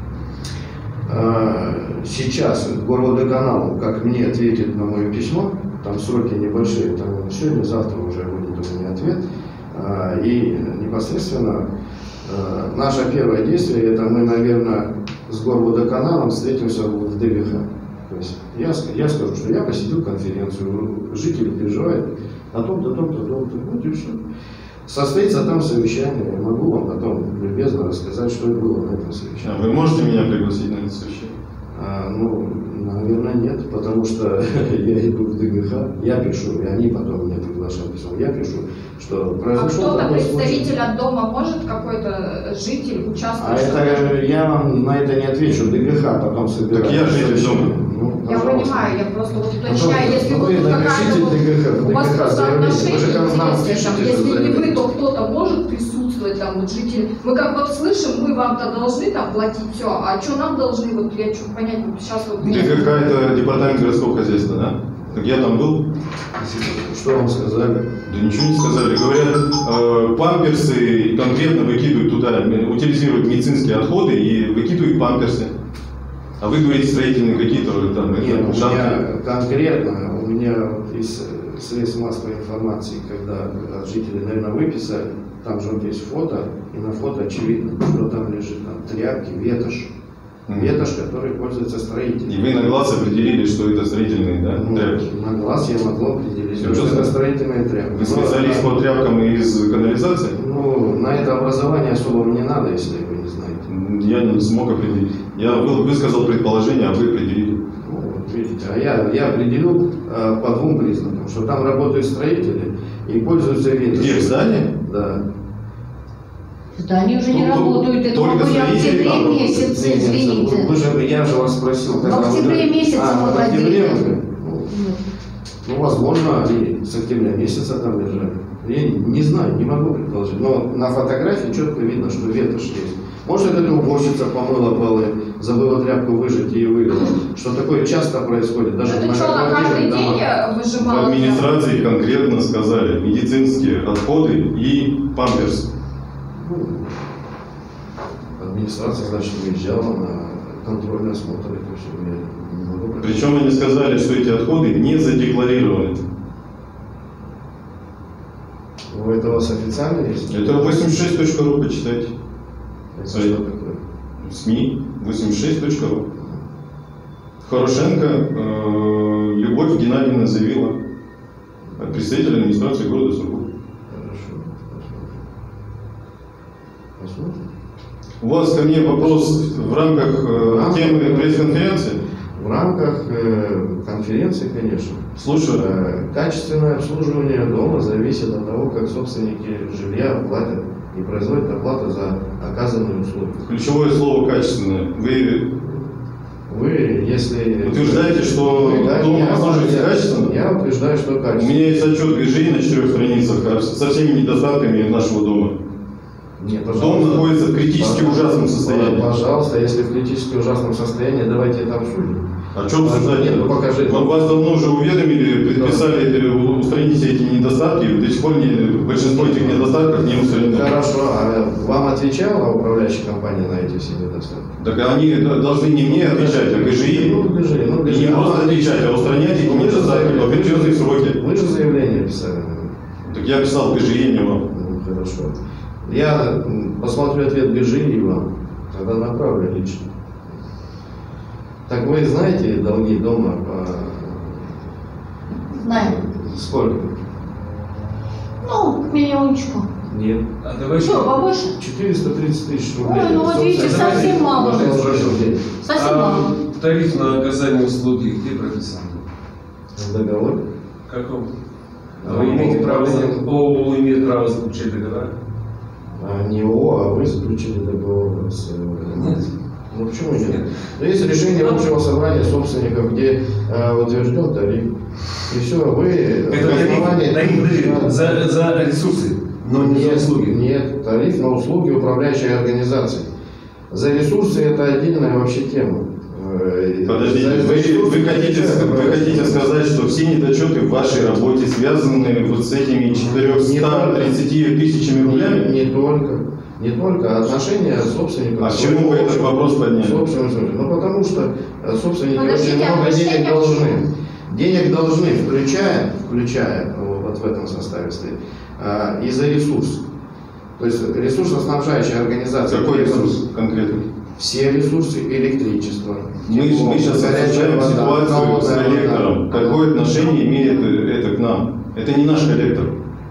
Сейчас Горводоканал, как мне ответит на мое письмо, там сроки небольшие, там сегодня-завтра уже будет у меня ответ, и непосредственно наше первое действие, это мы, наверное, с Горводоканалом встретимся в ДГХ. То есть я скажу, что я посетил конференцию, жители переживают о том-то, вот и все. Состоится там совещание, я могу вам потом любезно рассказать, что было на этом совещании. Вы можете меня пригласить на это совещание? Ну, наверное, нет, потому что я иду в ДГХ, я пишу, и они потом меня приглашают. Я пишу, что произошло. А кто-то, представитель от дома, может какой-то житель участвовать? А это я вам на это не отвечу, ДГХ потом собирает. Так я житель дома. Ну, я понимаю, понимаю, я просто вот уточняю, если вы вот напишите какая-то вот, у вас просто отношения вы же как нам интересные, там, пишете, если не вы, заявление. то кто-то может присутствовать, там, вот жители. Мы как вот слышим, мы вам-то должны там платить все, а что нам должны, вот я что понять, вот сейчас вот... Ты какая-то департамент городского хозяйства, да? Так я там был. Что вам сказали? Да ничего не сказали. Говорят, памперсы конкретно выкидывают туда, утилизируют медицинские отходы и выкидывают памперсы. А вы говорите строительные какие-то там... Нет, у меня конкретно, у меня из средств массовой информации, когда жители, наверное, выписали, там же вот есть фото, и на фото очевидно, что там лежит там, тряпки, ветошь. Ветошь, который пользуется строителем. И вы на глаз определили, что это строительные, да, тряпки? На глаз я могу определить, что это строительные тряпки. Вы специалист по тряпкам из канализации? Ну, на это образование особо не надо, если вы не знаете. Я не смог определить. Я высказал предположение, а вы определили. Ну, вот видите, а я определю по двум признакам, что там работают строители и пользуются ветошью. Где, в здании? Да. Да, они уже не работают, это только были в строители октябре там месяце, извините. Я же вас спросил, В октябре месяце в выходили. октябре? Ну, возможно, они с октября месяца там лежали. Я не знаю, не могу предположить. Но на фотографии четко видно, что ветошь есть. Может, это уборщица помыла полы, забыла тряпку выжать и вылила. Что такое часто происходит. Даже Это что, она каждый день В выжимала? администрации конкретно сказали медицинские отходы и памперсы. Администрация, значит, выезжала на контрольный осмотр. Это все. Я не могу. Причем они сказали, что эти отходы не задекларированы. Это у вас официально есть? Это 86.ru, почитайте. Это что такое? СМИ 86.ru. Хорошенко Любовь Геннадьевна заявила, представитель администрации города Сургут. Хорошо. Посмотрим. У вас ко мне вопрос в рамках темы пресс-конференции? В рамках конференции, конечно. Слушаю. Качественное обслуживание дома зависит от того, как собственники жилья платят и производят оплату за оказанные услуги. Ключевое слово «качественное». Вы, если... Утверждаете, что дом обслуживается качественно? Я утверждаю, что У качественно. меня есть отчет ГЖИ на 4 страницах со всеми недостатками нашего дома. Нет, Дом находится в критически ужасном состоянии. Пожалуйста, если в критически ужасном состоянии, давайте это обсудим. А что обсуждать? Нет, ну покажи. Вас давно уже уведомили, предписали устранить эти недостатки, до сих пор большинство этих недостатков не устранено. Хорошо, а вам отвечала управляющая компания на эти все недостатки? Так они должны не мне отвечать, а ГЖИ. ГЖИ. И не просто отвечать, а устранять эти недостатки в определенные сроки. Вы же заявление писали. Так я писал ГЖИ, не вам. Ну, хорошо. Я посмотрю ответ ГЖИ и вам. Тогда направлю лично. Так вы знаете долги дома по... Знаю. Сколько? Ну, миллиончику. Нет. А давайте... Что, побольше? 430 тысяч рублей. Ой, ну вот видите, совсем мало. Совсем мало. Тариф на оказание услуги где прописан? В договоре? Каком? А Вы имеете право, управление- ООО имеет право заключать договора? Не ООО, а вы заключили договор с... Ну почему нет? Но есть решение общего собрания собственников, где утвержден тариф. И все, вы... Это тариф за ресурсы, но не за услуги. Нет, тариф на услуги управляющей организации. За ресурсы это отдельная вообще тема. Подождите, вы хотите сказать, что все недочеты в вашей работе связаны вот с этими 430 тысячами рублями? Не только отношения собственников. А почему вы этот вопрос подняли? Ну потому что собственники Подождите, очень много денег отношения должны. Денег должны, включая вот в этом составе стоит, и за ресурс. То есть ресурсоснабжающая организация. Какой ресурс конкретно? Все ресурсы электричества. Мы сейчас обсуждаем ситуацию с коллектором. Какое отношение имеет это к нам? Это не наш коллектор.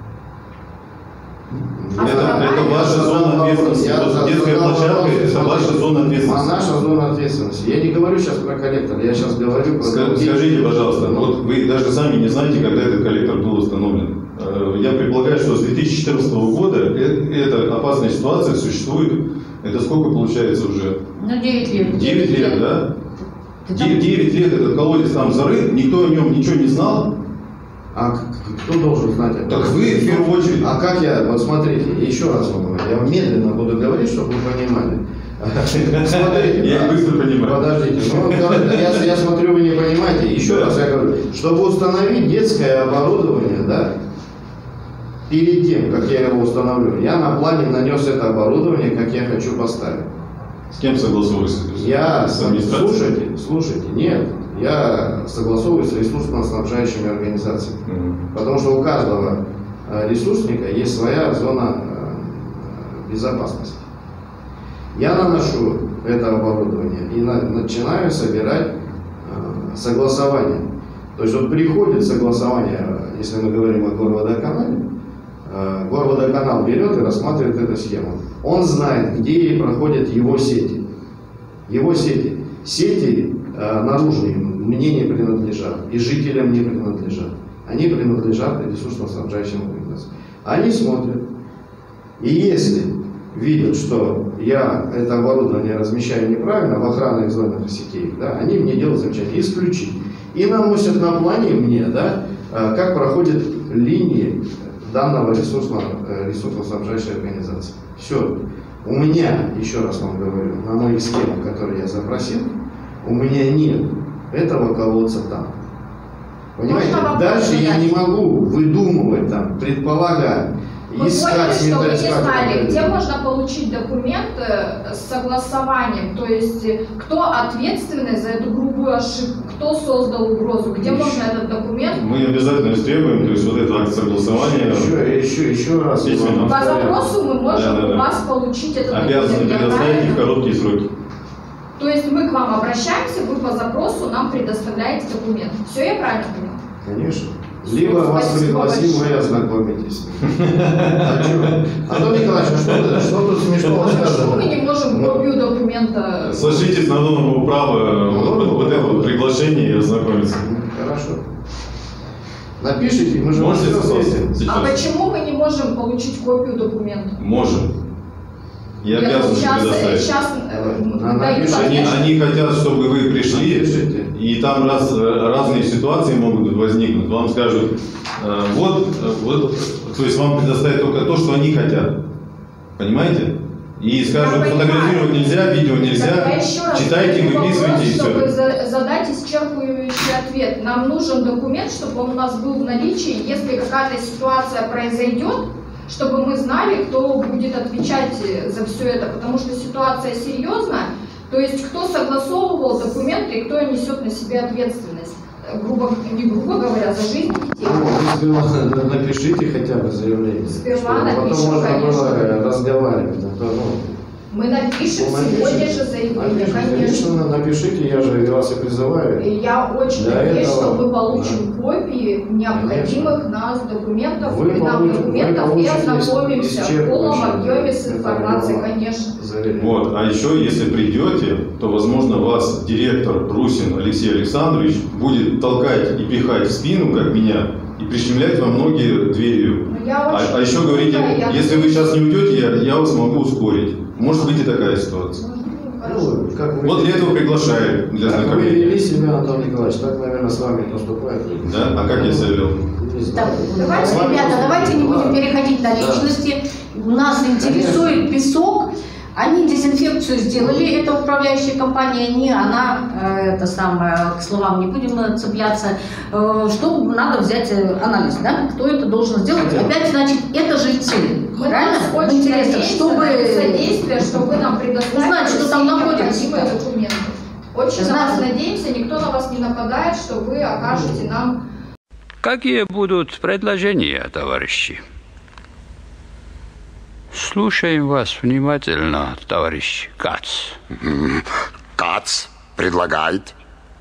Это ваша зона ответственности. Вот детская площадка – это ваша зона ответственности. Наша зона ответственности. Я не говорю сейчас про коллектор, я сейчас говорю про... Скажите, пожалуйста, вот вы даже сами не знаете, когда этот коллектор был установлен. Я предполагаю, что с 2014 года эта опасная ситуация существует. Это сколько получается уже? Ну, 9 лет. 9 лет, да? 9 лет этот колодец там зарыт, никто о нем ничего не знал. А кто должен знать об этом? Так вы в первую очередь. А как я, вот смотрите, еще раз вам говорю, я медленно буду говорить, чтобы вы понимали. Смотрите, я быстро понимаю. Подождите, я смотрю, вы не понимаете. Еще раз я говорю, чтобы установить детское оборудование, да, перед тем, как я его установлю, я на плане нанес это оборудование, как я хочу поставить. С кем согласовываетесь? Я, слушайте, нет, я согласовываюсь с ресурсно-снабжающими организациями. Потому что у каждого ресурсника есть своя зона безопасности. Я наношу это оборудование и начинаю собирать согласование. То есть вот приходит согласование, если мы говорим о Горводоканале, Горводоканал берет и рассматривает эту схему. Он знает, где проходят его сети. Его сети. Сети наружные мне не принадлежат и жителям не принадлежат. Они принадлежат ресурсно-снабжающим организациям. Они смотрят. И если видят, что я это оборудование размещаю неправильно в охранных зонах сетей, да, они мне делают замечание исключить. И наносят на плане мне, да, как проходят линии данного ресурсно-снабжающей организации. Все. У меня, еще раз вам говорю, на моих схемах, которые я запросил, у меня нет этого колодца там. Понимаете? Дальше я не могу выдумывать там, предполагать, искать, что вы не знали, где можно получить документ с согласованием, то есть кто ответственный за эту грубую ошибку, кто создал угрозу, где можно этот документ? Мы обязательно истребуем, то есть вот этот акт согласования. Еще раз. По запросу мы можем у вас получить этот документ. Обязаны предоставить в короткие сроки. То есть мы к вам обращаемся, вы по запросу нам предоставляете документ. Все, я правильно поняла? Конечно. Либо вас пригласим, вы ознакомитесь. Антон Николаевич, что тут смешного сказано? Почему мы не можем копию документа? Сошлитесь на новое право вот это вот приглашение и ознакомиться. Хорошо. Напишите, мы же можете согласиться. А почему мы не можем получить копию документа? Можем. Я обязан предоставить. Они хотят, чтобы вы пришли, и там разные ситуации могут возникнуть. Вам скажут, то есть вам предоставят только то, что они хотят. Понимаете? И скажут, фотографировать нельзя, видео нельзя, читайте, выписывайте и все. Чтобы задать исчерпывающий ответ. Нам нужен документ, чтобы он у нас был в наличии, если какая-то ситуация произойдет, чтобы мы знали, кто будет отвечать за все это, потому что ситуация серьезная, то есть кто согласовывал документы и кто несет на себя ответственность, не грубо говоря, за жизнь детей. Напишите хотя бы заявление. Сперва напишем, потом можно было разговаривать. Мы напишем сегодня же заявление, конечно. Напишите, я же вас и призываю. И я очень надеюсь, что мы получим копии необходимых нас документов, и ознакомимся в полном объеме с информацией, конечно. Вот, а еще, если придете, то, возможно, вас директор Русин Алексей Александрович будет толкать и пихать в спину, как меня, и прищемлять вам ноги дверью. А еще говорите, если вы сейчас не уйдете, я вас могу ускорить. Может быть и такая ситуация. Вот для этого приглашаю, для знакомения. Вы вели себя, Антон Николаевич, так, наверное, с вами поступает. Да? А как я себя вел? Давайте, ребята, давайте не будем переходить на личности. Нас интересует песок. Они дезинфекцию сделали, это управляющая компания, не она, это самое, к словам не будем цепляться. Что надо взять анализ, да? Кто это должен сделать? Опять, значит, это жильцы. Правильно? Очень интересно, чтобы содействие, чтобы вы нам предоставили узнать, что там находится. Документы. Очень на вас надеемся, никто на вас не нападает, что вы окажете нам. Какие будут предложения, товарищи? Слушаем вас внимательно, товарищ Кац. Кац предлагает.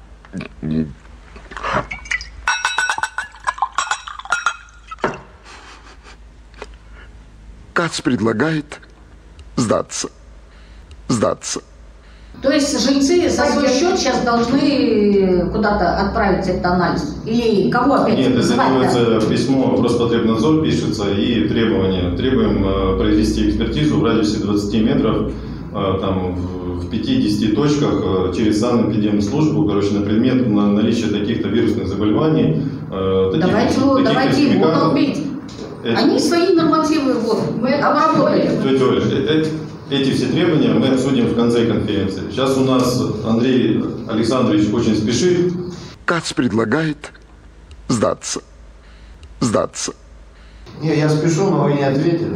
Кац предлагает сдаться. Сдаться. То есть жильцы за свой счет сейчас должны куда-то отправить этот анализ? Или кого опять вызывать? Нет, это делается письмо в Роспотребнадзор, пишется, и требования. Требуем произвести экспертизу в радиусе 20 метров там, в в 50 точках через санэпидемслужбу, короче, на предмет наличия таких-то вирусных заболеваний. Давайте его долбить. Они свои нормативы, вот, мы обработали. Тетя Оля, эти все требования мы обсудим в конце конференции. Сейчас у нас Андрей Александрович очень спешит. Кац предлагает сдаться. Сдаться. Не, я спешу, но вы не ответили.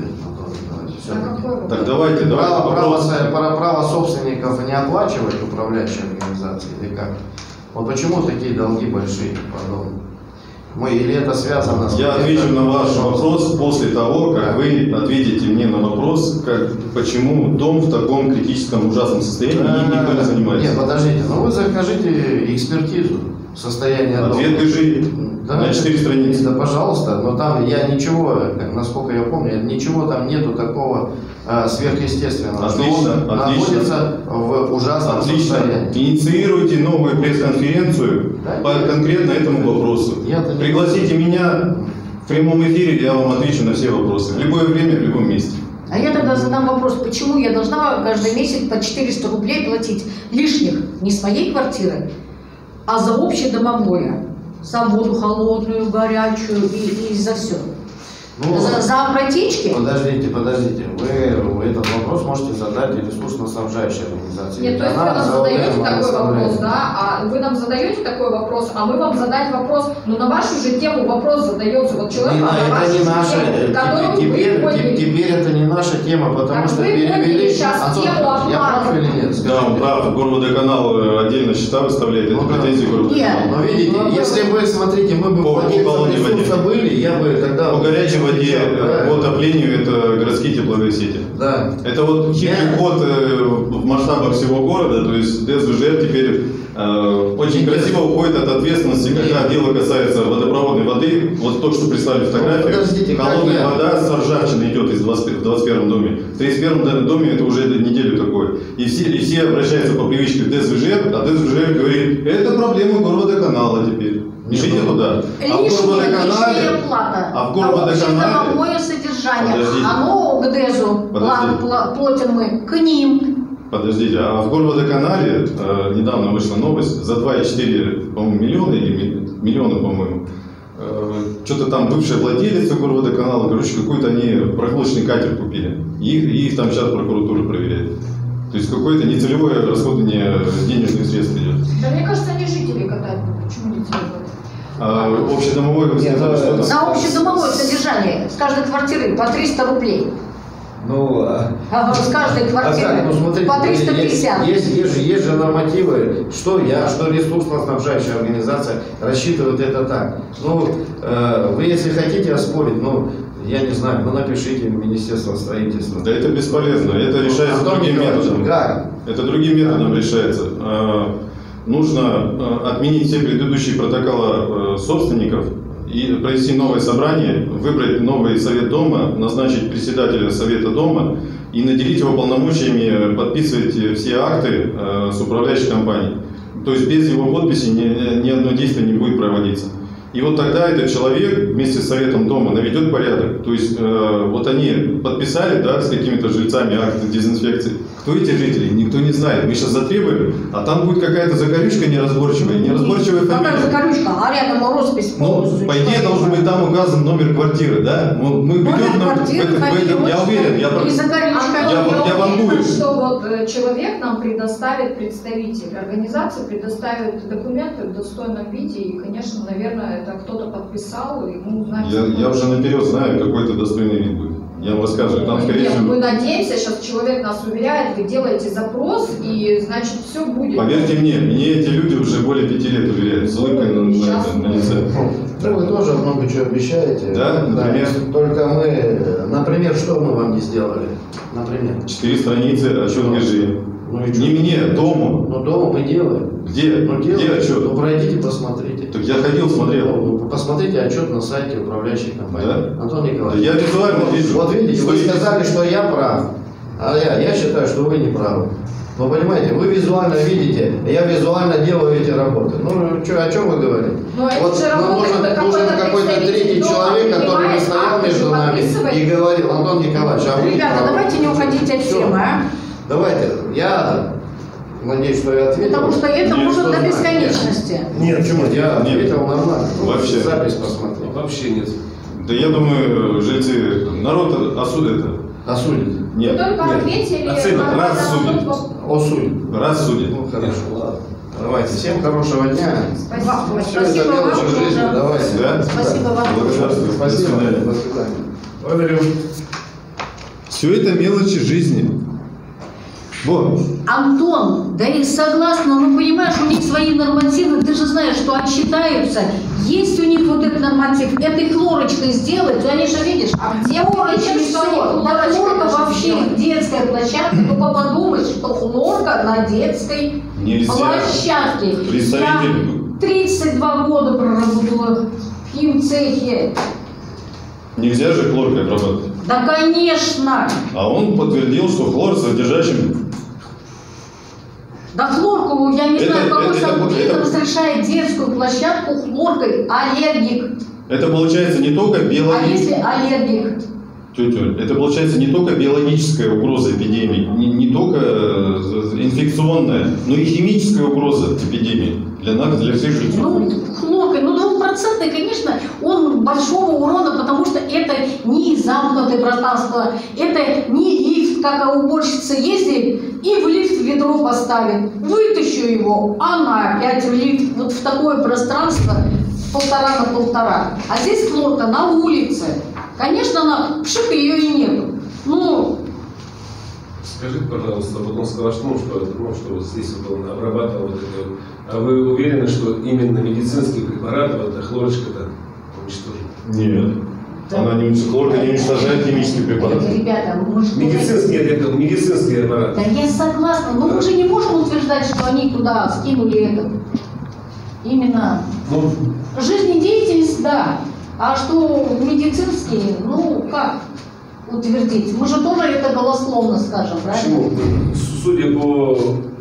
Так давайте. Право собственников не оплачивать управляющей организации или как? Вот почему такие долги большие, пардон? Или это связано с... Я отвечу на ваш вопрос после того, как вы ответите мне на вопрос, почему дом в таком критическом ужасном состоянии и никто не занимается. Нет, подождите, вы закажите экспертизу состояния дома. Ответ лежит на 4 страницы. Да, пожалуйста, но там я ничего, насколько я помню, ничего там нету такого сверхъестественного. Отлично, он находится в ужасном состоянии. Инициируйте новую пресс-конференцию по конкретно этому вопросу. Пригласите меня в прямом эфире, я вам отвечу на все вопросы. В любое время, в любом месте. А я тогда задам вопрос, почему я должна каждый месяц по 400 рублей платить лишних не своей квартиры, а за общедомовое, за воду холодную, горячую и за все. За протечки? Подождите. Вы этот вопрос можете задать ресурсно-снабжающей организации. Нет, то есть вы нам задаете такой вопрос, да? Вы нам задаете такой вопрос, а мы вам задать вопрос, но на вашу же тему вопрос задается. Вот человек, это не наша, теперь это не наша тема, потому что перевели... Я прав или нет? Да, он прав. Горводоканал отдельно счета выставляет, это претензии Горводоканала. Но видите, если бы, смотрите, мы бы владельцем ресурса были, я бы тогда... По горячей воде, по отоплению это городские тепловые сети. Да. Это вот хитрый ход в масштабах всего города, то есть ДСВЖ теперь очень красиво уходит от ответственности, когда дело касается водопроводной воды. Вот то, что прислали фотографию, холодная вода с ржавчиной идет в 21 доме. В 31 доме это уже неделю такое. И все обращаются по привычке к ДСВЖ, а ДСВЖ говорит, это проблема Горводоканала теперь. Бежите туда. Лишняя плата. А в Горводоканале... Общедомовое содержание. Оно к ДЭЗу платим мы, к ним. Подождите, а в Горводоканале недавно вышла новость, за 2,4, по-моему, миллиона или миллиона, по-моему, что-то там бывшая владелица Горводоканала, короче, какой-то они проходочный катер купили. И их там сейчас прокуратура проверяет. То есть какое-то нецелевое расходование денежных средств идет. Да мне кажется, они жители катают. Почему нецелевое? Общедомовое, вы сказали, что за общедомовое содержание с каждой квартиры по 300 рублей. С каждой квартиры смотрите, по 350. Есть же нормативы, что ресурсно-снабжающая организация рассчитывает это так. Вы если хотите оспорить, я не знаю, напишите в Министерство строительства. Да это бесполезно, это решается другим методом. Как? Это другим методом решается. Нужно отменить все предыдущие протоколы собственников и провести новое собрание, выбрать новый совет дома, назначить председателя совета дома и наделить его полномочиями подписывать все акты с управляющей компанией. То есть без его подписи ни одно действие не будет проводиться. И вот тогда этот человек вместе с советом дома наведет порядок. То есть вот они подписали, с какими-то жильцами акты дезинфекции. Кто эти жители? Никто не знает. Мы сейчас затребуем, а там будет какая-то закорючка неразборчивая фамилия. Какая закорючка? А рядом роспись полностью. По идее должен быть там указан номер квартиры, да? Мы придем я уверен, я вангую. Что вот человек нам предоставит, представитель организации предоставит документы в достойном виде, и, конечно, наверное, это кто-то подписал, и мы узнаем. Я уже наперед знаю, какой это достойный вид будет. Я вам расскажу. Там, скорее всего... Мы надеемся, сейчас человек нас уверяет, вы делаете запрос, и значит все будет. Поверьте мне эти люди уже более 5 лет уверяют, с улыбкой на лице. Вы тоже много чего обещаете. Да, например? Только мы, например, что мы вам не сделали? Например? 4 страницы, отчет ГЖИ. Не мне, дому. Дому мы делаем. Где? Где отчет? Пройдите, посмотрите. Так я ходил, смотрел. Посмотрите отчет на сайте управляющей компании. Да? Антон Николаевич. Да я визуально вижу. Вот видите, вы сказали, что я прав. А я считаю, что вы не правы. Вы понимаете, вы визуально видите, я визуально делаю эти работы. О чем вы говорите? Нужен какой-то третий человек, который не стоял между нами и говорил, Антон Николаевич, а вы Ребята, давайте не уходите от темы, Давайте, я надеюсь, что я ответил. Потому что это может до бесконечности. Нет, почему? Я ответил нормально. Вообще. Запись посмотри. Вообще нет. Да я думаю, жильцы, народ осудит это. Осудит? Нет. Только ответили. Оценит. Раз судит. Осудит. Раз судит. Ну, хорошо, ладно. Давайте. Всем хорошего дня. Спасибо. Все это мелочи жизни. Давайте. Да? Спасибо вам. Благодарствую. Спасибо. До свидания. До свидания. Благодарю. Все это мелочи жизни. Вот. Антон, да и согласна, но понимаешь, у них свои нормативы, ты же знаешь, что отчитаются. Есть у них вот этот норматив, этой хлорочкой сделать, они же видишь, где хлорочка все, да хлорка вообще детская площадка, только подумать, что хлорка на детской площадке. Представитель. Я 32 года проработала в химцехе. Нельзя же хлоркой обрабатывать. Да, конечно. А он подтвердил, что хлор содержащим. Да хлорку, я не знаю, какой санэпид разрешает детскую площадку хлоркой. Аллергик. Это получается не только А если аллергик? Тетя, это получается не только биологическая угроза эпидемии, не только инфекционная, но и химическая угроза эпидемии для нас, для всех жильцов. Ну, хлоркой, ну 2%, конечно, он большого урона, потому что это не замкнутое пространство, это не лифт, как уборщица ездит и в лифт ведро поставит, вытащу его, она опять в лифт, вот в такое пространство 1,5 на 1,5. А здесь хлорка на улице. Конечно, она, пшик, ее и нету. Ну, Скажите, пожалуйста, вот он сказал, что вот здесь вот он обрабатывал вот это. А вы уверены, что именно медицинский препарат, вот эта хлорочка-то уничтожит? Нет. Она не хлорка не уничтожает химический препарат. ребята, может... Медицинский аппарат. Да я согласна, но мы же не можем утверждать, что они туда скинули это. Именно жизнедеятельность, да. А что медицинские, ну как утвердить? Мы же тоже это голословно скажем, правильно? Почему? Судя по...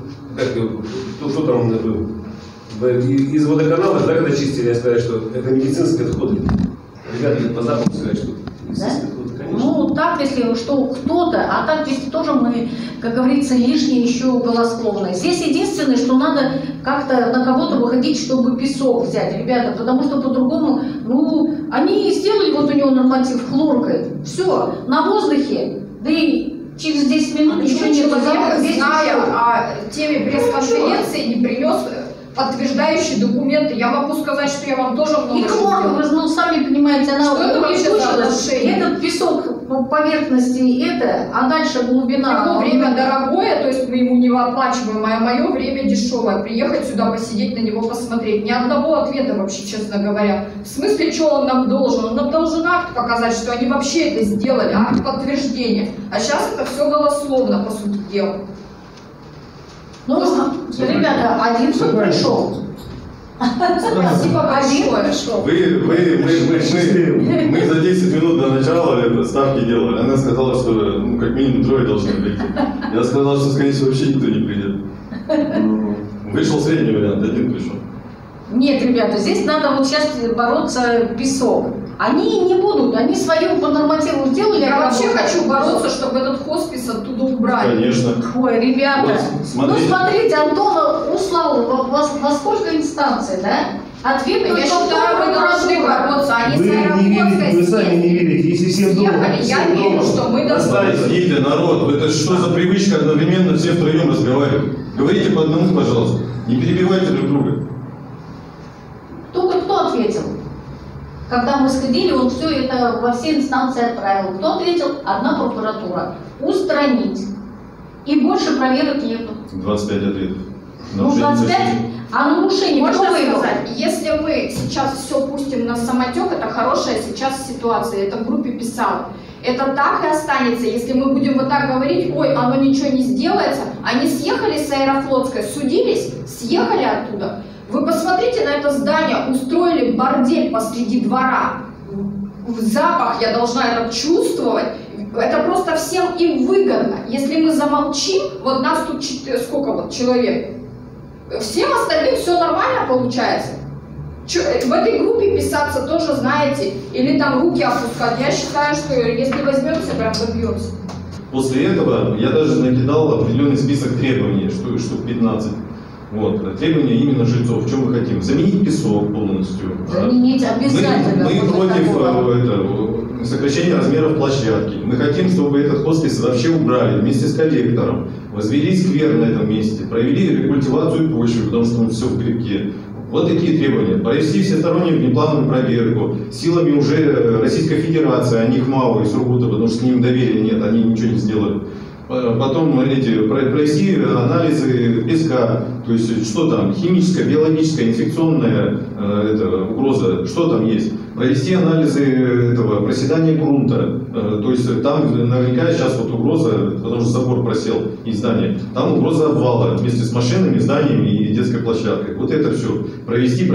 Кто там был? Из водоканала, да, когда чистили, я сказал, что это медицинские отходы. Ребята по запаху сказали, что медицинские отходы, конечно. Ну так, если что кто-то, а так здесь тоже мы, как говорится, лишнее еще голословное. Здесь единственное, что надо как-то на кого-то выходить, чтобы песок взять, ребята, потому что по-другому, ну, они сделали вот у него норматив хлоркой, все, на воздухе, да и через 10 минут ничего не человек, зная о теме пресс-конференции, не принес подтверждающие документы. Я могу сказать, что я вам тоже много. И хлорка, вы ну, сами понимаете, она улетучилась. Этот песок по поверхности это, а дальше глубина. Его время дорогое, то есть мы ему не оплачиваем, а мое время дешевое. Приехать сюда, посидеть на него, посмотреть. Ни одного ответа вообще, честно говоря. В смысле, что он нам должен? Он нам должен акт показать, что они вообще это сделали, акт подтверждения. А сейчас это все голословно, по сути дела. Ну, ребята, один суд пришел. Спасибо большое. Мы за 10 минут до начала ставки делали. Она сказала, что ну, как минимум 3 должны прийти. Я сказал, что, скорее всего, вообще никто не придет. Вышел средний вариант, 1 пришел. Нет, ребята, здесь надо вот сейчас бороться песок. Они не будут, они свою по нормативу сделали. Я вообще хочу бороться, чтобы этот хоспис оттуда убрали. Конечно. Ой, ребята, вот, смотрите. Ну смотрите, Антона услал во сколько инстанций, да? Ответ я считаю, вы должны бороться, они с Аэрофлотской вы сами не верите, если всем съехали, я верю, что мы должны. Сидите, народ, это что за привычка одновременно все втроем разговаривать? Говорите по одному, пожалуйста, не перебивайте друг друга. Только кто ответил? Когда мы сходили, он все это во все инстанции отправил. Кто ответил? Одна прокуратура. Устранить. И больше проверок нету. 25 ответов. Ну, 25, а нарушение. Можно сказать, если мы сейчас все пустим на самотек, это хорошая сейчас ситуация. Это в группе писал. Это так и останется, если мы будем вот так говорить, ой, оно ничего не сделается. Они съехали с Аэрофлотской, судились, съехали оттуда. Вы посмотрите на это здание, устроили бордель посреди двора. Запах я должна это чувствовать. Это просто всем им выгодно. Если мы замолчим, вот нас тут сколько вот человек, всем остальным все нормально получается. В этой группе писаться тоже знаете, или там руки опускать. Я считаю, что если возьмемся, прям добьемся. После этого я даже накидал определенный список требований, штук 15. Вот. Требования именно жильцов. В чем мы хотим? Заменить песок полностью. Заменить обязательно. Мы против сокращения размеров площадки. Мы хотим, чтобы этот хоспис вообще убрали вместе с коллектором. Возвели сквер на этом месте. Провели рекультивацию почвы, потому что все в грибке. Вот такие требования. Провести всестороннюю внеплановую проверку силами уже Российской Федерации, а не ХМАО и Сургута, потому что к ним доверия нет, они ничего не сделали. Потом, смотрите, провести анализы песка, то есть что там, химическая, биологическая, инфекционная угроза, что там есть. Провести анализы проседания грунта, то есть там наверняка сейчас вот угроза, потому что забор просел из здания, там угроза обвала вместе с машинами, зданиями и детской площадкой. Вот это все провести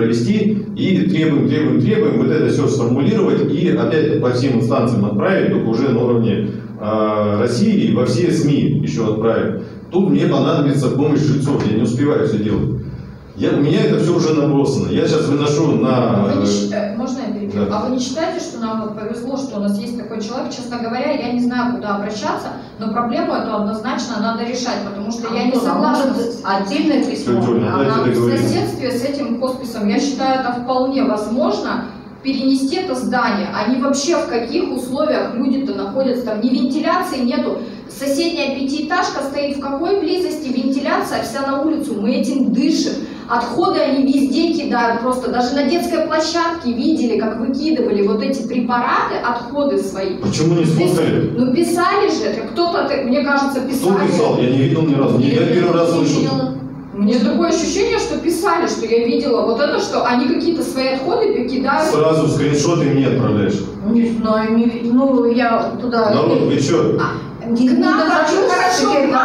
и требуем, вот это все сформулировать и опять по всем инстанциям отправить, только уже на уровне России и во все СМИ еще отправим. Тут мне понадобится помощь жильцов, я не успеваю все делать. У меня это все уже набросано. Я сейчас выношу на... Можно я перебью? Да. А вы не считаете, что нам вот повезло, что у нас есть такой человек? Честно говоря, я не знаю, куда обращаться, но проблему эту однозначно надо решать, потому что я не согласна с отдельное письмо. В соседстве с этим хосписом, я считаю, это вполне возможно. Перенести это здание, они вообще в каких условиях люди-то находятся, там ни вентиляции нету, соседняя пятиэтажка стоит в какой близости, вентиляция вся на улицу, мы этим дышим, отходы они везде кидают, просто даже на детской площадке видели, как выкидывали вот эти препараты, отходы свои. Почему не спускали? Ну писали же, кто-то, мне кажется, писали. Кто писал? Я не видел ни разу, я первый раз слышал. Мне такое ощущение, что писали, что я видела вот это, что они какие-то свои отходы покидают. Сразу скриншоты мне отправляешь. Не знаю, ну я туда... Народ, вы что? К нам хорошо, к нам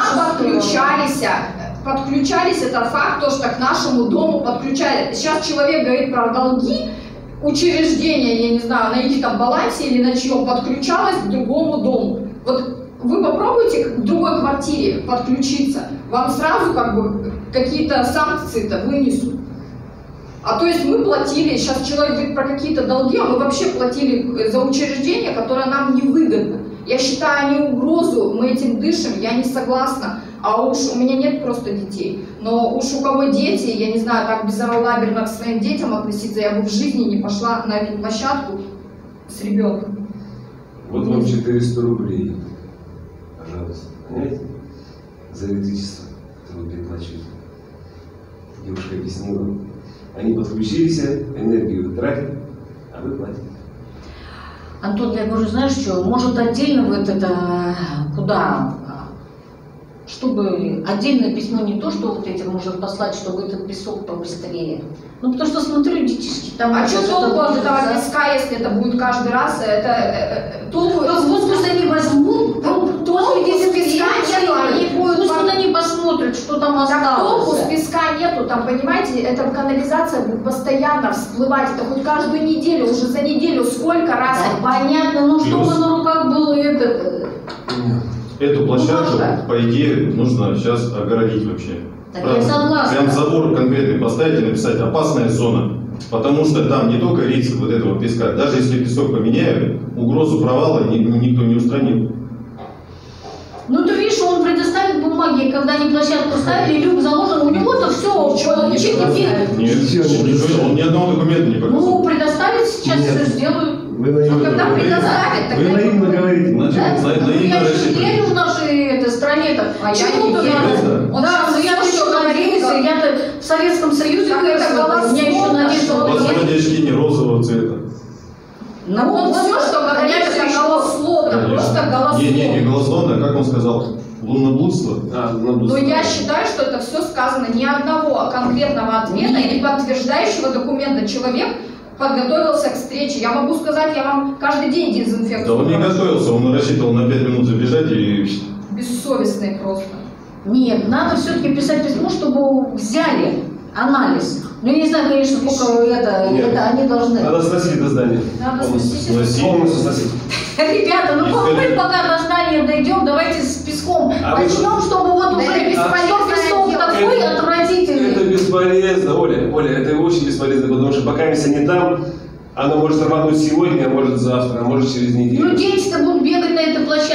подключались, это факт, то, что к нашему дому подключали. Сейчас человек говорит про долги, учреждение, я не знаю, на их там балансе или на чьем, подключалось к другому дому. Вот вы попробуйте к другой квартире подключиться, вам сразу как бы какие-то санкции-то вынесут. А то есть мы платили, сейчас человек говорит про какие-то долги, а мы вообще платили за учреждение, которое нам невыгодно. Я считаю, не угрозу, мы этим дышим, я не согласна. А уж у меня нет просто детей. Но уж у кого дети, я не знаю, так безалаберно к своим детям относиться, я бы в жизни не пошла на эту площадку с ребенком. Вот вам 400 рублей. Пожалуйста, понимаете? За электричество, это вы переплачиваете. Девушка объяснила. Они подключились, энергию тратят, а вы платите. Антон, я говорю, знаешь что, может отдельно вот это, куда, чтобы отдельное письмо не то, что вот этим можно послать, чтобы этот песок побыстрее. Ну, потому что смотрю, детишки там... А что толку от этого песка, если это будет каждый раз, это... Толку они возьмут, толку с песка нету, они будут... Пусть они посмотрят, что там осталось. Так толку с песка нету, там, понимаете, эта канализация будет постоянно всплывать, это хоть каждую неделю, уже за неделю сколько раз. Да, понятно, ну чтобы на руках было это... Эту площадку, по идее, нужно сейчас огородить вообще. Так я согласна. Прям забор конкретный поставить и написать «опасная зона». Потому что там не только риск вот этого песка, даже если песок поменяют, угрозу провала никто не устранит. Ну ты видишь, он предоставит бумаги, когда они площадку ставили, люк заложен, у него-то все, чики-пики. Нет, он ни одного документа не показал. Ну, предоставит, сейчас все сделают. Вы наивно говорите. Я же верю в нашей стране-то. А чему-то надо. Да, но я еще говорила, я-то в Советском Союзе, у меня еще надежда. Господи, очки не розового цвета. Ну, он все, что говорят, это голословно, просто голословно. Не голословно, как он сказал? Луноблудство? Но я считаю, что это все сказано ни одного конкретного ответа или подтверждающего документа. Человек подготовился к встрече. Я могу сказать, я вам каждый день дезинфекцию. Да он не готовился, он рассчитывал на 5 минут забежать и... Бессовестный просто. Нет, надо все-таки писать письмо, чтобы взяли анализ. Ну, я не знаю, конечно, сколько это они должны. Надо сносить это здание. Надо сносить. Полностью сносить. Ребята, ну мы пока до здания дойдем, давайте с песком начнем, чтобы вот уже песок такой отвратительный. Это бесполезно, Оля, это очень бесполезно, потому что пока если не там, оно может рвануть сегодня, а может завтра, а может через неделю. Ну, дети-то будут бегать на этой площадке.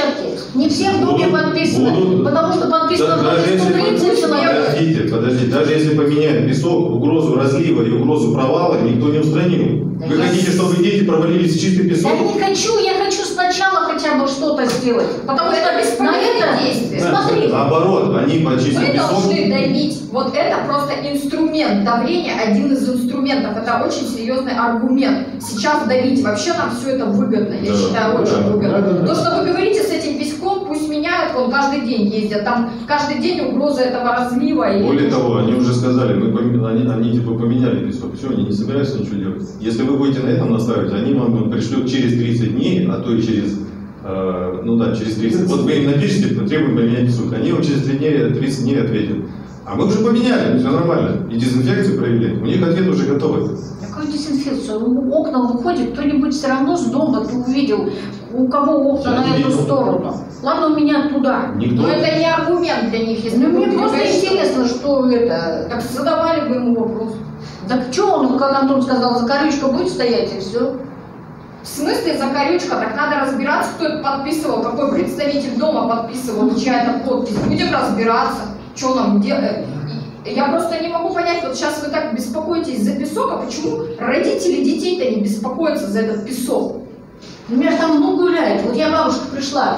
Не все в доме подписаны, потому что подписано Даже если 130 человек. подождите, даже если поменяют песок, угрозу разлива и угрозу провала никто не устранил. Вы хотите, чтобы дети провалились в чистый песок? Я не хочу, я хочу сначала хотя бы что-то сделать. Потому что на это действие. Смотри. Наоборот, они почистят Вы песок. должны давить. Вот это просто инструмент. Давление один из инструментов. Это очень серьезный аргумент. Сейчас давить вообще нам все это выгодно. Я считаю, очень выгодно. То, что вы говорите с этим песком, пусть меняют, он каждый день ездят. Там каждый день угроза этого разлива. Более того, они уже сказали, они типа поменяли песок. Все, они не собираются ничего делать. Если вы будете на этом настаивать, они вам пришлют через 30 дней, а то и через, через 30. Вот вы им напишите, требуем поменять песок. Они вам через 30 дней ответят. А мы уже поменяли, все нормально. И дезинфекцию провели. У них ответ уже готовый. Какую дезинфекцию? Окна выходит, кто-нибудь все равно с дома ты увидел, у кого окна на эту сторону. Ладно, у меня туда. Но это не аргумент для них, если мне просто интересно, что это. Так задавали бы ему вопрос. Так что он, как Антон сказал, закорючка будет стоять и все? В смысле закорючка? Так надо разбираться, кто это подписывал, какой представитель дома подписывал, чья это подпись. Будем разбираться, что нам делать. Я просто не могу понять, вот сейчас вы так беспокоитесь за песок, а почему родители детей-то не беспокоятся за этот песок? У меня же там много гуляет. Вот я бабушка пришла.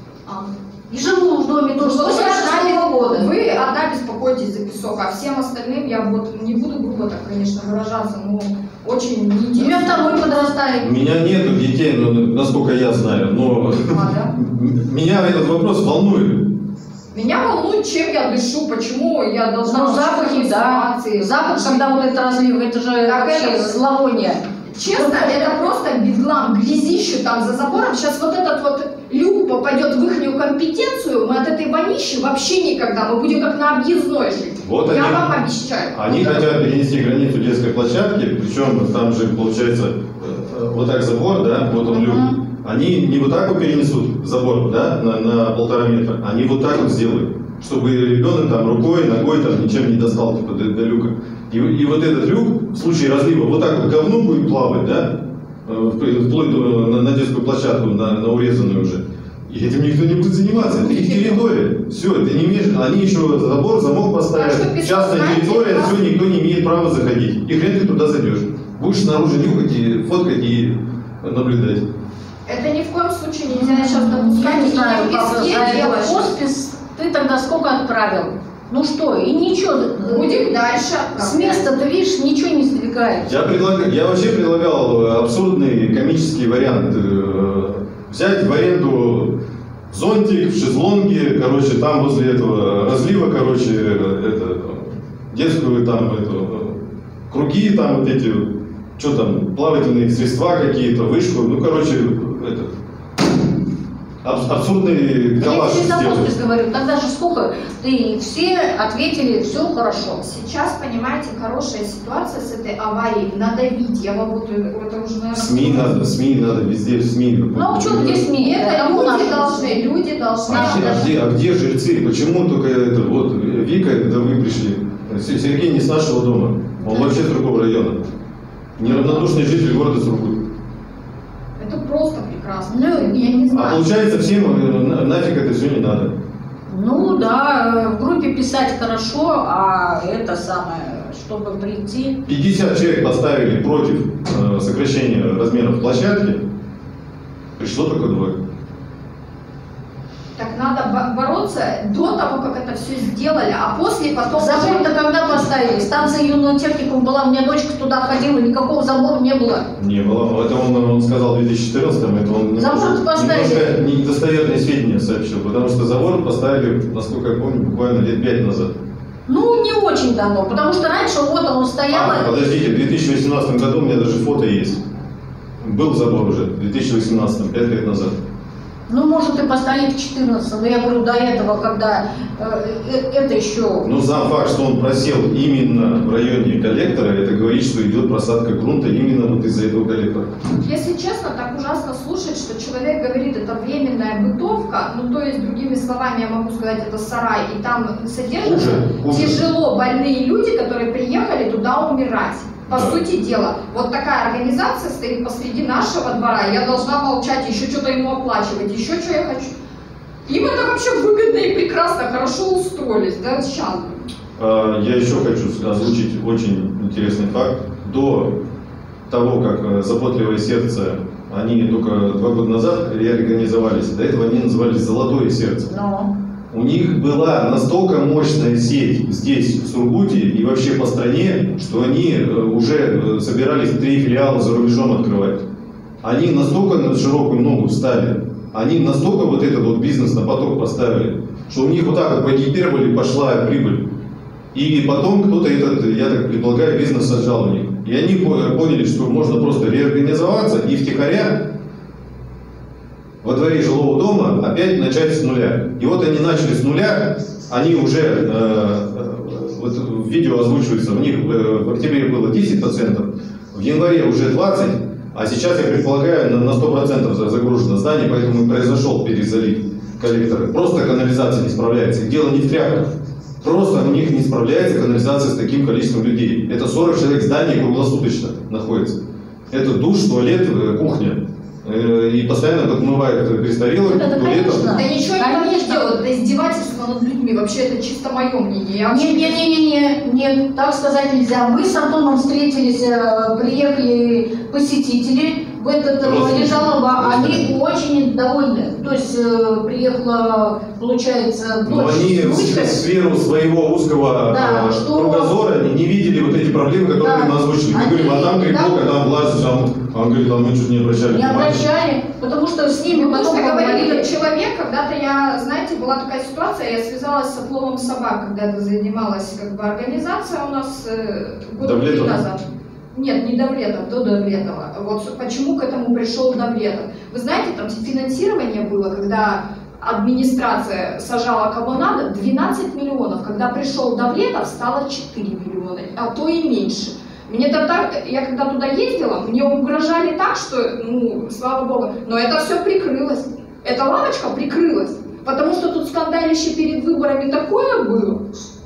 И живу в доме тоже. 86-го года. Вы одна беспокоитесь за песок, а всем остальным, я вот не буду грубо так, конечно, выражаться, но очень неинтересно. У меня второй подрастает. У меня нету детей, насколько я знаю, но меня этот вопрос волнует. Меня волнует, чем я дышу, почему я должна... Ну, запахи, да. Запах, когда вот это разлив, это же вообще зловоние. Честно, это просто бедлам, грязище там за забором. Сейчас вот этот вот люк попадет в ихнюю компетенцию, мы от этой вонищи вообще никогда, мы будем как на объездной жить. Вот я вам обещаю. Они хотят перенести границу детской площадки, причем там же получается вот так забор, да, вот он люк. Они не вот так вот перенесут забор, да, на 1,5 метра, они вот так вот сделают, чтобы ребенок там рукой, ногой там ничем не достал типа, до люка. И вот этот люк в случае разлива вот так вот говно будет плавать, да, вплоть на детскую площадку, на урезанную уже. И этим никто не будет заниматься, это их территория. Все, это не имеешь, они еще забор, замок поставят, частная территория, все, никто не имеет права заходить. И хрен ты туда зайдешь. Будешь снаружи нюхать и фоткать и наблюдать. Это ни в коем случае нельзя сейчас допускать. Я не знаю, как за делать. Хоспис ты тогда сколько отправил? Ну что, и ничего. Будем дальше. С места, ты видишь, ничего не сдвигает. Я вообще предлагал абсурдный комический вариант. Взять в аренду зонтик в шезлонге, короче, там возле этого разлива, короче, детскую там, круги там вот эти, что там, плавательные средства какие-то, вышку, ну, короче, абсурдный коллаж сделать. Я говорю, тогда же сколько, ты все ответили, все хорошо. Сейчас, понимаете, хорошая ситуация с этой аварией, надавить, я вам буду, это уже, наверное... СМИ надо, везде в СМИ. Ну, а почему где СМИ? Это люди должны. А где жильцы? Почему только это, вот, Вика, когда вы пришли, Сергей не с нашего дома, он вообще с другого района. Неравнодушный житель города Сургут. Это просто прекрасно. Ну, я не знаю. А получается, всем нафиг это все не надо. Ну да, в группе писать хорошо, а это самое, чтобы прийти... 50 человек поставили против сокращения размеров площадки, пришло только 2. Так надо бороться до того, как это все сделали, а после потом... Забор-то когда поставили? Станция юного техникума была, у меня дочка туда ходила, никакого забора не было. Не было. Это он сказал в 2014-м, это он немножко недостоверные сведения сообщил, потому что забор поставили, насколько я помню, буквально лет 5 назад. Ну, не очень давно, потому что раньше вот он стоял... Подождите, в 2018 году у меня даже фото есть. Был забор уже, в 2018, 5 лет назад. Ну, может, и поставили в 2014, но я говорю, до этого, когда это еще... Ну, сам факт, что он просел именно в районе коллектора, это говорит, что идет просадка грунта именно вот из-за этого коллектора. Если честно, так ужасно слушать, что человек говорит, это временная бытовка, ну, то есть, другими словами, я могу сказать, это сарай, и там содержатся тяжело больные люди, которые приехали туда умирать. По сути дела, вот такая организация стоит посреди нашего двора, я должна молчать, еще что-то ему оплачивать, еще что я хочу. Им это вообще выгодно и прекрасно, хорошо устроились, да, сейчас. Я еще хочу озвучить очень интересный факт. До того, как «Заботливое сердце», они только 2 года назад реорганизовались, до этого они назывались «Золотое сердце». Но. У них была настолько мощная сеть здесь, в Сургуте и вообще по стране, что они уже собирались 3 филиала за рубежом открывать. Они настолько на широкую ногу встали, они настолько вот этот вот бизнес на поток поставили, что у них вот так вот по гиперболе пошла прибыль. И потом кто-то этот, я так предполагаю, бизнес сожрал у них. И они поняли, что можно просто реорганизоваться и втихаря во дворе жилого дома опять начать с нуля. И вот они начали с нуля, они уже, вот в видео озвучивается, у них в октябре было 10%, в январе уже 20%, а сейчас, я предполагаю, на 100% загружено здание, поэтому и произошел перезалив коллектора. Просто канализация не справляется. И дело не в тряпках. Просто у них не справляется канализация с таким количеством людей. Это 40 человек в здании круглосуточно находится. Это душ, туалет, кухня. И постоянно отмывают престарелых туалетом. Да ничего они не делают, это издевательство над людьми. Вообще это чисто мое мнение. Нет, так сказать нельзя. Мы с Антоном встретились, приехали посетители в этот лежалоба, они очень довольны. То есть приехала, получается, но они в сферу своего узкого кругозора не видели вот эти проблемы, которые мы озвучили. Мы говорим, а там грибок, а там власть, он говорит, а мы чуть не обращали внимания. Не обращали, потому что с ними потом говорили человек, когда-то я, знаете, была такая ситуация, я связалась с отловом собак, когда-то занималась как бы организация у нас года 3 назад. Нет, не Давлетов, до Давлетова. Вот почему к этому пришел Давлетов. Вы знаете, там финансирование было, когда администрация сажала кого надо, 12 миллионов. Когда пришел Давлетов, стало 4 миллиона, а то и меньше. Мне так, я когда туда ездила, мне угрожали так, что, ну, слава богу, но это все прикрылось. Эта лавочка прикрылась, потому что тут скандалище перед выборами такое было.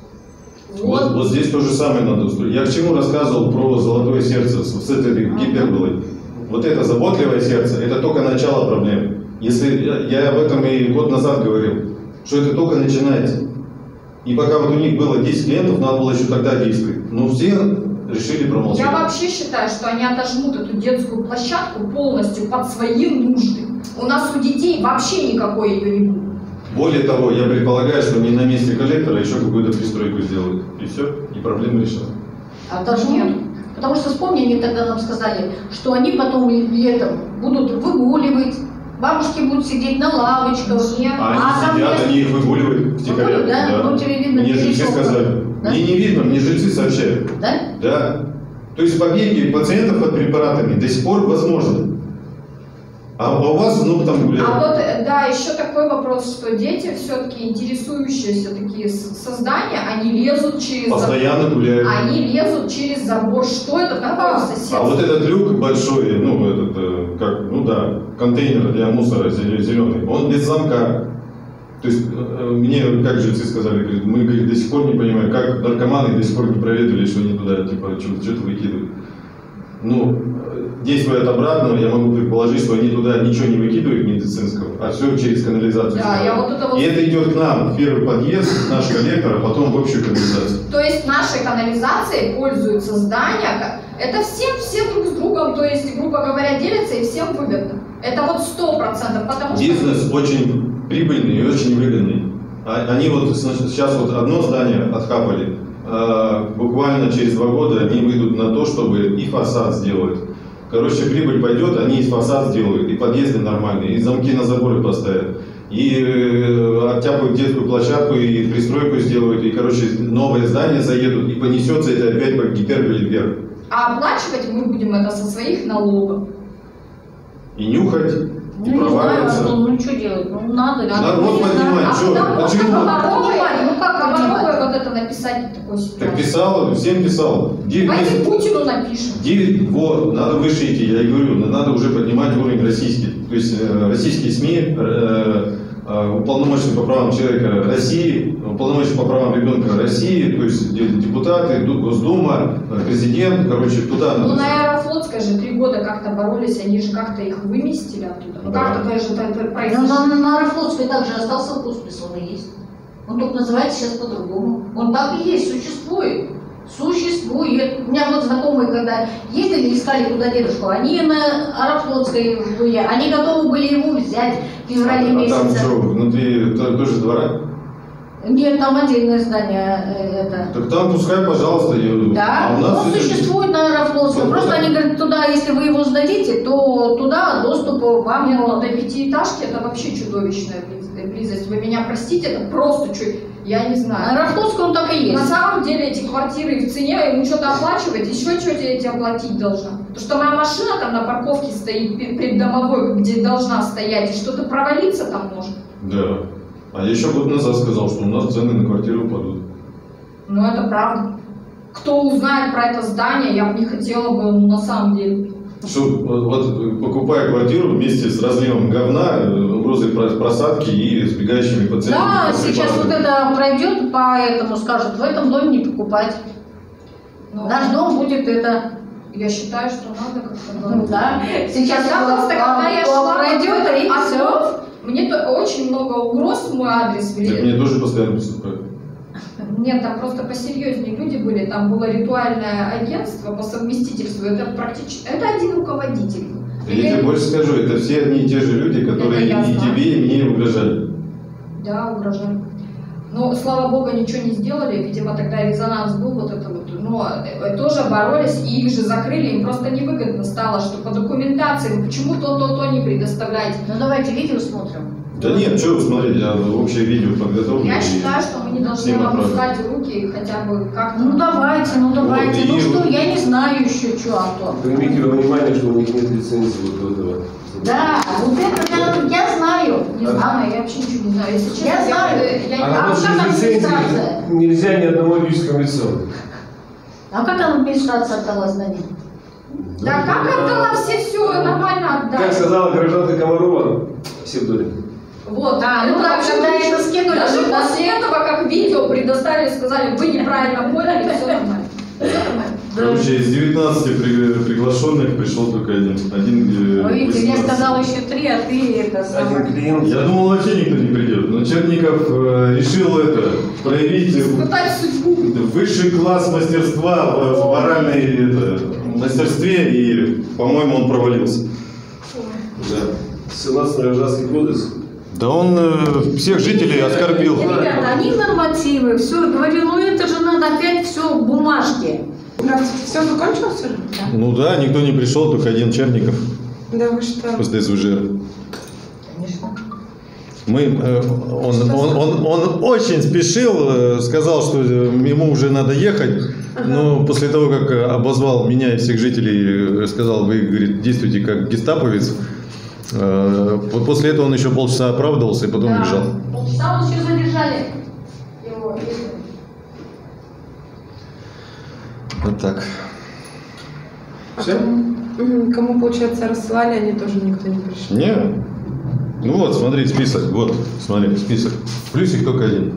Вот здесь то же самое надо устроить. Я к чему рассказывал про «Золотое сердце» с этой гиперболой. Вот это «Заботливое сердце» — это только начало проблемы. Если я об этом и год назад говорил, что это только начинается. И пока вот у них было 10 клиентов, надо было еще тогда действовать. Но все решили промолчать. Я вообще считаю, что они отожмут эту детскую площадку полностью под свои нужды. У нас у детей вообще никакой ее не будет. Более того, я предполагаю, что не на месте коллектора еще какую-то пристройку сделают. И все, и проблема решена. А даже нет. Потому что вспомни, они тогда нам сказали, что они потом летом будут выгуливать, бабушки будут сидеть на лавочках. А они сидят, они их выгуливают втихаря. Да? Ну, тебе видно, мне жильцы сказали. Да? Мне не видно, мне жильцы сообщают. Да? Да. То есть побеги пациентов под препаратами до сих пор возможны. А у вас, ну, там гуляют. А вот, да, еще такой вопрос, что дети все-таки интересующиеся такие создания, они лезут через постоянно гуляют. Они лезут через забор. Что это такое соседство? А вот этот люк большой, ну, этот, как, ну да, контейнер для мусора зеленый, он без замка. То есть, мне, как жильцы сказали, говорит, мы, говорит, до сих пор не понимаем, как наркоманы до сих пор не проведали, что они туда, типа, что-то выкидывают. Ну, действуя от обратного, я могу предположить, что они туда ничего не выкидывают медицинского, а все через канализацию. Да, вот и это идет к нам в первый подъезд, наш коллектор, а потом в общую канализацию. То есть нашей канализацией пользуются здания, это все друг с другом, то есть, грубо говоря, делятся и всем выгодно. Это вот 100%, потому что... Бизнес очень прибыльный и очень выгодный. Они вот сейчас вот одно здание отхапали, буквально через 2 года они выйдут на то, чтобы и фасад сделать. Короче, прибыль пойдет, они и фасад сделают, и подъезды нормальные, и замки на заборы поставят, и оттяпают детскую площадку, и пристройку сделают, и, короче, новое здание заедут, и понесется это опять по гиперболе вверх. А оплачивать мы будем это со своих налогов. И нюхать, и проваливаться. Ну что делать? Ну надо. Народ поднимает, что? Почему? Ну как Комаровой вот это написать такой ситуации? Так писал, всем писал. Давайте Путину напишем. 9, вот, надо выше идти, я и говорю, надо уже поднимать уровень российский. То есть российские СМИ, уполномоченный по правам человека России, уполномоченный по правам ребенка России, то есть депутаты, Госдума, президент, короче, туда. Ну, на Аэрофлотской же 3 года как-то боролись, они же как-то их выместили оттуда. Ну, да. как-то же это произошло. Но на Аэрофлотской также остался хоспис, он и есть. Он только называется сейчас по-другому. Он так и есть, существует. Существует. У меня вот знакомые, когда ездили, искали туда дедушку, они на Аэрофлотской были, они готовы были его взять в феврале месяце. Там что, внутри тоже двора? Нет, там отдельное здание. Это. Так там пускай, пожалуйста. Да, у нас он существует на Аэрофлотской. Вот, Просто да. они говорят, туда, если вы его сдадите, то туда доступ вам Нет, не ну, до 5-этажки это вообще чудовищная близость. Вы меня простите, это просто чуть, я не знаю. Аэрофлотской он так и есть. На самом деле эти квартиры в цене, ему что-то оплачивать, еще что-то я тебе оплатить должна. Потому что моя машина там на парковке стоит преддомовой, где должна стоять, и что-то провалиться там может. Да. А я еще год назад сказал, что у нас цены на квартиру упадут. Ну это правда. Кто узнает про это здание, я бы не хотела бы, ну, на самом деле. Что, вот покупая квартиру вместе с разливом говна, угрозой просадки и сбегающими пациентами. Да, сейчас вот это пройдет, поэтому скажут, в этом доме не покупать. Но наш дом будет это. Я считаю, что надо как-то... Да, сейчас я просто, когда я шла пройдет, и все. Мне очень много угроз в мой адрес Так вели. мне тоже постоянно поступают. Нет, там просто посерьезнее люди были. Там было ритуальное агентство по совместительству. Это практически... Это один руководитель. Я тебе больше скажу, это все одни и те же люди, которые и тебе, и мне угрожали. Да, угрожали. Но, слава богу, ничего не сделали. Видимо, тогда резонанс был вот это вот. Но тоже боролись, и их же закрыли. Им просто невыгодно стало, что по документации почему то не предоставляете. Ну давайте видео смотрим. Да нет, что вы смотрите, я общее видео подготовлю. Я считаю, что мы не должны всем опускать руки хотя бы как-то. Ну давайте. Вот, Ну что, я не знаю еще, что, Антон. Примите во внимание, что у них нет лицензии вот этого. Да, вот это я знаю. Не знаю, я вообще ничего не знаю. Если честно, Я знаю. А как без лицензии администрация? нельзя ни одному юридическому лицу. А как администрация отдала здание? Да как отдала все нормально отдали. Как сказала гражданка Комарова, все в доме. Вот, ну да, когда это скинули, даже да? после этого, как видео предоставили, сказали, вы неправильно поняли, все нормально. Короче, из 19 приглашенных пришел только один. Вы видите, я сказала еще 3, а ты это самое. Один клиент. Я думал, вообще никто не придет. Но Черников решил это проявить Испытать судьбу. высший класс мастерства в моральной мастерстве, и, по-моему, он провалился. Да. Ссылаться на гражданский кодекс. Да он всех жителей оскорбил. Ребята, они нормативы, все, говорю, ну это же надо опять все бумажки. Все закончилось уже? Да. Ну да, никто не пришел, только один Черников Да вы что? после СВЖ. Конечно. Он очень спешил, сказал, что ему уже надо ехать, но после того, как обозвал меня и всех жителей, сказал, вы, говорит, действуйте как гестаповец. После этого он еще полчаса оправдывался и потом бежал. Полчаса он еще задержали его. Вот так. Все? Кому, получается, рассылали, они тоже никто не пришел. Не. Ну вот, смотри, список. Вот, смотри, список. Плюсик только один.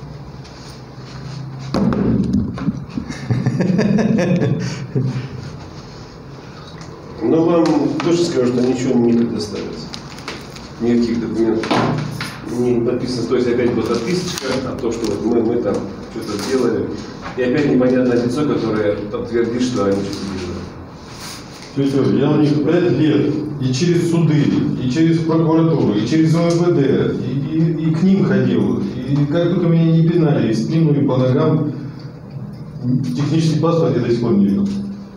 Но вам тоже скажу, что ничего не предоставится. Никаких документов не подписано. То есть опять будет отписочка о том, что вот мы там что-то сделали. И опять непонятное лицо, которое там твердит, что они что-то делают. Тетя, я у них 5 лет и через суды, и через прокуратуру, и через ОМВД, и к ним ходил. И как только меня не пинали, и в спину, и по ногам, технический паспорт я до сих пор не видел.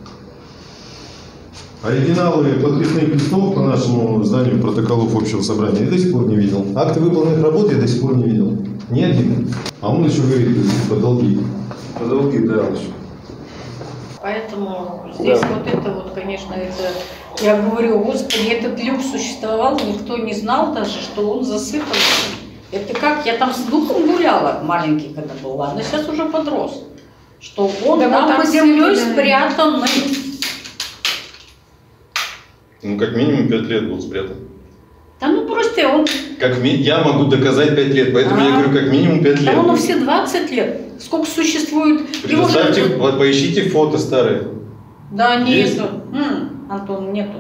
Оригиналы подписных листов по нашему зданию протоколов общего собрания я до сих пор не видел. Акты выполненных работ я до сих пор не видел. Ни один. А он еще говорит, по долги. По долги, да, еще. Поэтому здесь вот это вот, конечно, это... Я говорю, господи, этот люк существовал, никто не знал даже, что он засыпан. Это как? Я там с духом гуляла маленький, когда был. Ладно, сейчас уже подрос. Что он Да там под землей спрятанный. Ну, как минимум 5 лет был спрятан. Да ну просто он... Я могу доказать 5 лет, поэтому я говорю как минимум 5 лет. Да он все 20 лет. Сколько существует... Предоставьте, поищите фото старые. Да, нету. Антон, нету.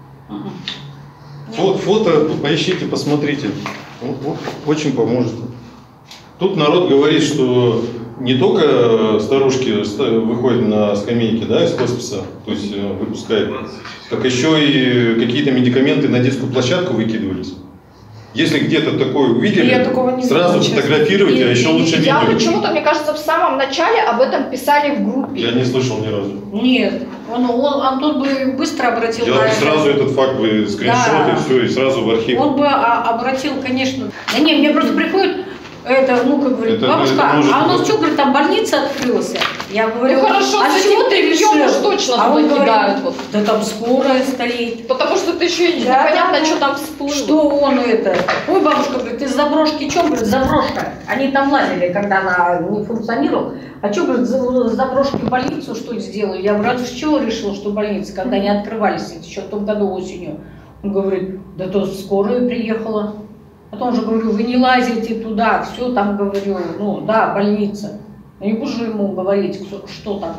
Фото поищите, посмотрите. Очень поможет. Тут народ говорит, что не только старушки выходят на скамейки, да, из хосписа, то есть выпускают, так еще и какие-то медикаменты на детскую площадку выкидывались. Если где-то такое увидели, сразу фотографируйте, а еще лучше видео. Я почему-то, мне кажется, в самом начале об этом писали в группе. Я не слышал ни разу. Нет, Антон бы быстро обратил Я бы сразу этот факт бы скриншот и все, и сразу в архив. Он бы обратил, конечно. Да не, мне просто приходит, внука говорит, бабушка, а у нас что, говорит, там больница открылась? Я говорю, ну хорошо, а чего ты ребенка точно туда кидают? Да там скорая стоит. Потому что ты еще непонятно, что там всплыло. Что он это? Ой, бабушка, говорит, ты заброшки, что, говорит, заброшка? Они там лазили, когда она не функционировала. А что, говорит, заброшки больницу, что ли, сделали? Я говорю, а ты с чего решила, что больницы, когда они открывались, еще в том году осенью? Он говорит, да то скорая приехала. Потом же говорю, вы не лазите туда, все там, говорю, ну да, больница. Я не буду же ему говорить, что там.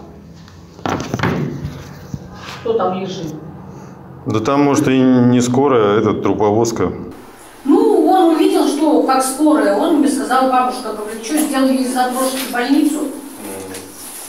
Что там лежит. Да там, может, и не скорая, а это труповозка. Ну, он увидел, что как скорая. Он мне сказал, бабушка, говорит, что сделали из заброшки больницу.